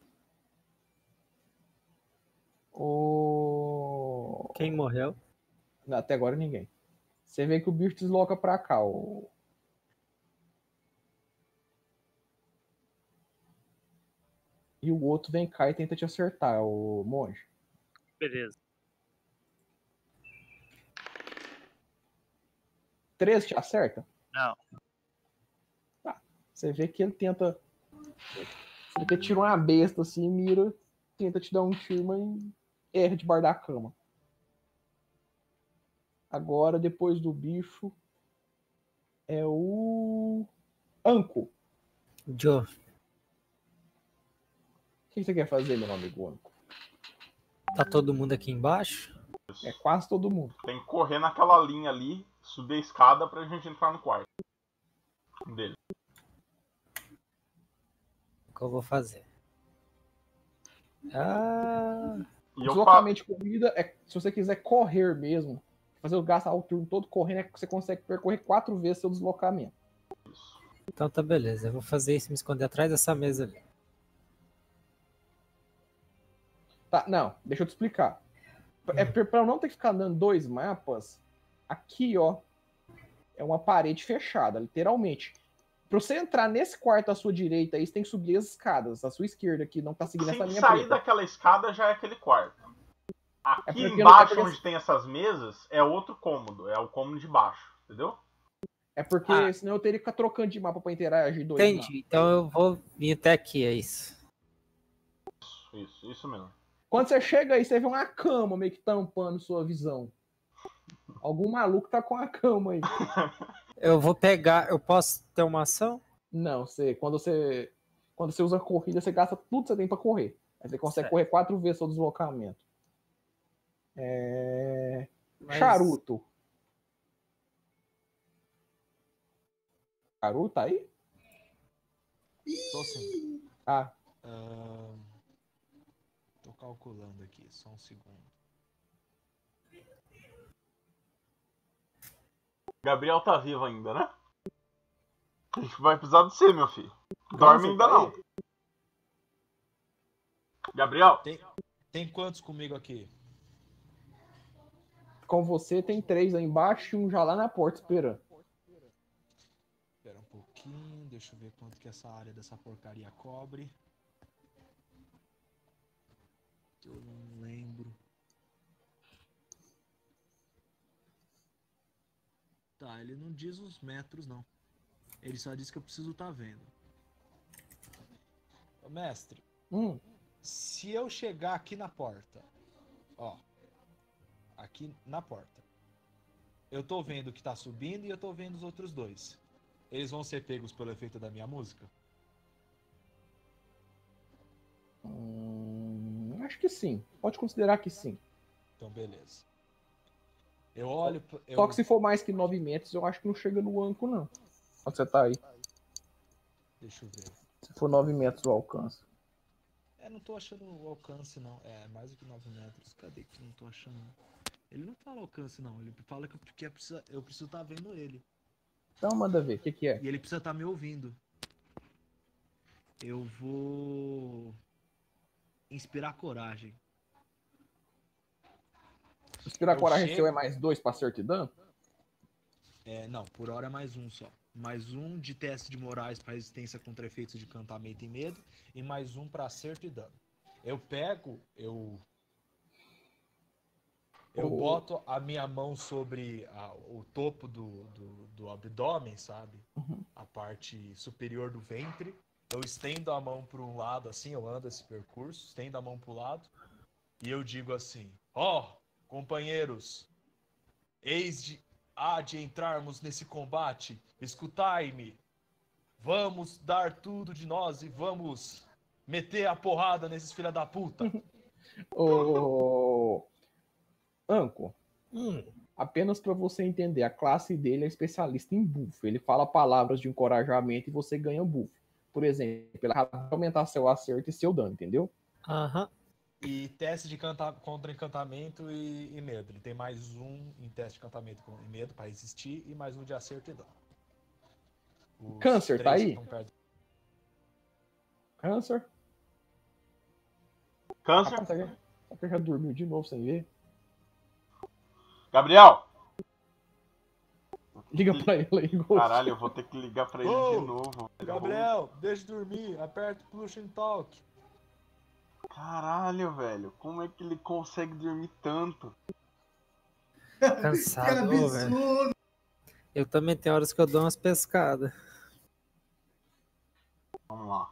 Quem morreu? Não, até agora ninguém. Você vê que o bicho desloca pra cá. E o outro vem cá e tenta te acertar, o monge. Beleza. 13 te acerta? Não. Tá. Você vê que ele tenta. Ele tira uma besta assim, mira, tenta te dar um tiro, mas erra debaixo da cama. Agora, depois do bicho, é o Anco. Joe. O que você quer fazer, meu amigo Anco? Tá todo mundo aqui embaixo? É quase todo mundo. Tem que correr naquela linha ali, subir a escada pra gente entrar no quarto dele. O que eu vou fazer? Deslocamento de corrida se você quiser correr mesmo, fazer o gastar o turno todo correndo, você consegue percorrer 4 vezes seu deslocamento. Então tá beleza, eu vou fazer isso, me esconder atrás dessa mesa ali. Tá, não, deixa eu te explicar. Pra eu não ter que ficar dando 2 mapas, aqui, ó, é uma parede fechada, literalmente. Pra você entrar nesse quarto à sua direita aí, você tem que subir as escadas. A sua esquerda aqui não tá seguindo essa Se linha sair preta. daquela escada já é aquele quarto. Aqui porque embaixo, onde tem essas mesas, é outro cômodo. É o cômodo de baixo, entendeu? É porque senão eu teria que ficar trocando de mapa pra interagir 2 mapas. Entendi, então eu vou vir até aqui, é isso. Isso mesmo. Quando você chega aí, você vê uma cama meio que tampando sua visão. Algum maluco tá com a cama aí. Eu vou pegar, eu posso ter uma ação? Não, quando você usa corrida, você gasta tudo que você tem pra correr. Aí você consegue correr 4 vezes seu deslocamento. Charuto. Charuto tá aí? Tô sim. Tô calculando aqui, só um segundo. Gabriel tá vivo ainda, né? A gente vai precisar de você, meu filho. Dorme ainda não. Gabriel? Tem quantos comigo aqui? Com você tem 3 aí embaixo e um já lá na porta esperando. Espera um pouquinho, deixa eu ver quanto que essa área dessa porcaria cobre. Eu não lembro. Tá, ele não diz os metros, não. Ele só diz que eu preciso estar vendo. Ô, mestre, se eu chegar aqui na porta, ó, aqui na porta, eu tô vendo que tá subindo e eu tô vendo os outros dois. Eles vão ser pegos pelo efeito da minha música? Acho que sim. Pode considerar que sim. Então, beleza. Eu olho... Só que se for mais que 9 metros, eu acho que não chega no Anco, não. Onde você tá aí? Deixa eu ver. Se for 9 metros o alcance. Não tô achando o alcance, não. É mais do que 9 metros. Cadê que eu não tô achando? Ele não fala alcance, não. Ele fala que eu preciso estar vendo ele. Então manda ver, o que é? E ele precisa estar me ouvindo. Eu vou... inspirar coragem. Inspirar coragem seu é mais 2 pra acerto e dano? Não, por hora é mais 1 só. Mais 1 de teste de morais para resistência contra efeitos de encantamento e medo. E mais 1 para acerto e dano. Eu pego, eu boto a minha mão sobre o topo do abdômen, sabe? A parte superior do ventre. Eu estendo a mão para um lado, assim, eu ando esse percurso, estendo a mão para o lado. E eu digo assim: companheiros, há de entrarmos nesse combate. Escutai-me. Vamos dar tudo de nós e vamos meter a porrada nesses filha da puta. Ô, Anko, Hum, apenas para você entender, a classe dele é especialista em buff. Ele fala palavras de encorajamento e você ganha buff. Por exemplo, ela vai aumentar seu acerto e seu dano, entendeu? Aham. E teste de contra encantamento e medo. Ele tem mais um em teste de encantamento e medo para resistir e mais um de acerto e dano. Os Câncer, tá três aí? que estão perto- Câncer. Câncer. Rapaz, será que já dormiu de novo sem ver? Gabriel! Liga pra ele aí, Ghost. Caralho, eu vou ter que ligar pra ele Ô, de novo. Gabriel, deixa de dormir. Aperta o push and talk. Caralho, velho. Como é que ele consegue dormir tanto? Que Cansado, ô, velho. absurdo. Eu também tenho horas que eu dou umas pescadas. Vamos lá.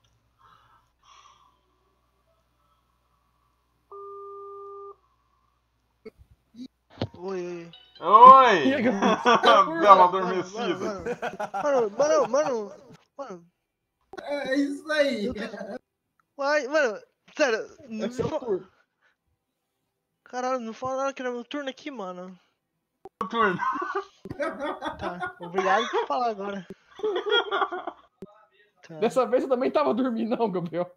Oi. Oi! E aí, Gabriel? Bela adormecida. Mano. É isso aí. Uai, mano, sério. Não É me seu fa- turno. Caralho, não falaram que era meu turno aqui, mano. Turno. Tá, obrigado por falar agora. Tá. Dessa vez eu também tava dormindo, não, Gabriel.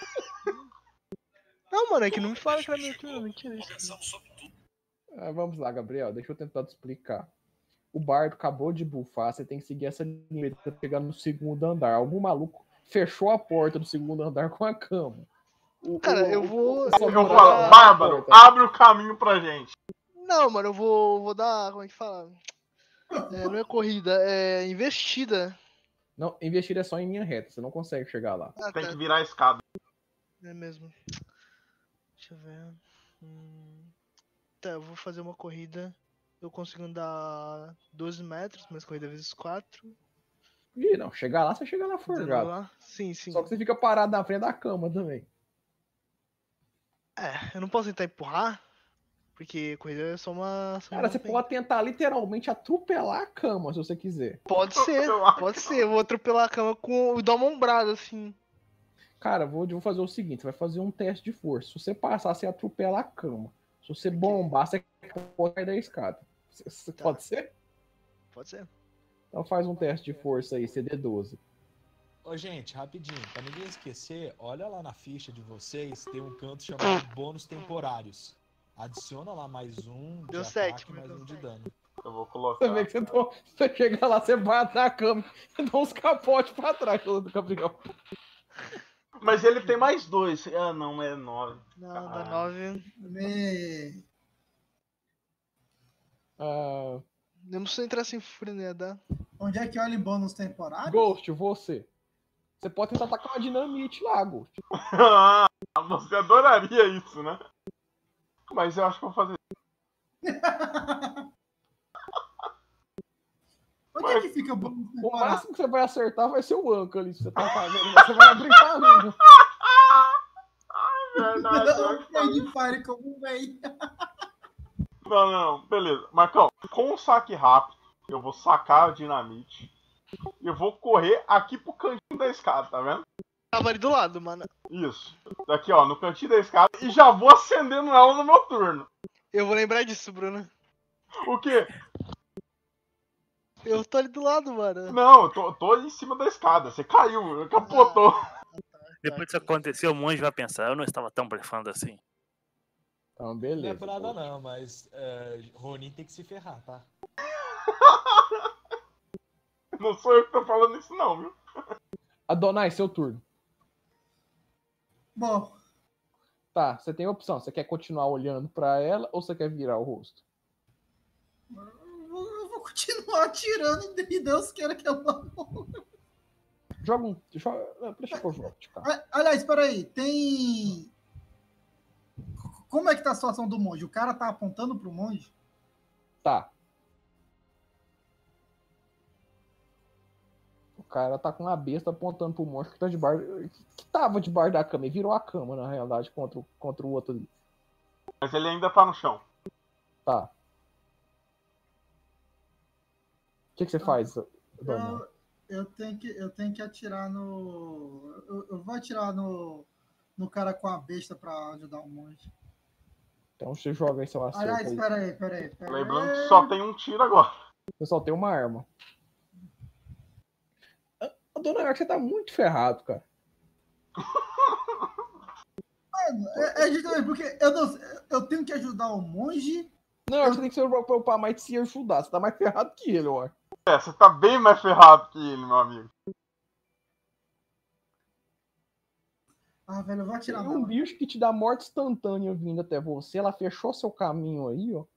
Não, mano, é que não me falaram que era meu turno, mentira isso. Vamos lá, Gabriel. Deixa eu tentar te explicar. O bardo acabou de bufar. Você tem que seguir essa linha pra chegar no segundo andar. Algum maluco fechou a porta do segundo andar com a cama. Cara, eu vou. Eu samurai falo, abre a Bárbaro, porta. abre o caminho pra gente. Não, mano, eu vou dar. Como é que fala? Não é corrida, é investida. Não, investir é só em linha reta. Você não consegue chegar lá. Ah, Tem tá. que virar a escada. É mesmo. Deixa eu ver. Tá, eu vou fazer uma corrida. Eu consigo andar 12 metros, mas corrida vezes 4. Ih, não. Chegar lá, você chega na forjada. Lá. Sim, sim. Só que você fica parado na frente da cama também. Eu não posso tentar empurrar, porque corrida é só uma. Cara, você pode tentar literalmente atropelar a cama, se você quiser. Pode ser, pode ser. Eu vou atropelar a cama com dar uma ombrada, assim. Cara, vou fazer o seguinte: você vai fazer um teste de força. Se você passar, você atropela a cama. Se você bombar, você pode cair da escada. Tá. Pode ser? Pode ser. Então faz um teste de força aí, CD12. Ô, gente, rapidinho, pra ninguém esquecer, olha lá na ficha de vocês, tem um canto chamado bônus temporários. Adiciona lá mais um de Deu ataque 7, e mais mas um deu de dano. Eu vou colocar. Você vê que você chega lá, você bate na cama e dá uns capotes pra trás do Gabriel. Mas ele tem mais 2. Ah, não, é 9. Não, dá 9. Me- Eu não sei entrar sem fúria, né? Dá. Onde é que olha em bônus temporário? Ghost, você. Você pode tentar atacar uma dinamite lá, Ghost. Você adoraria isso, né? Mas eu acho que eu vou fazer. Onde é que fica o bônus O temporário? máximo que você vai acertar vai ser o Anka ali. Se você tá cagando, você vai abrir caminho. Verdade, eu Não, acho que Friendly Fire como vem. Não, beleza. Marcão, com um saque rápido, eu vou sacar a dinamite. E eu vou correr aqui pro cantinho da escada, tá vendo? Tava ali do lado, mano. Isso. Daqui, ó, no cantinho da escada. E já vou acendendo ela no meu turno. Eu vou lembrar disso, Bruno. O quê? Eu tô ali do lado, mano. Não, eu tô em cima da escada. Você caiu, capotou. Depois disso acontecer, o monge vai pensar, eu não estava tão blefando assim. Então, Não é beleza. por nada Ghost. não, mas Ronin tem que se ferrar, tá? Não sou eu que tô falando isso, não, viu? Adonai, seu turno. Bom, Tá, você tem a opção. Você quer continuar olhando pra ela ou você quer virar o rosto? eu vou continuar atirando e Deus queira que eu não. Joga um. Deixa que eu jogo, cara. Aliás, peraí, tem. Como é que tá a situação do monge? O cara tá apontando pro monge? Tá. O cara tá com a besta apontando pro monstro que tá debaixo. Que tava debaixo da cama e virou a cama, na realidade, contra o outro ali. Mas ele ainda tá no chão. Tá. O que você faz, Dona? Eu tenho que atirar no. Eu vou atirar no cara com a besta pra ajudar o monge. Então você joga aí seu acerto. Aliás, Aí. peraí. Lembrando que só tem um tiro agora. Você só tem uma arma. Dona York, você tá muito ferrado, cara. Mano, justamente porque eu tenho que ajudar o monge. Não, você tem que se preocupar mais de se ajudar. Você tá mais ferrado que ele, ó. Você tá bem mais ferrado que ele, meu amigo. Ah, velho, eu vou atirar Tem nela. um bicho que te dá morte instantânea vindo até você. Ela fechou seu caminho aí, ó.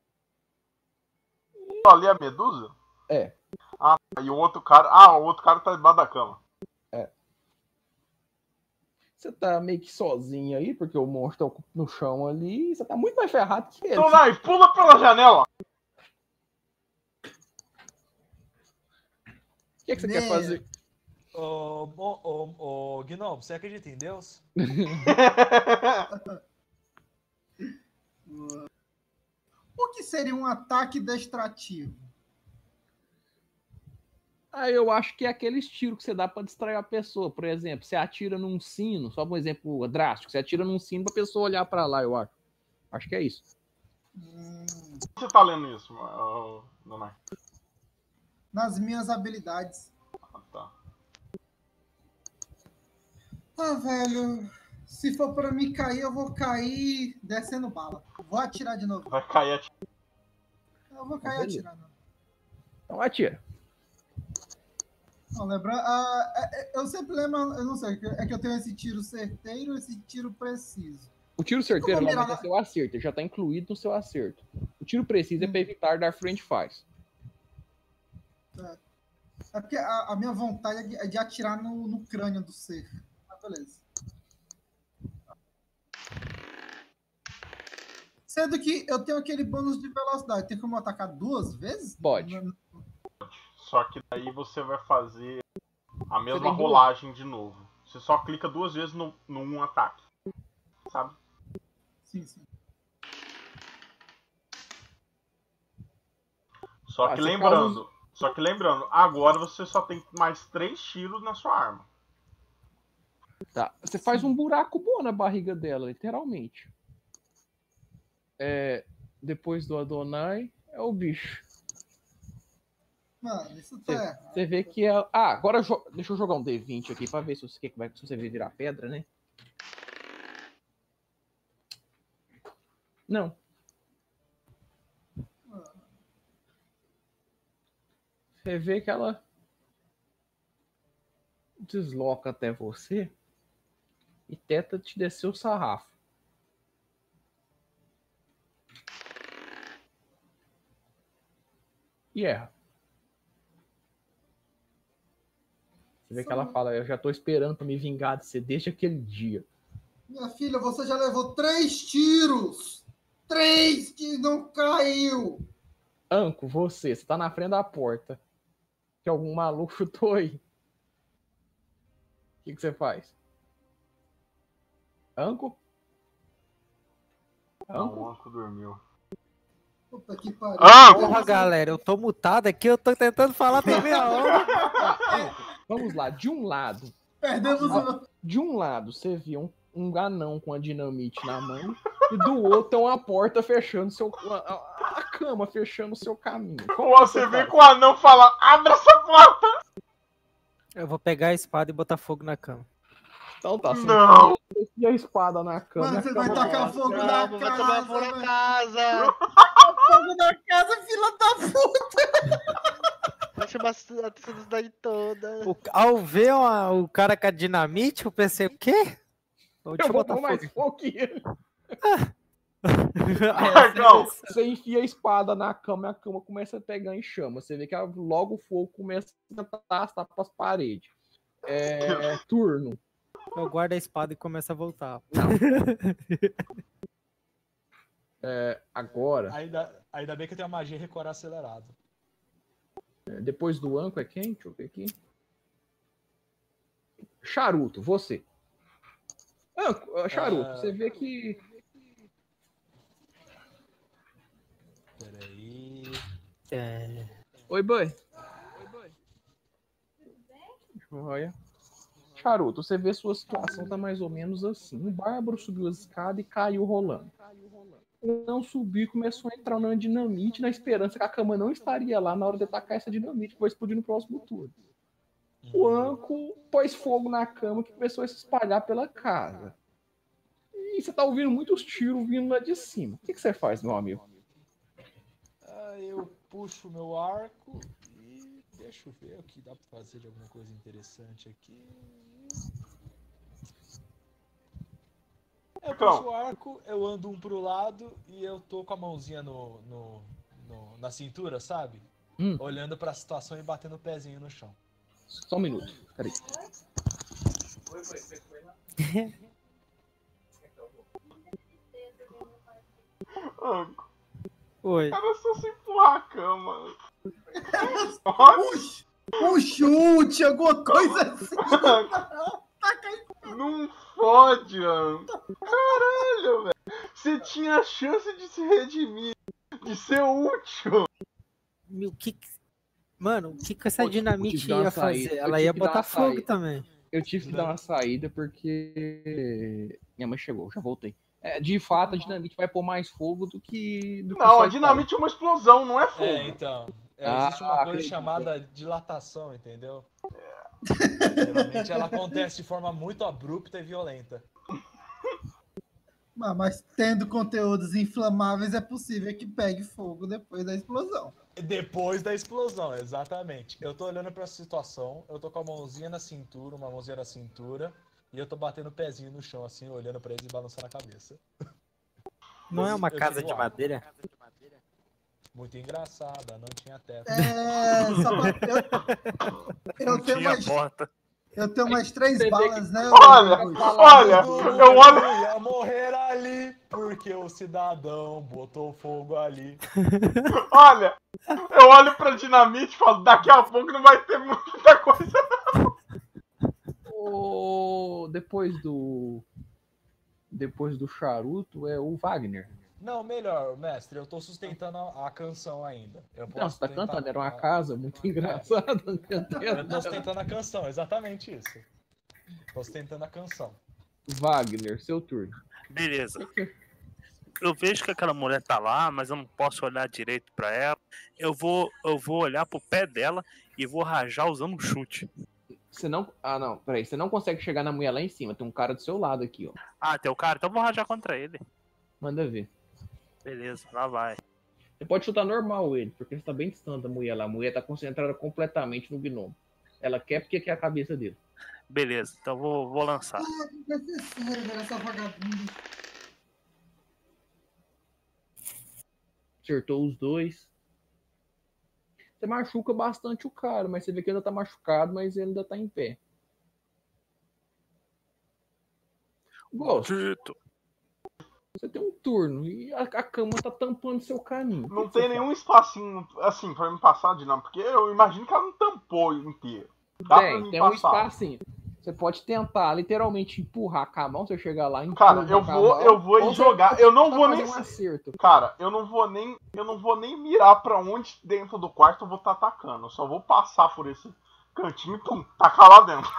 Ali a medusa? É. Ah, e o outro cara. Ah, o outro cara tá debaixo da cama. É. Você tá meio que sozinho aí, porque o monstro tá no chão ali. Você tá muito mais ferrado que ele. Tonai, pula pela janela! O que você quer fazer? Ô, Gnome, você acredita em Deus? O que seria um ataque destrativo? Ah, eu acho que é aqueles tiros que você dá pra distrair a pessoa. Por exemplo, você atira num sino, só um exemplo drástico, você atira num sino pra pessoa olhar pra lá, eu acho. Acho que é isso. Você tá lendo isso, Tonai? Nas minhas habilidades. Ah, tá. Ah, velho. Se for pra mim cair, eu vou cair descendo bala. Vou atirar de novo. Vai cair a... Eu vou cair atirando. Então atira. Não, lembrando, eu sempre lembro, eu não sei, é que eu tenho esse tiro certeiro e esse tiro preciso. O tiro certeiro Eu vou normalmente é seu acerto, ele já tá incluído no seu acerto. O tiro preciso é pra evitar dar frente faz. É porque a minha vontade é de atirar no crânio do ser. Mas beleza. Sendo que eu tenho aquele bônus de velocidade. Tem como atacar 2 vezes? Pode. Só que daí você vai fazer a mesma tem duas. rolagem de novo. Você só clica 2 vezes num ataque. Sabe? Sim. Só que lembrando, agora você só tem mais 3 tiros na sua arma. Tá. Você faz um buraco bom na barriga dela, literalmente. Depois do Adonai, é o bicho. Mano, isso tá errado. Você vê que é. Ah, agora deixa eu jogar um D20 aqui pra ver se você vai virar pedra, né? Não. Você vê que ela desloca até você e tenta te descer o sarrafo. E erra. Você vê que ela fala, eu já tô esperando pra me vingar de você desde aquele dia. Minha filha, você já levou 3 tiros! 3 que não caiu! Anco, você tá na frente da porta. Que algum maluco chutou aí. O que você faz? Anco? Não, o Anco dormiu. Puta que pariu. Porra, galera, eu tô mutado aqui, eu tô tentando falar tem meia hora. Vamos lá, de um lado. Perdemos o... De um lado, você viu um anão com a dinamite na mão. E do outro é uma porta fechando a cama fechando o seu caminho. Como Você vê que o anão fala, abre essa porta! Eu vou pegar a espada e botar fogo na cama. Então tá, Não! você enfia a espada na cama. Mano, você vai tacar fogo na Vai tomar fogo na casa! casa. Fogo na casa, filha da puta! Vai chamar a atenção da cidade toda. Ao ver o cara com a dinamite, eu pensei, o quê? Eu vou pôr mais fogo que ele. Não. Você enfia a espada na cama e a cama começa a pegar em chama. Você vê que logo o fogo começa a arrastar para as paredes. Turno. Eu guardo a espada e começo a voltar. Agora. Ainda bem que eu tenho a magia recuar acelerado. Depois do Anco é quem? Deixa eu ver aqui. Charuto, você. Charuto, você vê que Oi, boy. Olha. Charuto, você vê sua situação tá mais ou menos assim. O Bárbaro subiu as escadas e caiu rolando. Não subiu e começou a entrar na dinamite na esperança que a cama não estaria lá na hora de atacar essa dinamite que vai explodir no próximo turno. O Anco pôs fogo na cama que começou a se espalhar pela casa. E você tá ouvindo muitos tiros vindo lá de cima. O que você faz, meu amigo? Eu puxo meu arco e deixa eu ver o que dá pra fazer de alguma coisa interessante aqui. Eu puxo o arco, eu ando um pro lado e eu tô com a mãozinha na cintura, sabe? Olhando pra situação e batendo o pezinho no chão. Só um minuto, peraí. Oi. Cara, só se empurrar a cama. Um chute, alguma coisa assim. Não fode, mano. Caralho, velho. Você tinha a chance de se redimir, de ser útil. Mano, o que essa dinamite dar uma ia saída. fazer? Eu Ela tive ia que dar botar uma fogo saída. também. Eu tive que dar uma saída porque minha mãe chegou, já voltei. De fato, a dinamite vai pôr mais fogo do que Não, a dinamite é uma explosão, não é fogo. Então. Existe uma coisa chamada dilatação, entendeu? Geralmente ela acontece de forma muito abrupta e violenta. Mas tendo conteúdos inflamáveis, é possível que pegue fogo depois da explosão. Depois da explosão, exatamente. Eu tô olhando pra situação, eu tô com a mãozinha na cintura, uma mãozinha na cintura, e eu tô batendo o pezinho no chão, assim, olhando pra eles e balançando a cabeça. Não é uma casa de madeira? Muito engraçada, não tinha teto. Eu tenho tinha mais... porta. Eu tenho mais 3 balas, né? Olha, eu olho... ia morrer ali, porque o cidadão botou fogo ali. Olha, eu olho pra dinamite e falo, daqui a pouco não vai ter muita coisa. Depois do charuto é o Wagner. Não, melhor, mestre, eu tô sustentando a canção ainda. Não, você tá cantando, era uma casa muito engraçada. Eu tô sustentando a canção, exatamente isso. Tô sustentando a canção. Wagner, seu turno. Beleza. Eu vejo que aquela mulher tá lá, mas eu não posso olhar direito pra ela. Eu vou olhar pro pé dela e vou rajar usando um chute. Você não... Ah, não, peraí. Você não consegue chegar na mulher lá em cima. Tem um cara do seu lado aqui, ó. Ah, tem o cara? Então eu vou rajar contra ele. Manda ver. Beleza, lá vai. Você pode chutar normal ele, porque você tá bem distante da mulher lá. A mulher tá concentrada completamente no gnomo. Ela quer porque quer a cabeça dele. Beleza, então vou lançar. Acertou os dois. Você machuca bastante o cara, mas você vê que ele ainda tá machucado, mas ele ainda tá em pé. Gosto. Você tem um turno e a cama tá tampando seu caminho. Não tem nenhum espacinho assim pra me passar, Dinamo, porque eu imagino que ela não tampou inteiro. Tem um espacinho. Você pode tentar literalmente empurrar com a mão, você chegar lá e cara, eu vou jogar, eu não vou nem um acerto. Cara, eu não vou nem mirar pra onde dentro do quarto eu vou estar atacando. Eu só vou passar por esse cantinho e tacar lá dentro.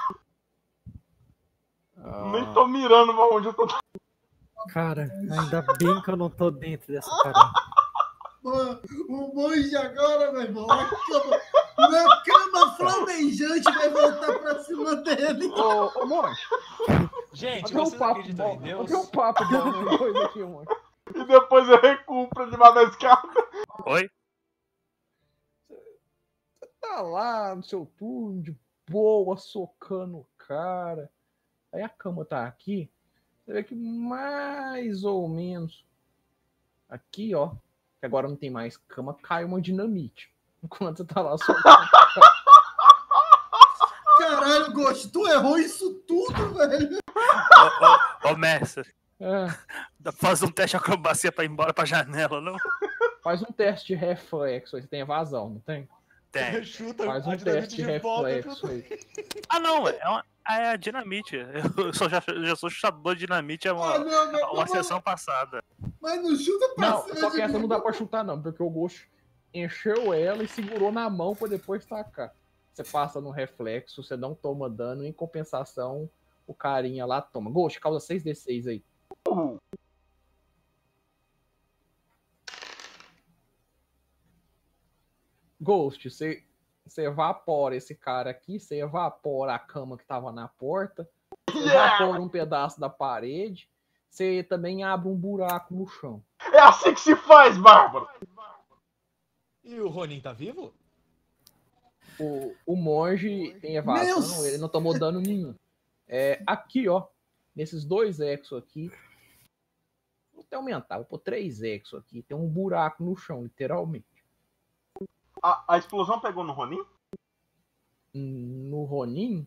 Nem tô mirando pra onde eu tô. Cara, ainda bem que eu não tô dentro dessa parada. O monge agora, meu irmão, uma cama flamejante vai voltar pra cima dele. Ô, monge. Gente, vocês acreditam em Deus? Tem um papo bom coisa aqui, monge. E depois eu recuo pra debaixo da escada. Oi? Você tá lá no seu turno, de boa, socando o cara. Aí a cama tá aqui. Você vê que mais ou menos aqui, ó, que agora não tem mais cama, cai uma dinamite. Enquanto você tá lá só. Caralho, Ghost, tu errou isso tudo, velho. Ô, mestre. Faz um teste de acrobacia pra ir embora pra janela, não? Faz um teste de reflexo aí. Você tem evasão, não tem? Tem. Faz um teste de reflexo aí. Ah, não, é a dinamite. Eu já sou chutador de dinamite há uma sessão passada. Mas não chuta pra Não, cima só que de essa mim. não dá pra chutar, não, porque o Ghost encheu ela e segurou na mão pra depois tacar. Você passa no reflexo, você não toma dano, em compensação, o carinha lá toma. Ghost, causa 6d6 aí. Ghost, você evapora esse cara aqui, você evapora a cama que tava na porta, você evapora um pedaço da parede, você também abre um buraco no chão. É assim que se faz, Bárbaro! E o Ronin tá vivo? O monge tem evasão, ele não tomou dano nenhum. Aqui, ó, nesses 2 exos aqui, vou até aumentar, vou pôr 3 exos aqui, tem um buraco no chão, literalmente. A explosão pegou no Ronin? No Ronin?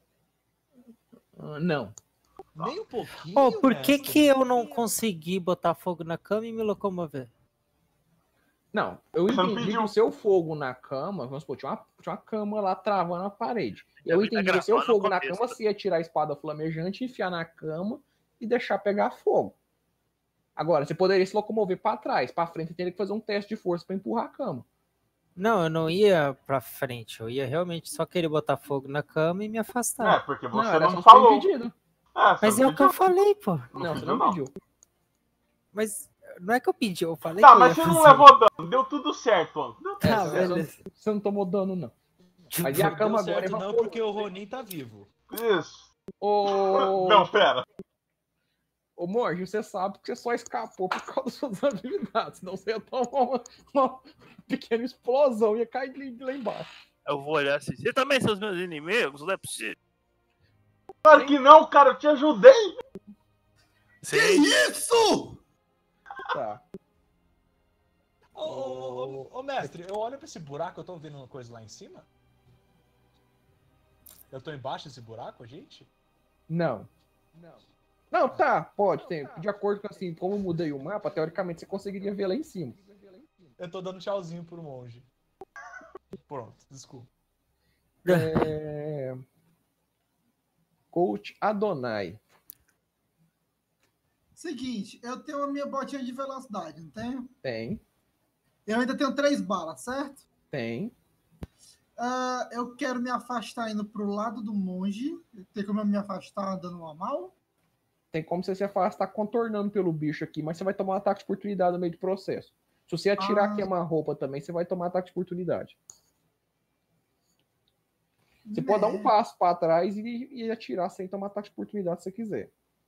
Não. Nem um pouquinho, Oh, por que mestre. que eu não consegui botar fogo na cama e me locomover? Não, eu Você não entendi que pediu. o seu fogo na cama, vamos supor, tinha uma cama lá travando a parede. Eu Eu vi na entendi que o seu gravação fogo na começo. cama, você ia tirar a espada flamejante, enfiar na cama e deixar pegar fogo. Agora, você poderia se locomover pra trás, pra frente, você teria que fazer um teste de força pra empurrar a cama. Não, eu não ia pra frente. Eu ia realmente só querer botar fogo na cama e me afastar. Porque Não, você era não só falou. ter pedido. Mas é o que eu falei, pô. Não, você pediu, não pediu. Mas não é que eu pedi, eu falei Tá, que eu mas ia você não fazer. levou dano. Deu tudo certo, mano. Deu tudo Tá, você, beleza. você não tomou dano, não. Mas e a Não cama deu agora certo não, evaporou. porque o Ronin tá vivo. Isso. Ô, Não, pera. ô Morge, você sabe que você só escapou por causa das suas habilidades. Senão você ia tomar uma pequena explosão e ia cair lá embaixo. Eu vou olhar assim. Você também são os meus inimigos? Não é possível. Claro que não, cara. Eu te ajudei. Sim. Isso! Tá. Ô, mestre, eu olho pra esse buraco, eu tô vendo uma coisa lá em cima? Eu tô embaixo desse buraco, gente? Não. Não, tá, pode ter. De acordo com assim, como eu mudei o mapa, teoricamente você conseguiria ver lá em cima. Eu tô dando tchauzinho pro monge. Pronto, desculpa. Coach Adonai. Seguinte, eu tenho a minha botinha de velocidade, não tenho? Tem. Eu ainda tenho 3 balas, certo? Tem. Eu quero me afastar indo pro lado do monge. Tem como eu me afastar andando normal? Tem como você se afastar contornando pelo bicho aqui, mas você vai tomar um ataque de oportunidade no meio do processo. Se você atirar queima-roupa também, você vai tomar ataque de oportunidade. Você pode dar um passo para trás e atirar sem tomar ataque de oportunidade se você quiser.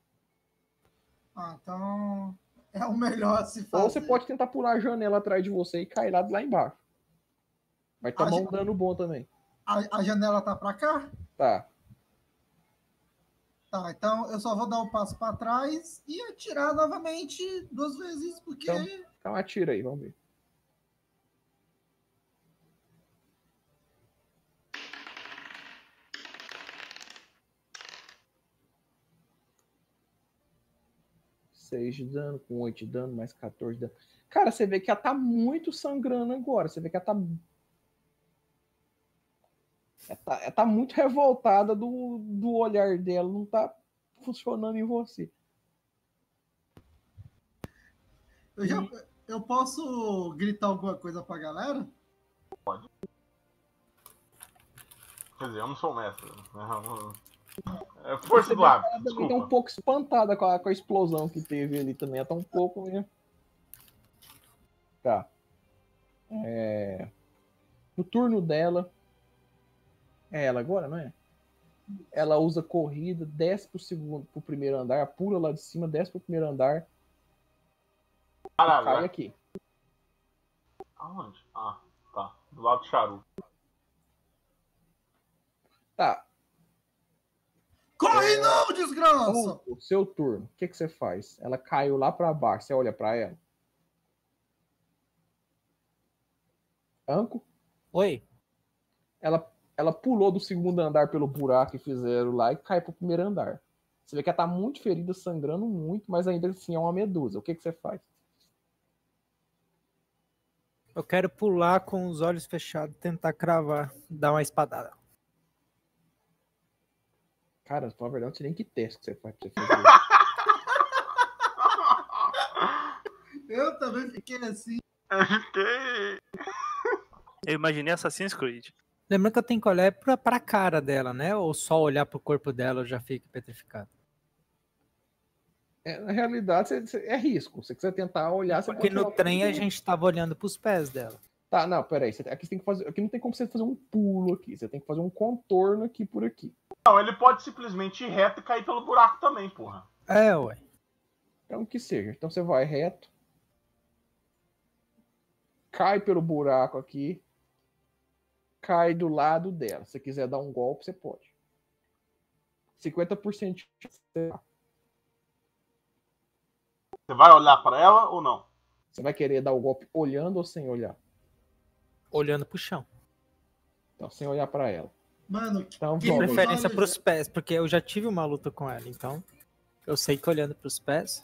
Então é o melhor se fazer. Ou você pode tentar pular a janela atrás de você e cair lá embaixo. Vai tomar um dano bom também. A janela tá pra cá? Tá. Tá, então eu só vou dar um passo pra trás e atirar novamente 2 vezes, porque... Então atira aí, vamos ver. Seis de dano, com 8 de dano, mais 14 de dano. Cara, você vê que ela tá muito sangrando agora. Você vê que ela tá... Ela tá muito revoltada do olhar dela. Não tá funcionando em você. Eu posso gritar alguma coisa pra galera? Pode. Quer dizer, eu não sou o mestre. É força do hábito. Ela também tá um pouco espantada com a explosão que teve ali também. Ela tá um pouco mesmo. Tá. No turno dela. É ela agora, não é? Ela usa corrida, desce pro primeiro andar, pula lá de cima, desce pro primeiro andar. Caralho, Cai aqui. Aonde? Ah, tá. Do lado do charuto. Tá. Corre não, desgraça! O seu turno, o que você faz? Ela caiu lá pra baixo, você olha pra ela. Anco? Oi? Ela pulou do segundo andar pelo buraco que fizeram lá e cai pro primeiro andar. Você vê que ela tá muito ferida, sangrando muito, mas ainda assim é uma medusa. O que você faz? Eu quero pular com os olhos fechados, tentar cravar, dar uma espadada. Cara, na verdade, não sei nem que teste que você faz pra você fazer. Eu também fiquei assim. fiquei. Eu imaginei Assassin's Creed. Lembrando que eu tenho que olhar pra cara dela, né? Ou só olhar pro corpo dela eu já fico petrificado. Na realidade, é risco. Se você quiser tentar olhar, você Porque pode no tirar trem a tudo. gente tava olhando pros pés dela. Tá, não, peraí. Aqui você tem que fazer. Aqui não tem como você fazer um pulo aqui. Você tem que fazer um contorno aqui por aqui. Não, ele pode simplesmente ir reto e cair pelo buraco também, porra. É, ué. Então, o que seja. Então você vai reto. Cai pelo buraco aqui. Cai do lado dela. Se você quiser dar um golpe, você pode. 50% de chance. Você vai olhar pra ela ou não? Você vai querer dar o golpe olhando ou sem olhar? Olhando pro chão. Então, sem olhar pra ela. Mano, Então, De vamos. preferência olhos, pros pés, porque eu já tive uma luta com ela, então eu sei que olhando pros pés.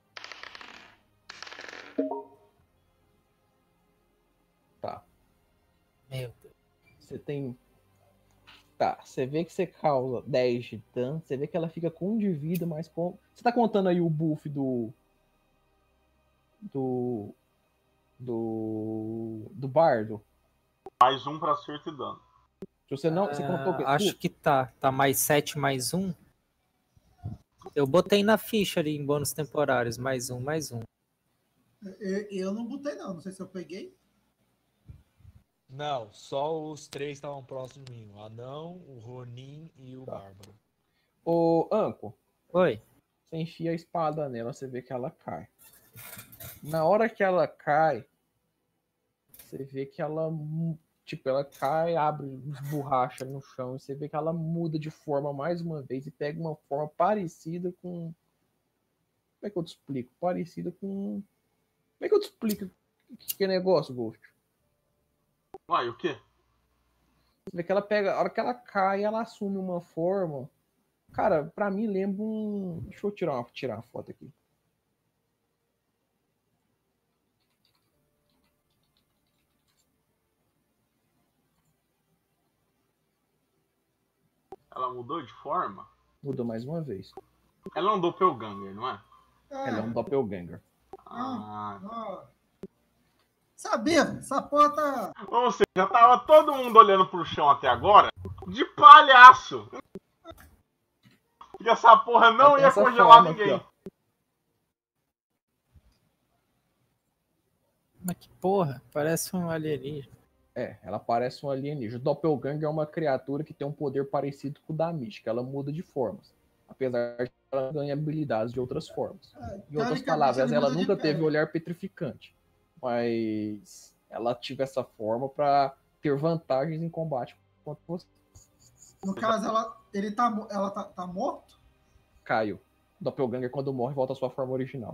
Tá. Meu Deus. Você tem. Tá, você vê que você causa 10 de dano. Você vê que ela fica com 1 de vida, mas com. Você tá contando aí o buff do bardo? Mais um pra acerto e dano. Se você não. Você contou o quê? Acho que tá. Tá mais 7, mais 1. Eu botei na ficha ali em bônus temporários. Mais 1, mais 1. eu não botei, não. Não sei se eu peguei. Não, só os 3 estavam próximos de mim. O Anão, o Ronin e o Bárbaro. Ô, Anko, Oi. você enfia a espada nela, você vê que ela cai. Na hora que ela cai, você vê que ela. Tipo, ela cai, abre, esborracha no chão, e você vê que ela muda de forma mais uma vez e pega uma forma parecida com. Como é que eu te explico? Parecida com. Como é que eu te explico que negócio, Ghost? Uai, o quê? Você vê que ela pega. A hora que ela cai, ela assume uma forma. Cara, pra mim lembra um. Deixa eu tirar uma foto aqui. Ela mudou de forma? Mudou mais uma vez. Ela é um doppelganger, não é? Ela é um doppelganger. Ah. Sabia, essa porra tá. Ou seja, tava todo mundo olhando pro chão até agora de palhaço. E essa porra não Tem ia essa congelar forma ninguém. aqui, ó. Mas que porra, parece um alienígena. Ela parece um alienígena. O Doppelganger é uma criatura que tem um poder parecido com o da Mística. Ela muda de formas. Apesar de que ela ganha habilidades de outras formas. Em outras Teoricamente, palavras, ele ela muda de nunca teve pele. olhar petrificante. Mas ela ativa essa forma para ter vantagens em combate contra você. No caso, ela tá morto? Caio. O Doppelganger, quando morre, volta à sua forma original.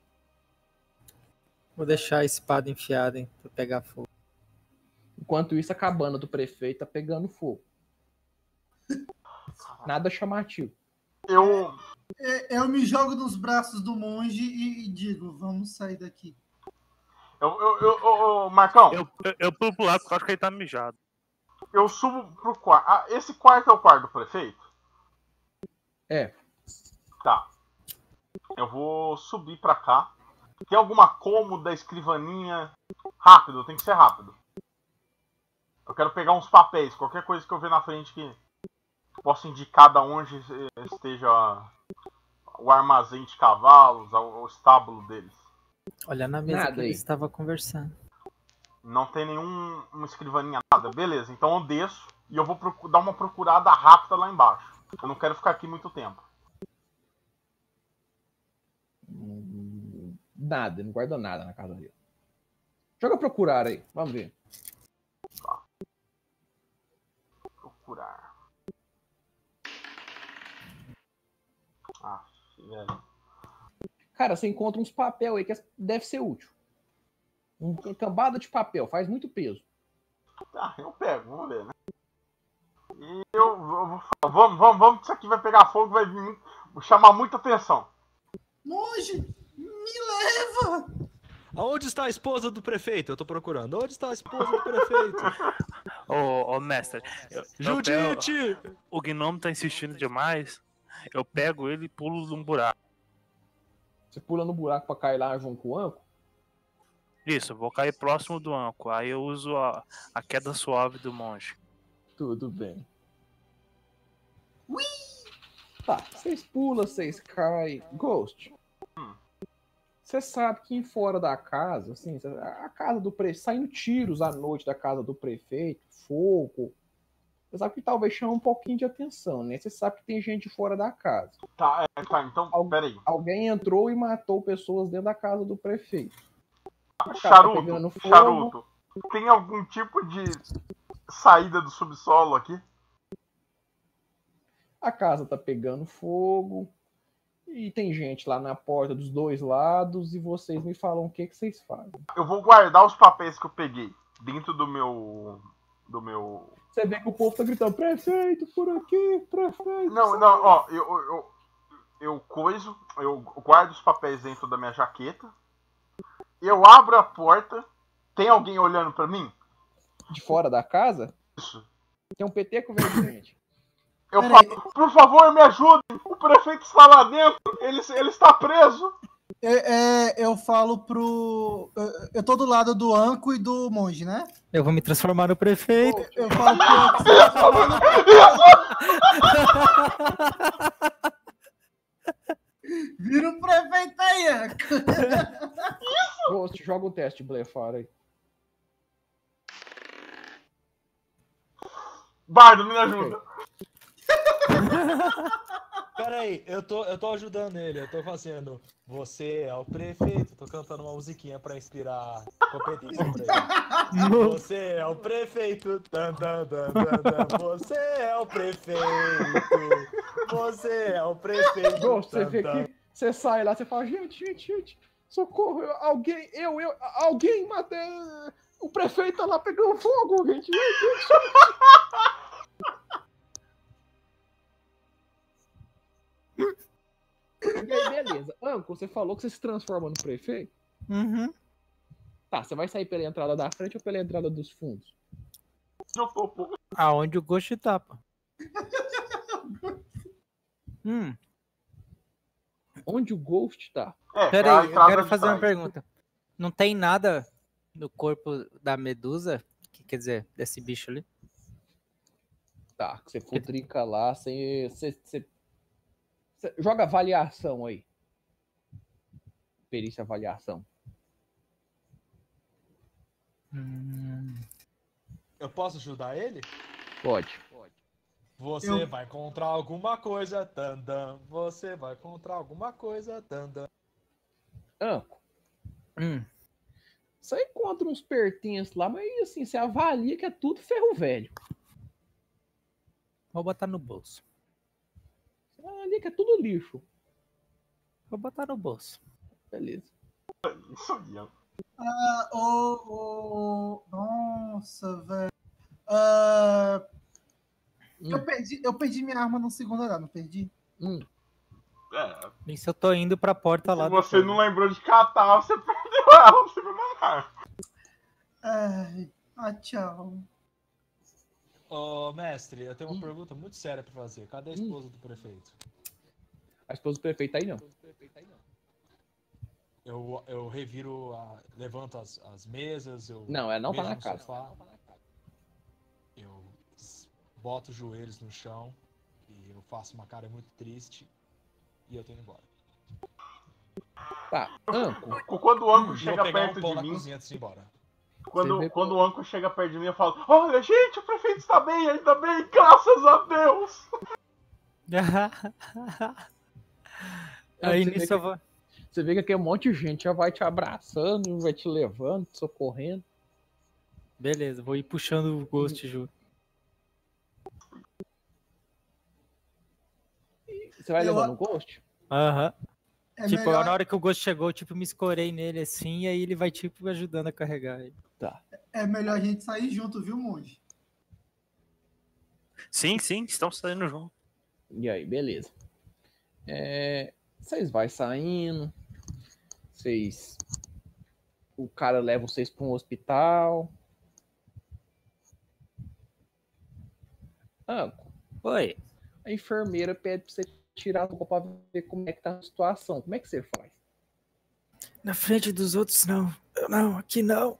Vou deixar a espada enfiada, hein, pra pegar fogo. Enquanto isso, a cabana do prefeito tá pegando fogo. Nada chamativo. Eu me jogo nos braços do monge e digo, vamos sair daqui. Marcão, Eu pulo pro lado porque eu acho que ele tá mijado. eu subo pro quarto. Esse quarto é o quarto do prefeito? É. Tá. Eu vou subir pra cá. Tem alguma cômoda, escrivaninha? Rápido, tem que ser rápido. Eu quero pegar uns papéis, qualquer coisa que eu ver na frente que possa indicar de onde esteja o armazém de cavalos, o estábulo deles. Olha na mesa Nada que aí. eles estavam conversando. Não tem uma escrivaninha, nada. Beleza, então eu desço e eu vou dar uma procurada rápida lá embaixo. Eu não quero ficar aqui muito tempo. Nada, não guarda nada na casa dele. Joga procurar aí, vamos ver. Tá. Procurar. Ah, velho. Cara, você encontra uns papel aí que deve ser útil. Uma cambada de papel, faz muito peso. Tá, eu pego, vamos ver, né? E eu vou falar, vamos, que isso aqui vai pegar fogo, vai chamar muita atenção. Monge, me leva! Aonde está a esposa do prefeito? Eu tô procurando. Onde está a esposa do prefeito? Ô, mestre, Judite! o gnomo tá insistindo demais. Eu pego ele e pulo num buraco. Você pula no buraco pra cair lá junto com o Anco. Isso, eu vou cair próximo do Anco. Aí eu uso a queda suave do monge. Tudo bem. Tá, vocês pulam, vocês caem. Ghost. Você sabe que em fora da casa, assim, a casa do prefeito, saindo tiros à noite da casa do prefeito, fogo. Você sabe que talvez chame um pouquinho de atenção, né? Você sabe que tem gente fora da casa. Tá, então, peraí. Alguém entrou e matou pessoas dentro da casa do prefeito. A casa tá pegando fogo. Charuto, tem algum tipo de saída do subsolo aqui? A casa tá pegando fogo. E tem gente lá na porta dos dois lados. E vocês me falam o que vocês fazem. Eu vou guardar os papéis que eu peguei dentro do meu... Você vê que o povo tá gritando, prefeito, por aqui, prefeito. Não, ó, eu guardo os papéis dentro da minha jaqueta. Eu abro a porta. Tem alguém olhando pra mim? De fora da casa? Isso. Tem um PT com gente. Eu falo, por favor, me ajudem. O prefeito está lá dentro. Ele está preso. Eu falo pro... Eu tô do lado do Anco e do monge, né? Eu vou me transformar no prefeito. Eu falo pro Anco... Vira o prefeito aí, Anco. Ghost, joga um teste de blefar aí. Bardo, me ajuda. Peraí, eu tô ajudando ele, eu tô fazendo. Você é o prefeito, tô cantando uma musiquinha pra inspirar competência pra ele. Você é o prefeito, você é o prefeito, você é o prefeito. Ghost, você vê que você sai lá, você fala, gente, socorro, alguém mata, o prefeito tá lá pegando fogo, gente. E aí, beleza. Anco, você falou que você se transforma no prefeito? Uhum. Tá, você vai sair pela entrada da frente ou pela entrada dos fundos? Aonde o Ghost tá, pô. Onde o Ghost tá? Pera aí, eu quero fazer uma pergunta. Não tem nada no corpo da medusa? Quer dizer, desse bicho ali? Tá, você futrica lá, você joga avaliação aí. Perícia avaliação. Eu posso ajudar ele? Pode. Você vai encontrar alguma coisa, Tandan. Você vai encontrar alguma coisa, Tandan. Anco. Você encontra uns pertences lá, mas assim, você avalia que é tudo ferro velho. Vou botar no bolso. Você avalia que é tudo lixo. Vou botar no bolso. Beleza. Nossa, velho. Eu perdi minha arma no segundo andar, não perdi? Isso eu tô indo pra porta lá. Se você não lembrou de catar, você perdeu ela no segundo andar. Tchau. Ô, mestre, eu tenho uma pergunta muito séria pra fazer. Cadê a esposa do prefeito? A esposa do prefeito aí não. Eu reviro, levanto as mesas, Não, ela não tá na casa. Sofá, eu boto os joelhos no chão e eu faço uma cara muito triste e eu tô indo embora. Tá, Anco. Quando o Anco chega pegar perto um pão de na mim... cozinha antes de ir embora. Quando o Anco chega perto de mim, eu falo, olha, gente, o prefeito está bem, ainda bem, graças a Deus. Aí nisso eu vou... Você vê que aqui um monte de gente já vai te abraçando, vai te levando, te socorrendo. Beleza, vou ir puxando o Ghost junto. Você vai levando o Ghost? Aham. Tipo, melhor... na hora que o Ghost chegou, tipo, me escorei nele assim, e aí ele vai, tipo, ajudando a carregar ele. Tá. É melhor a gente sair junto, viu, monge? Sim, estão saindo junto. E aí, beleza. Vocês vai saindo. O cara leva vocês para um hospital. Anco. Oi. A enfermeira pede pra você tirar a roupa pra ver como é que tá a situação. Como é que você faz? Na frente dos outros, não. Não, aqui não.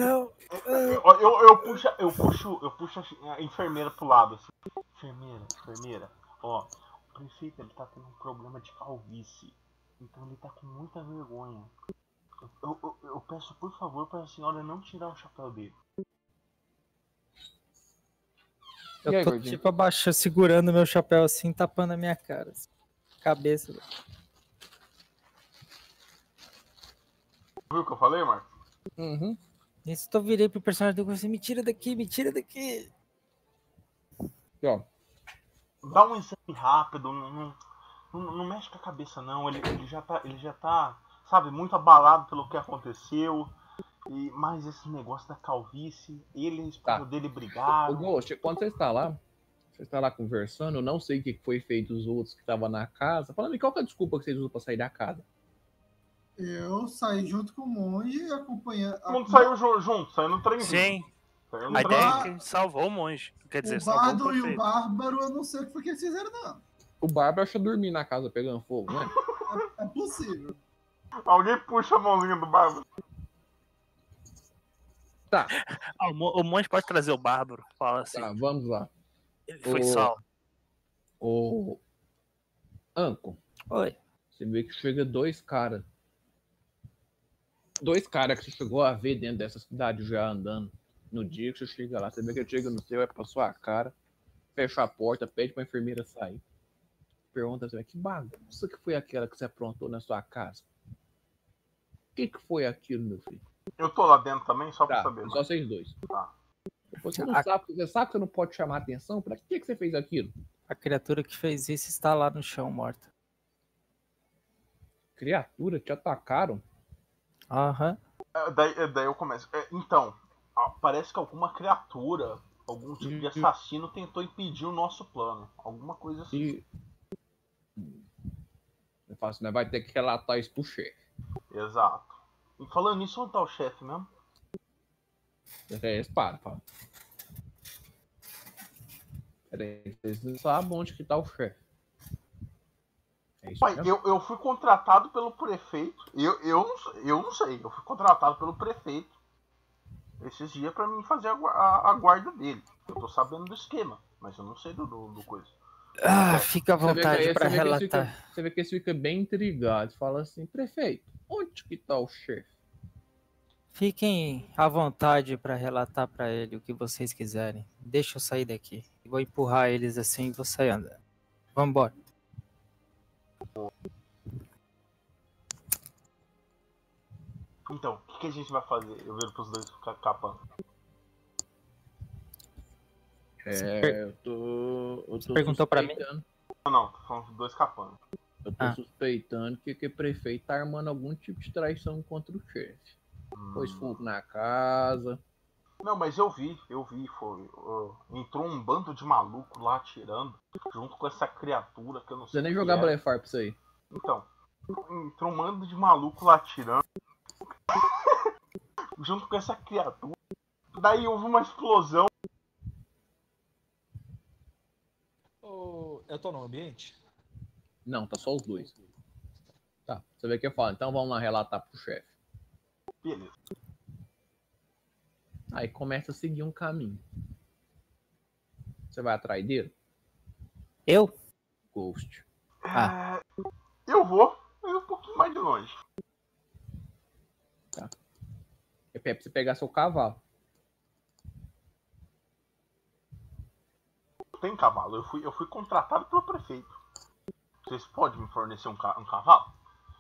Eu puxo a enfermeira pro lado, assim. Enfermeira, ó, o prefeito ele tá tendo um problema de calvície, então ele tá com muita vergonha. Eu peço por favor pra senhora não tirar o chapéu dele. E aí, Eu tô gordinho? tipo abaixando, segurando meu chapéu assim, tapando a minha cara. Assim. Cabeça. Viu o que eu falei, Marcos? Uhum. Nisso eu virei pro personagem do assim, me tira daqui. Aqui, ó. Dá um exame rápido, não mexe com a cabeça não, ele já tá, sabe, muito abalado pelo que aconteceu. Mas esse negócio da calvície, ele e a esposa dele Ô, brigaram. Ghost, quando você está lá conversando, eu não sei o que foi feito os outros que estavam na casa. Falando, qual que é a desculpa que vocês usam pra sair da casa? Eu saí junto com o monge e acompanhando. Todo mundo saiu junto, saiu no trenzinho. Sim. Saiu no A ideia é trenzinho. que a gente salvou o monge. Quer dizer, O salvou o bardo e o prefeito. bárbaro, eu não sei o que foi que eles fizeram, não. O Bárbaro acha dormir na casa pegando fogo, né? É possível. Alguém puxa a mãozinha do bárbaro. Tá, Ah, o monge pode trazer o bárbaro. Fala assim. tá, vamos lá. Ele foi Ô, salvo. Ô, Anco, Oi. você vê que chega dois caras. Dois caras que você chegou a ver dentro dessa cidade já andando. No dia que você chega lá, você vê que ele chega no seu, é pra sua cara, fecha a porta, pede pra enfermeira sair. Pergunta assim, que bagunça que foi aquela que você aprontou na sua casa? O que foi aquilo, meu filho? Eu tô lá dentro também, só pra Tá, saber. só Mas... vocês dois. Tá. Você não sabe, você sabe que você não pode chamar atenção? Pra que você fez aquilo? A criatura que fez isso está lá no chão, morta. Criatura, te atacaram? Aham. Daí eu começo. Então, parece que alguma criatura, algum tipo de assassino tentou impedir o nosso plano. Alguma coisa assim. E... Eu falo assim, né? Vai ter que relatar isso pro chefe. Exato. E falando nisso, onde tá o chefe mesmo? Para. Peraí, vocês não sabem onde que tá o chefe. É isso Pai, mesmo? eu fui contratado pelo prefeito. Eu não sei. Eu fui contratado pelo prefeito esses dias pra mim fazer a guarda dele. Eu tô sabendo do esquema, mas eu não sei do coisa. Ah, fica à Você vê que vontade aí- para você vê que eles relatar. ficam- Você vê que eles ficam bem intrigados. Fala assim, prefeito, onde que tá o chefe? Fiquem à vontade para relatar para ele o que vocês quiserem. Deixa eu sair daqui. Vou empurrar eles assim e vou sair andando. Vambora. Então, o que a gente vai fazer? Eu viro pros dois ficar capando. Eu tô perguntou pra mim? suspeitando. Não, tô falando dos dois capando. Eu tô Ah. suspeitando que o prefeito tá armando algum tipo de traição contra o chefe. Pôs fogo na casa. Não, mas eu vi, entrou um bando de maluco lá atirando, junto com essa criatura que eu não Você sei. nem o que jogar é. blefar pra isso aí. Então, entrou um bando de maluco lá atirando, junto com essa criatura. Daí houve uma explosão. Eu tô no ambiente? Não, tá só os dois. Tá, você vê que eu falo. Então vamos lá relatar pro chefe. Beleza. Aí começa a seguir um caminho. Você vai atrás dele? Eu? Ghost. Eu vou, mas um pouquinho mais de longe. É pra você pegar seu cavalo. Tem cavalo, eu fui contratado pelo prefeito. Vocês podem me fornecer um cavalo?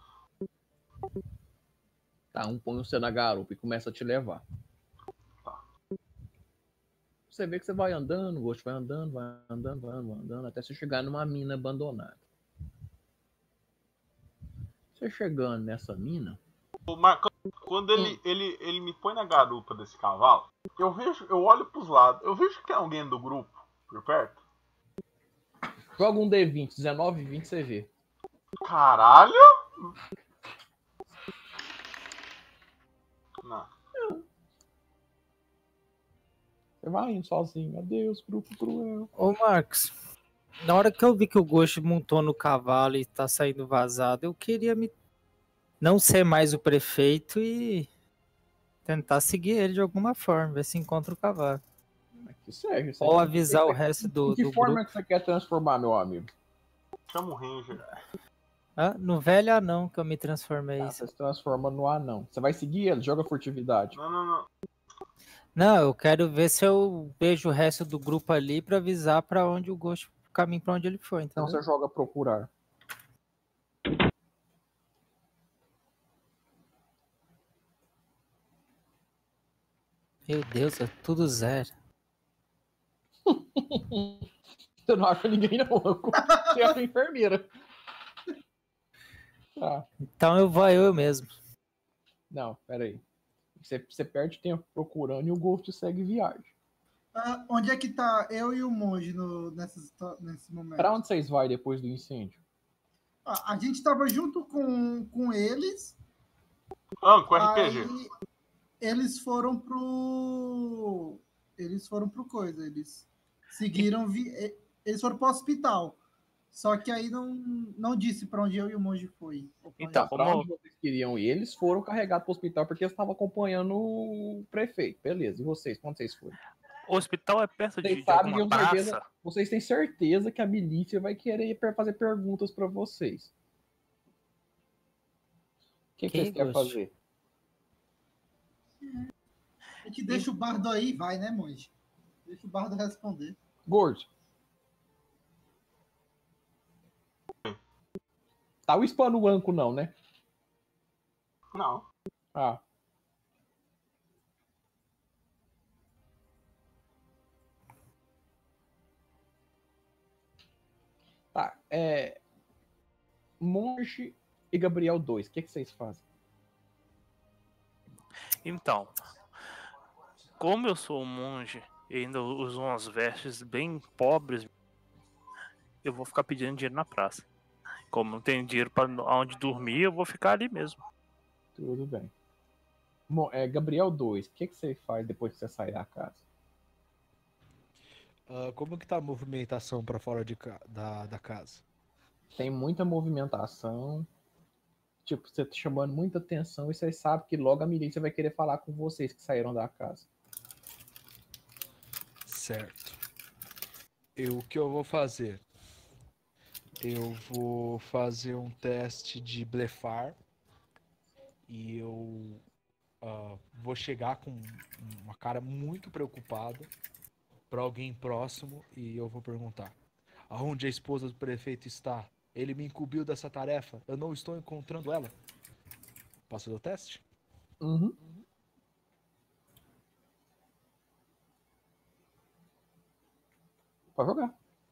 Tá, põe você na garupa e começa a te levar. Tá. Você vê que você vai andando, o Ghost vai andando, até você chegar numa mina abandonada. Você chegando nessa mina, O Marcão, quando ele me põe na garupa desse cavalo, eu olho pros lados, eu vejo que tem alguém do grupo por perto. joga um D20, 19 e 20 você vê. Caralho! Não. Você vai indo sozinho. Adeus, grupo cruel. Ô, Marcos, na hora que eu vi que o Ghost montou no cavalo e tá saindo vazado, eu queria não ser mais o prefeito e Tentar seguir ele de alguma forma, ver se encontra o cavalo. Que segue. Ou avisar o resto do De que forma grupo. que você quer transformar, meu amigo? Chama o Ranger. No velho anão que eu me transformei. Você se transforma no anão. Você vai seguir ele, joga furtividade. Não. Não, eu quero ver se eu vejo o resto do grupo ali pra avisar pra onde o Ghost, o caminho pra onde ele foi, Então entendeu? você joga procurar. Meu Deus, é tudo zero. Você não acha ninguém não. Você acha a enfermeira. Tá. Então eu vou eu mesmo. Não, peraí. Você perde tempo procurando e o Ghost segue viagem. Onde é que tá eu e o monge nesse momento? Pra onde vocês vão depois do incêndio? A gente tava junto com eles. Com RPG. Aí eles foram pro coisa. Eles seguiram. Eles foram pro hospital. Só que aí não disse pra onde eu e o monge foi. Então, Pra onde vocês queriam ir? Eles foram carregados pro hospital porque eles estavam acompanhando o prefeito. Beleza. E vocês? Quando vocês foram? o hospital é perto Vocês de sabem alguma que praça? vocês têm certeza que a milícia vai querer fazer perguntas pra vocês. O que vocês querem Ghost? fazer? A gente deixa o bardo aí, vai, né, monge? Deixa o bardo responder. Gordo. Tá o spam no banco não, né? Não. Ah. Tá, Monge e Gabriel 2, o que vocês fazem? Então, como eu sou um monge e ainda uso umas vestes bem pobres, eu vou ficar pedindo dinheiro na praça. Como não tenho dinheiro para onde dormir, eu vou ficar ali mesmo. Tudo bem. Gabriel 2, o que você faz depois que você sair da casa? Como que tá a movimentação pra fora da casa? Tem muita movimentação. Tipo, você tá chamando muita atenção e vocês sabem que logo a milícia vai querer falar com vocês que saíram da casa. Certo. O que eu vou fazer? Eu vou fazer um teste de blefar e eu vou chegar com uma cara muito preocupada para alguém próximo e eu vou perguntar: aonde a esposa do prefeito está? Ele me incumbiu dessa tarefa. Eu não estou encontrando ela. Posso fazer o teste? Uhum. Pode jogar.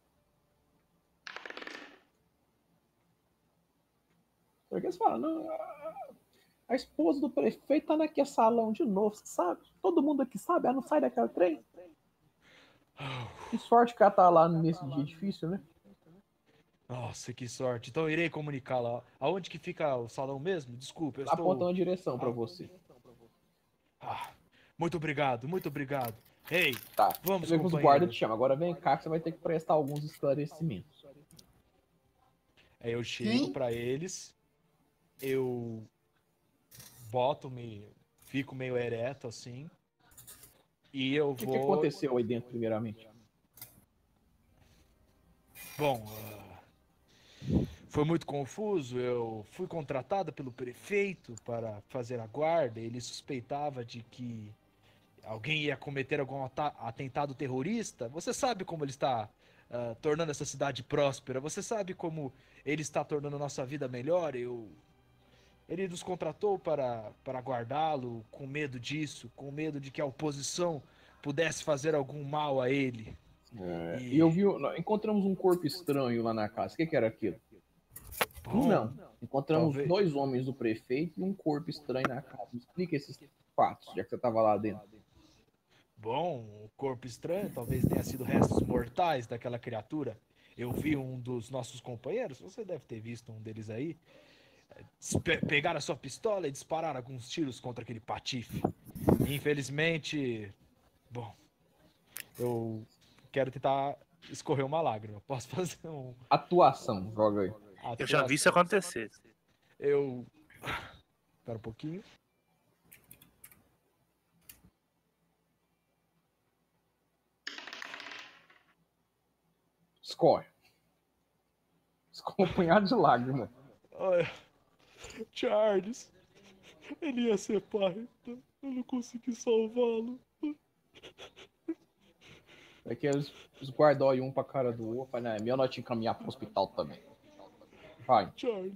Porque eles falam, não, a esposa do prefeito tá naquele salão de novo, sabe? Todo mundo aqui sabe, ela não sai daquela trem. Que sorte que ela tá lá nesse dia difícil, né? Nossa, que sorte. Então eu irei comunicá-la. Aonde que fica o salão mesmo? Desculpa, eu Tá apontando a direção pra você. Muito obrigado, muito obrigado. Ei, Tá, vamos, os guardas companheiro. te chamam. Agora vem cá que você vai ter que prestar alguns esclarecimentos. Aí eu chego Quem? pra eles, eu fico meio ereto assim, e eu O que vou... aconteceu aí dentro, primeiramente? Bom, foi muito confuso. Eu fui contratado pelo prefeito para fazer a guarda. Ele suspeitava de que alguém ia cometer algum atentado terrorista. Você sabe como ele está tornando essa cidade próspera. Você sabe como ele está tornando a nossa vida melhor. Ele nos contratou para guardá-lo, com medo disso, com medo de que a oposição pudesse fazer algum mal a ele. E eu vi, encontramos um corpo estranho lá na casa. O que era aquilo? Bom, Não. Encontramos talvez- 2 homens do prefeito e um corpo estranho na casa. Me explica esses fatos, já que você tava lá dentro. Bom, o corpo estranho talvez tenha sido restos mortais daquela criatura. Eu vi um dos nossos companheiros, você deve ter visto um deles aí, pegar a sua pistola e disparar alguns tiros contra aquele patife. Infelizmente, bom, eu quero tentar escorrer uma lágrima. Posso fazer um... Atuação, joga aí. Eu já vi isso acontecer. Eu... Espera um pouquinho. Escorre. Escorre um punhado de lágrimas. Olha, Charles, ele ia ser pai, eu não consegui salvá-lo. É que eles guardam aí um pra cara do outro. Fala, é melhor nós te encaminhar pro hospital também. Vai. Charles.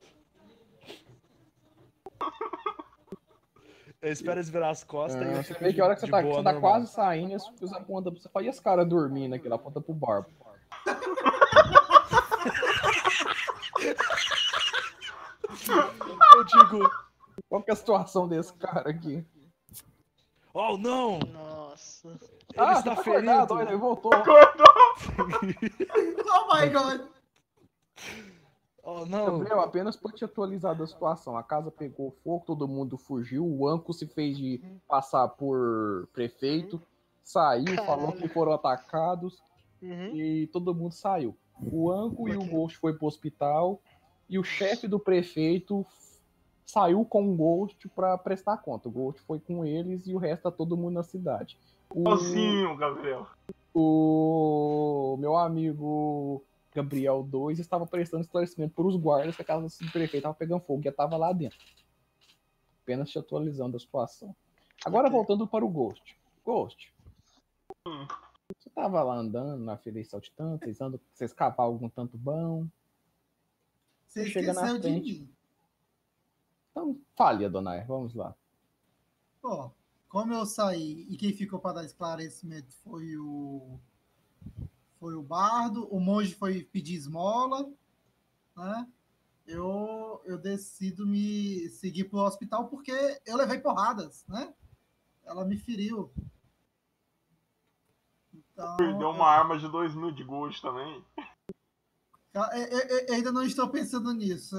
Eu espero eles virar as costas e eu Você fico vê que a hora que de você boa, tá normal. quase saindo, eles apontam pra você. Fala, e esse cara dormindo aqui? Ela aponta pro Barba. Eu digo, Qual que é a situação desse cara aqui? oh não, Nossa. ele está você tá ferido. acordado, olha, ele voltou. Oh my god! Oh não. Gabriel, apenas pra te atualizar da situação. A casa pegou fogo, todo mundo fugiu. O Anco se fez de passar por prefeito. Saiu, falou que foram atacados. Uhum. E todo mundo saiu. O Anco e o Ghost foi pro hospital. E o chefe do prefeito saiu com o Ghost pra prestar conta. O Ghost foi com eles e o resto tá todo mundo na cidade. Sozinho, Gabriel. O meu amigo Gabriel 2 estava prestando esclarecimento para os guardas que a casa do prefeito estava pegando fogo e já estava lá dentro. Apenas te atualizando a situação. Agora voltando para o Ghost. Ghost. Você estava lá andando na feira de saltitante, vocês cavavam algum tanto bom. Você chega na esqueceu de frente. mim. Então, fale, Adonai, vamos lá. Pô, como eu saí e quem ficou para dar esclarecimento foi o Bardo, o monge foi pedir esmola, né? Eu decido me seguir pro hospital porque eu levei porradas, né? Ela me feriu. Então, Perdeu uma arma de 2.000 de gosto também. eu ainda não estou pensando nisso.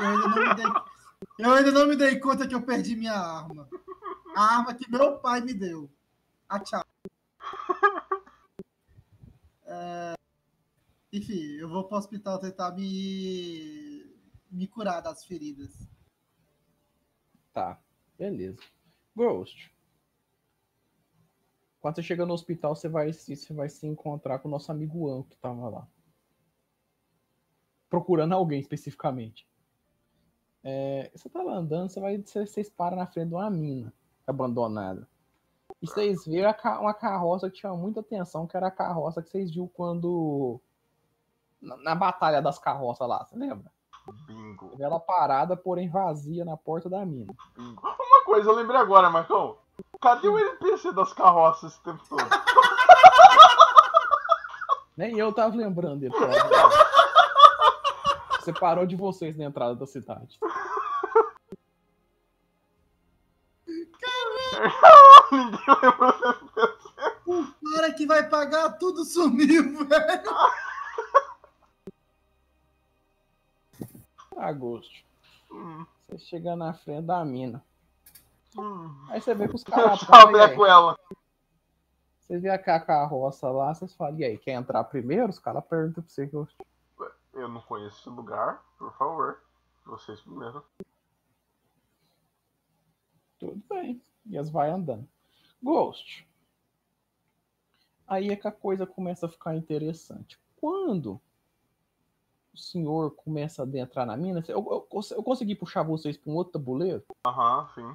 Eu ainda não me dei conta que eu perdi minha arma. A arma que meu pai me deu. A chave. Enfim, eu vou para o hospital tentar me curar das feridas. Tá, beleza. Ghost. Quando você chega no hospital, você vai se encontrar com o nosso amigo Anco, que tava lá. Procurando alguém especificamente. Você tá lá andando, vocês param na frente de uma mina abandonada. E vocês viram uma carroça que chama muita atenção, que era a carroça que vocês viram quando... Na batalha das carroças lá, você lembra? Bingo. Você vê ela parada, porém vazia, na porta da mina. Bingo. Uma coisa, eu lembrei agora, Marcão. Cadê o NPC das carroças esse tempo todo? Nem eu tava lembrando dele. Separou de vocês na entrada da cidade. Ninguém lembrou desse NPC. O cara que vai pagar tudo sumiu, velho. Agosto. Você chega na frente da mina. Aí você vê que os caras... Chaveco ela. Você vê a carroça lá, vocês falam, e aí, quer entrar primeiro? Os caras perguntam pra você, Ghost. Eu não conheço esse lugar, por favor. Vocês primeiro. Tudo bem. E elas vai andando. Ghost. Aí é que a coisa começa a ficar interessante. Quando o senhor começa a adentrar na mina, eu consegui puxar vocês para um outro tabuleiro? Aham, sim.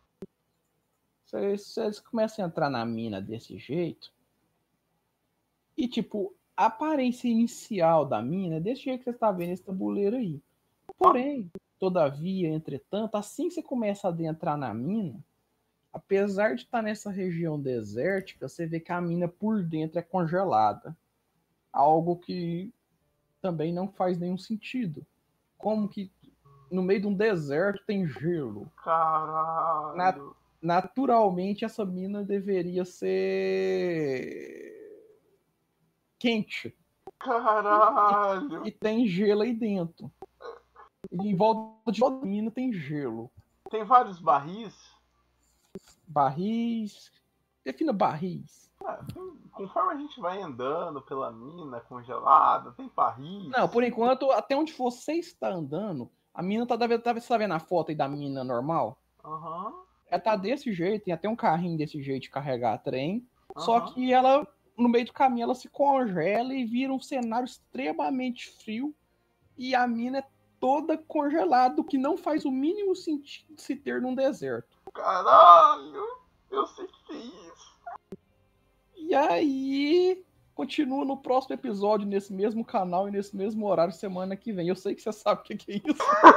Vocês começam a entrar na mina desse jeito. E, tipo, a aparência inicial da mina é desse jeito que você está vendo esse tabuleiro aí. Porém, todavia, entretanto, assim que você começa a adentrar na mina, apesar de estar nessa região desértica, você vê que a mina por dentro é congelada. Algo que também não faz nenhum sentido. Como que no meio de um deserto tem gelo? Caralho. Naturalmente, essa mina deveria ser quente. Caralho. E tem gelo aí dentro. E em volta de toda mina tem gelo. Tem vários barris? Barris. Defina barris. Conforme a gente vai andando pela mina congelada, tem barris. Não, por enquanto, até onde você está andando, a mina tá vendo a foto aí da mina normal? Aham. Ela tá desse jeito, tem até um carrinho desse jeito de carregar trem. Aham. Só que ela no meio do caminho ela se congela e vira um cenário extremamente frio e a mina é toda congelada, o que não faz o mínimo sentido de se ter num deserto. Caralho, eu sei que é isso. E aí, continua no próximo episódio, nesse mesmo canal e nesse mesmo horário, semana que vem. Eu sei que você sabe o que é isso.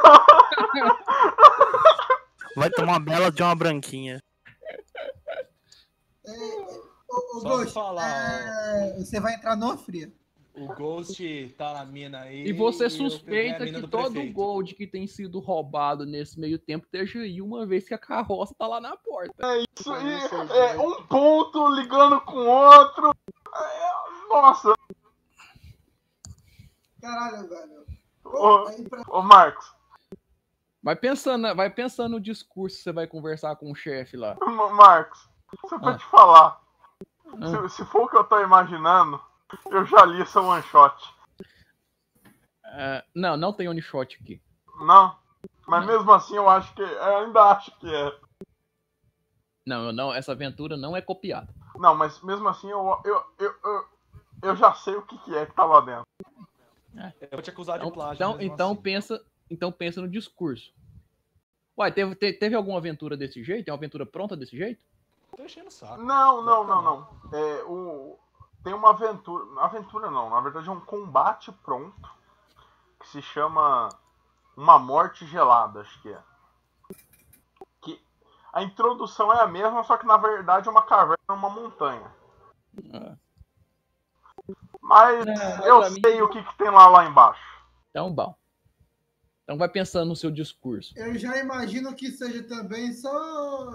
Vai tomar uma bela de uma branquinha. Ô, Só Ghost, falar, você vai entrar no fria. O Ghost tá na mina aí. E você eu peguei a suspeita mina que do todo o prefeito. gold que tem sido roubado nesse meio tempo esteja aí, uma vez que a carroça tá lá na porta. Isso aí é um ponto ligando com o outro. Nossa. Caralho, velho. Ô Marcos, Vai pensando no discurso que você vai conversar com o chefe lá. Marcos, só pra te falar. Se for o que eu tô imaginando, eu já li essa one shot. Não tem one shot aqui. Não? Mas mesmo assim eu acho que. Eu ainda acho que é. Não, essa aventura não é copiada. Não, mas mesmo assim eu já sei o que é que tá lá dentro. Eu vou te acusar de plágio. Então pensa no discurso. Uai, teve alguma aventura desse jeito? Tem uma aventura pronta desse jeito? Tô enchendo o saco. Não. Tem uma aventura. Aventura não, na verdade é um combate pronto. Que se chama Uma Morte Gelada, acho que é. Que a introdução é a mesma, só que na verdade é uma caverna numa montanha. Mas eu sei o que tem lá embaixo. Então, bom. Então vai pensando no seu discurso. Eu já imagino que seja também só...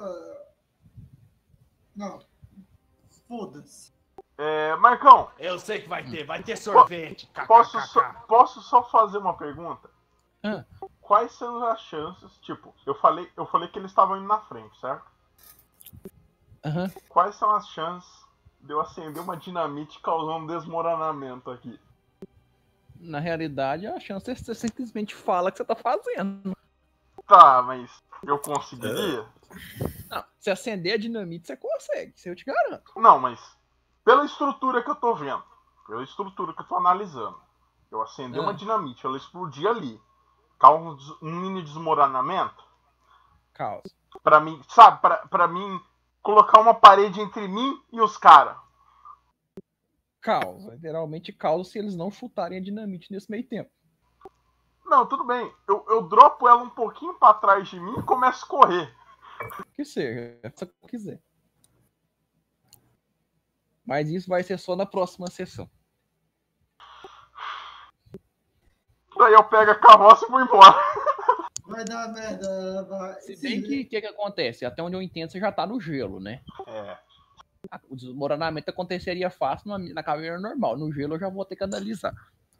Não. Foda-se. Marcão. Eu sei que vai ter sorvete. Posso só fazer uma pergunta? Ah. Quais são as chances? Tipo, eu falei que eles estavam indo na frente, certo? Uhum. Quais são as chances de eu acender uma dinamite causando desmoronamento aqui? Na realidade, a chance é que você simplesmente fala que você tá fazendo. Tá, mas eu conseguiria? Não, se acender a dinamite, você consegue, isso eu te garanto. Não, mas pela estrutura que eu tô vendo, pela estrutura que eu tô analisando, eu acender uma dinamite, ela explodir ali, causa um mini desmoronamento. Causa. Pra mim, sabe, pra mim colocar uma parede entre mim e os caras. Causa. Literalmente causa se eles não chutarem a dinamite nesse meio tempo. Não, tudo bem. Eu dropo ela um pouquinho pra trás de mim e começo a correr. Que seja, se você quiser. Mas isso vai ser só na próxima sessão. Daí eu pego a carroça e vou embora. Vai dar merda. Vai. Se bem que o que acontece? Até onde eu entendo, você já tá no gelo, né? O desmoronamento aconteceria fácil na caverna normal. No gelo eu já vou ter que analisar.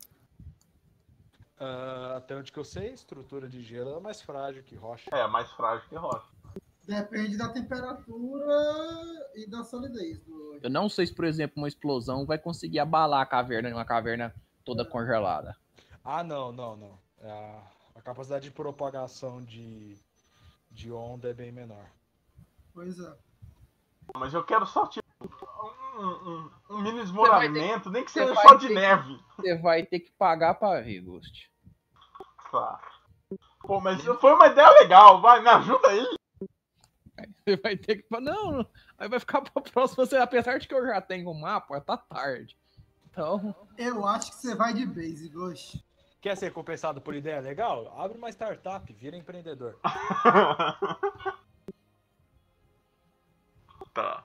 Até onde que eu sei, estrutura de gelo é mais frágil que rocha. É, mais frágil que rocha. Depende da temperatura e da solidez. Eu não sei se, por exemplo, uma explosão vai conseguir abalar a caverna, uma caverna toda congelada. Não. A capacidade de propagação de onda é bem menor. Pois é. Mas eu quero só tipo um mini desmoronamento, nem que seja Você só de neve. Você vai ter que pagar pra ver, Ghost. Tá. Pô, mas foi uma ideia legal, vai, me ajuda aí. Você vai ter que... Não, aí vai ficar pra próxima. Apesar de que eu já tenho o mapa, tá tarde. Então... Eu acho que você vai de base, Ghost. Quer ser compensado por ideia legal? Abre uma startup, vira empreendedor. Tá.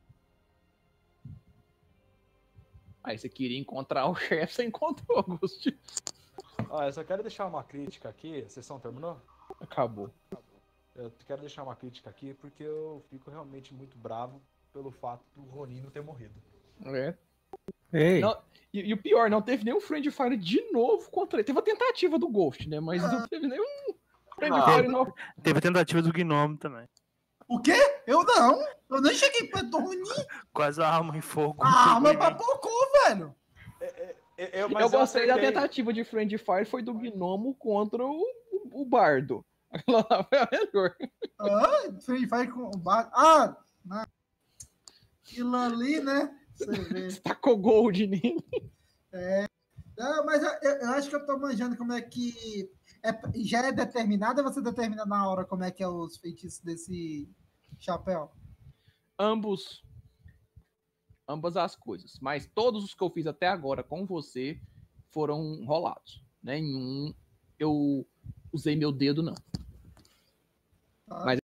Aí você queria encontrar o chefe, você encontrou, Ghost. Eu só quero deixar uma crítica aqui. A sessão terminou? Acabou. Eu quero deixar uma crítica aqui porque eu fico realmente muito bravo pelo fato do Ronin não ter morrido. Ei. Não, e o pior, não teve nenhum Friend Fire de novo contra ele. Teve a tentativa do Ghost, né? Mas não teve nenhum Friend Fire novo. Teve a tentativa do Gnome também. O quê? Eu não. Eu nem cheguei perto do Ronin. Quase a arma em fogo. Mas papocou, velho. Eu gostei da tentativa de Friend Fire, foi do Gnomo contra o Bardo. Aquela lá foi a melhor. Friend Fire com o Bardo. Aquilo ali, né? Você vê. Tacou gold nele. Não, mas eu acho que eu tô manjando como é que. Já é determinado ou você determina na hora como é que é os feitiços desse chapéu? Ambas as coisas. Mas todos os que eu fiz até agora com você foram rolados. Nenhum eu usei meu dedo, não. Tá? Mas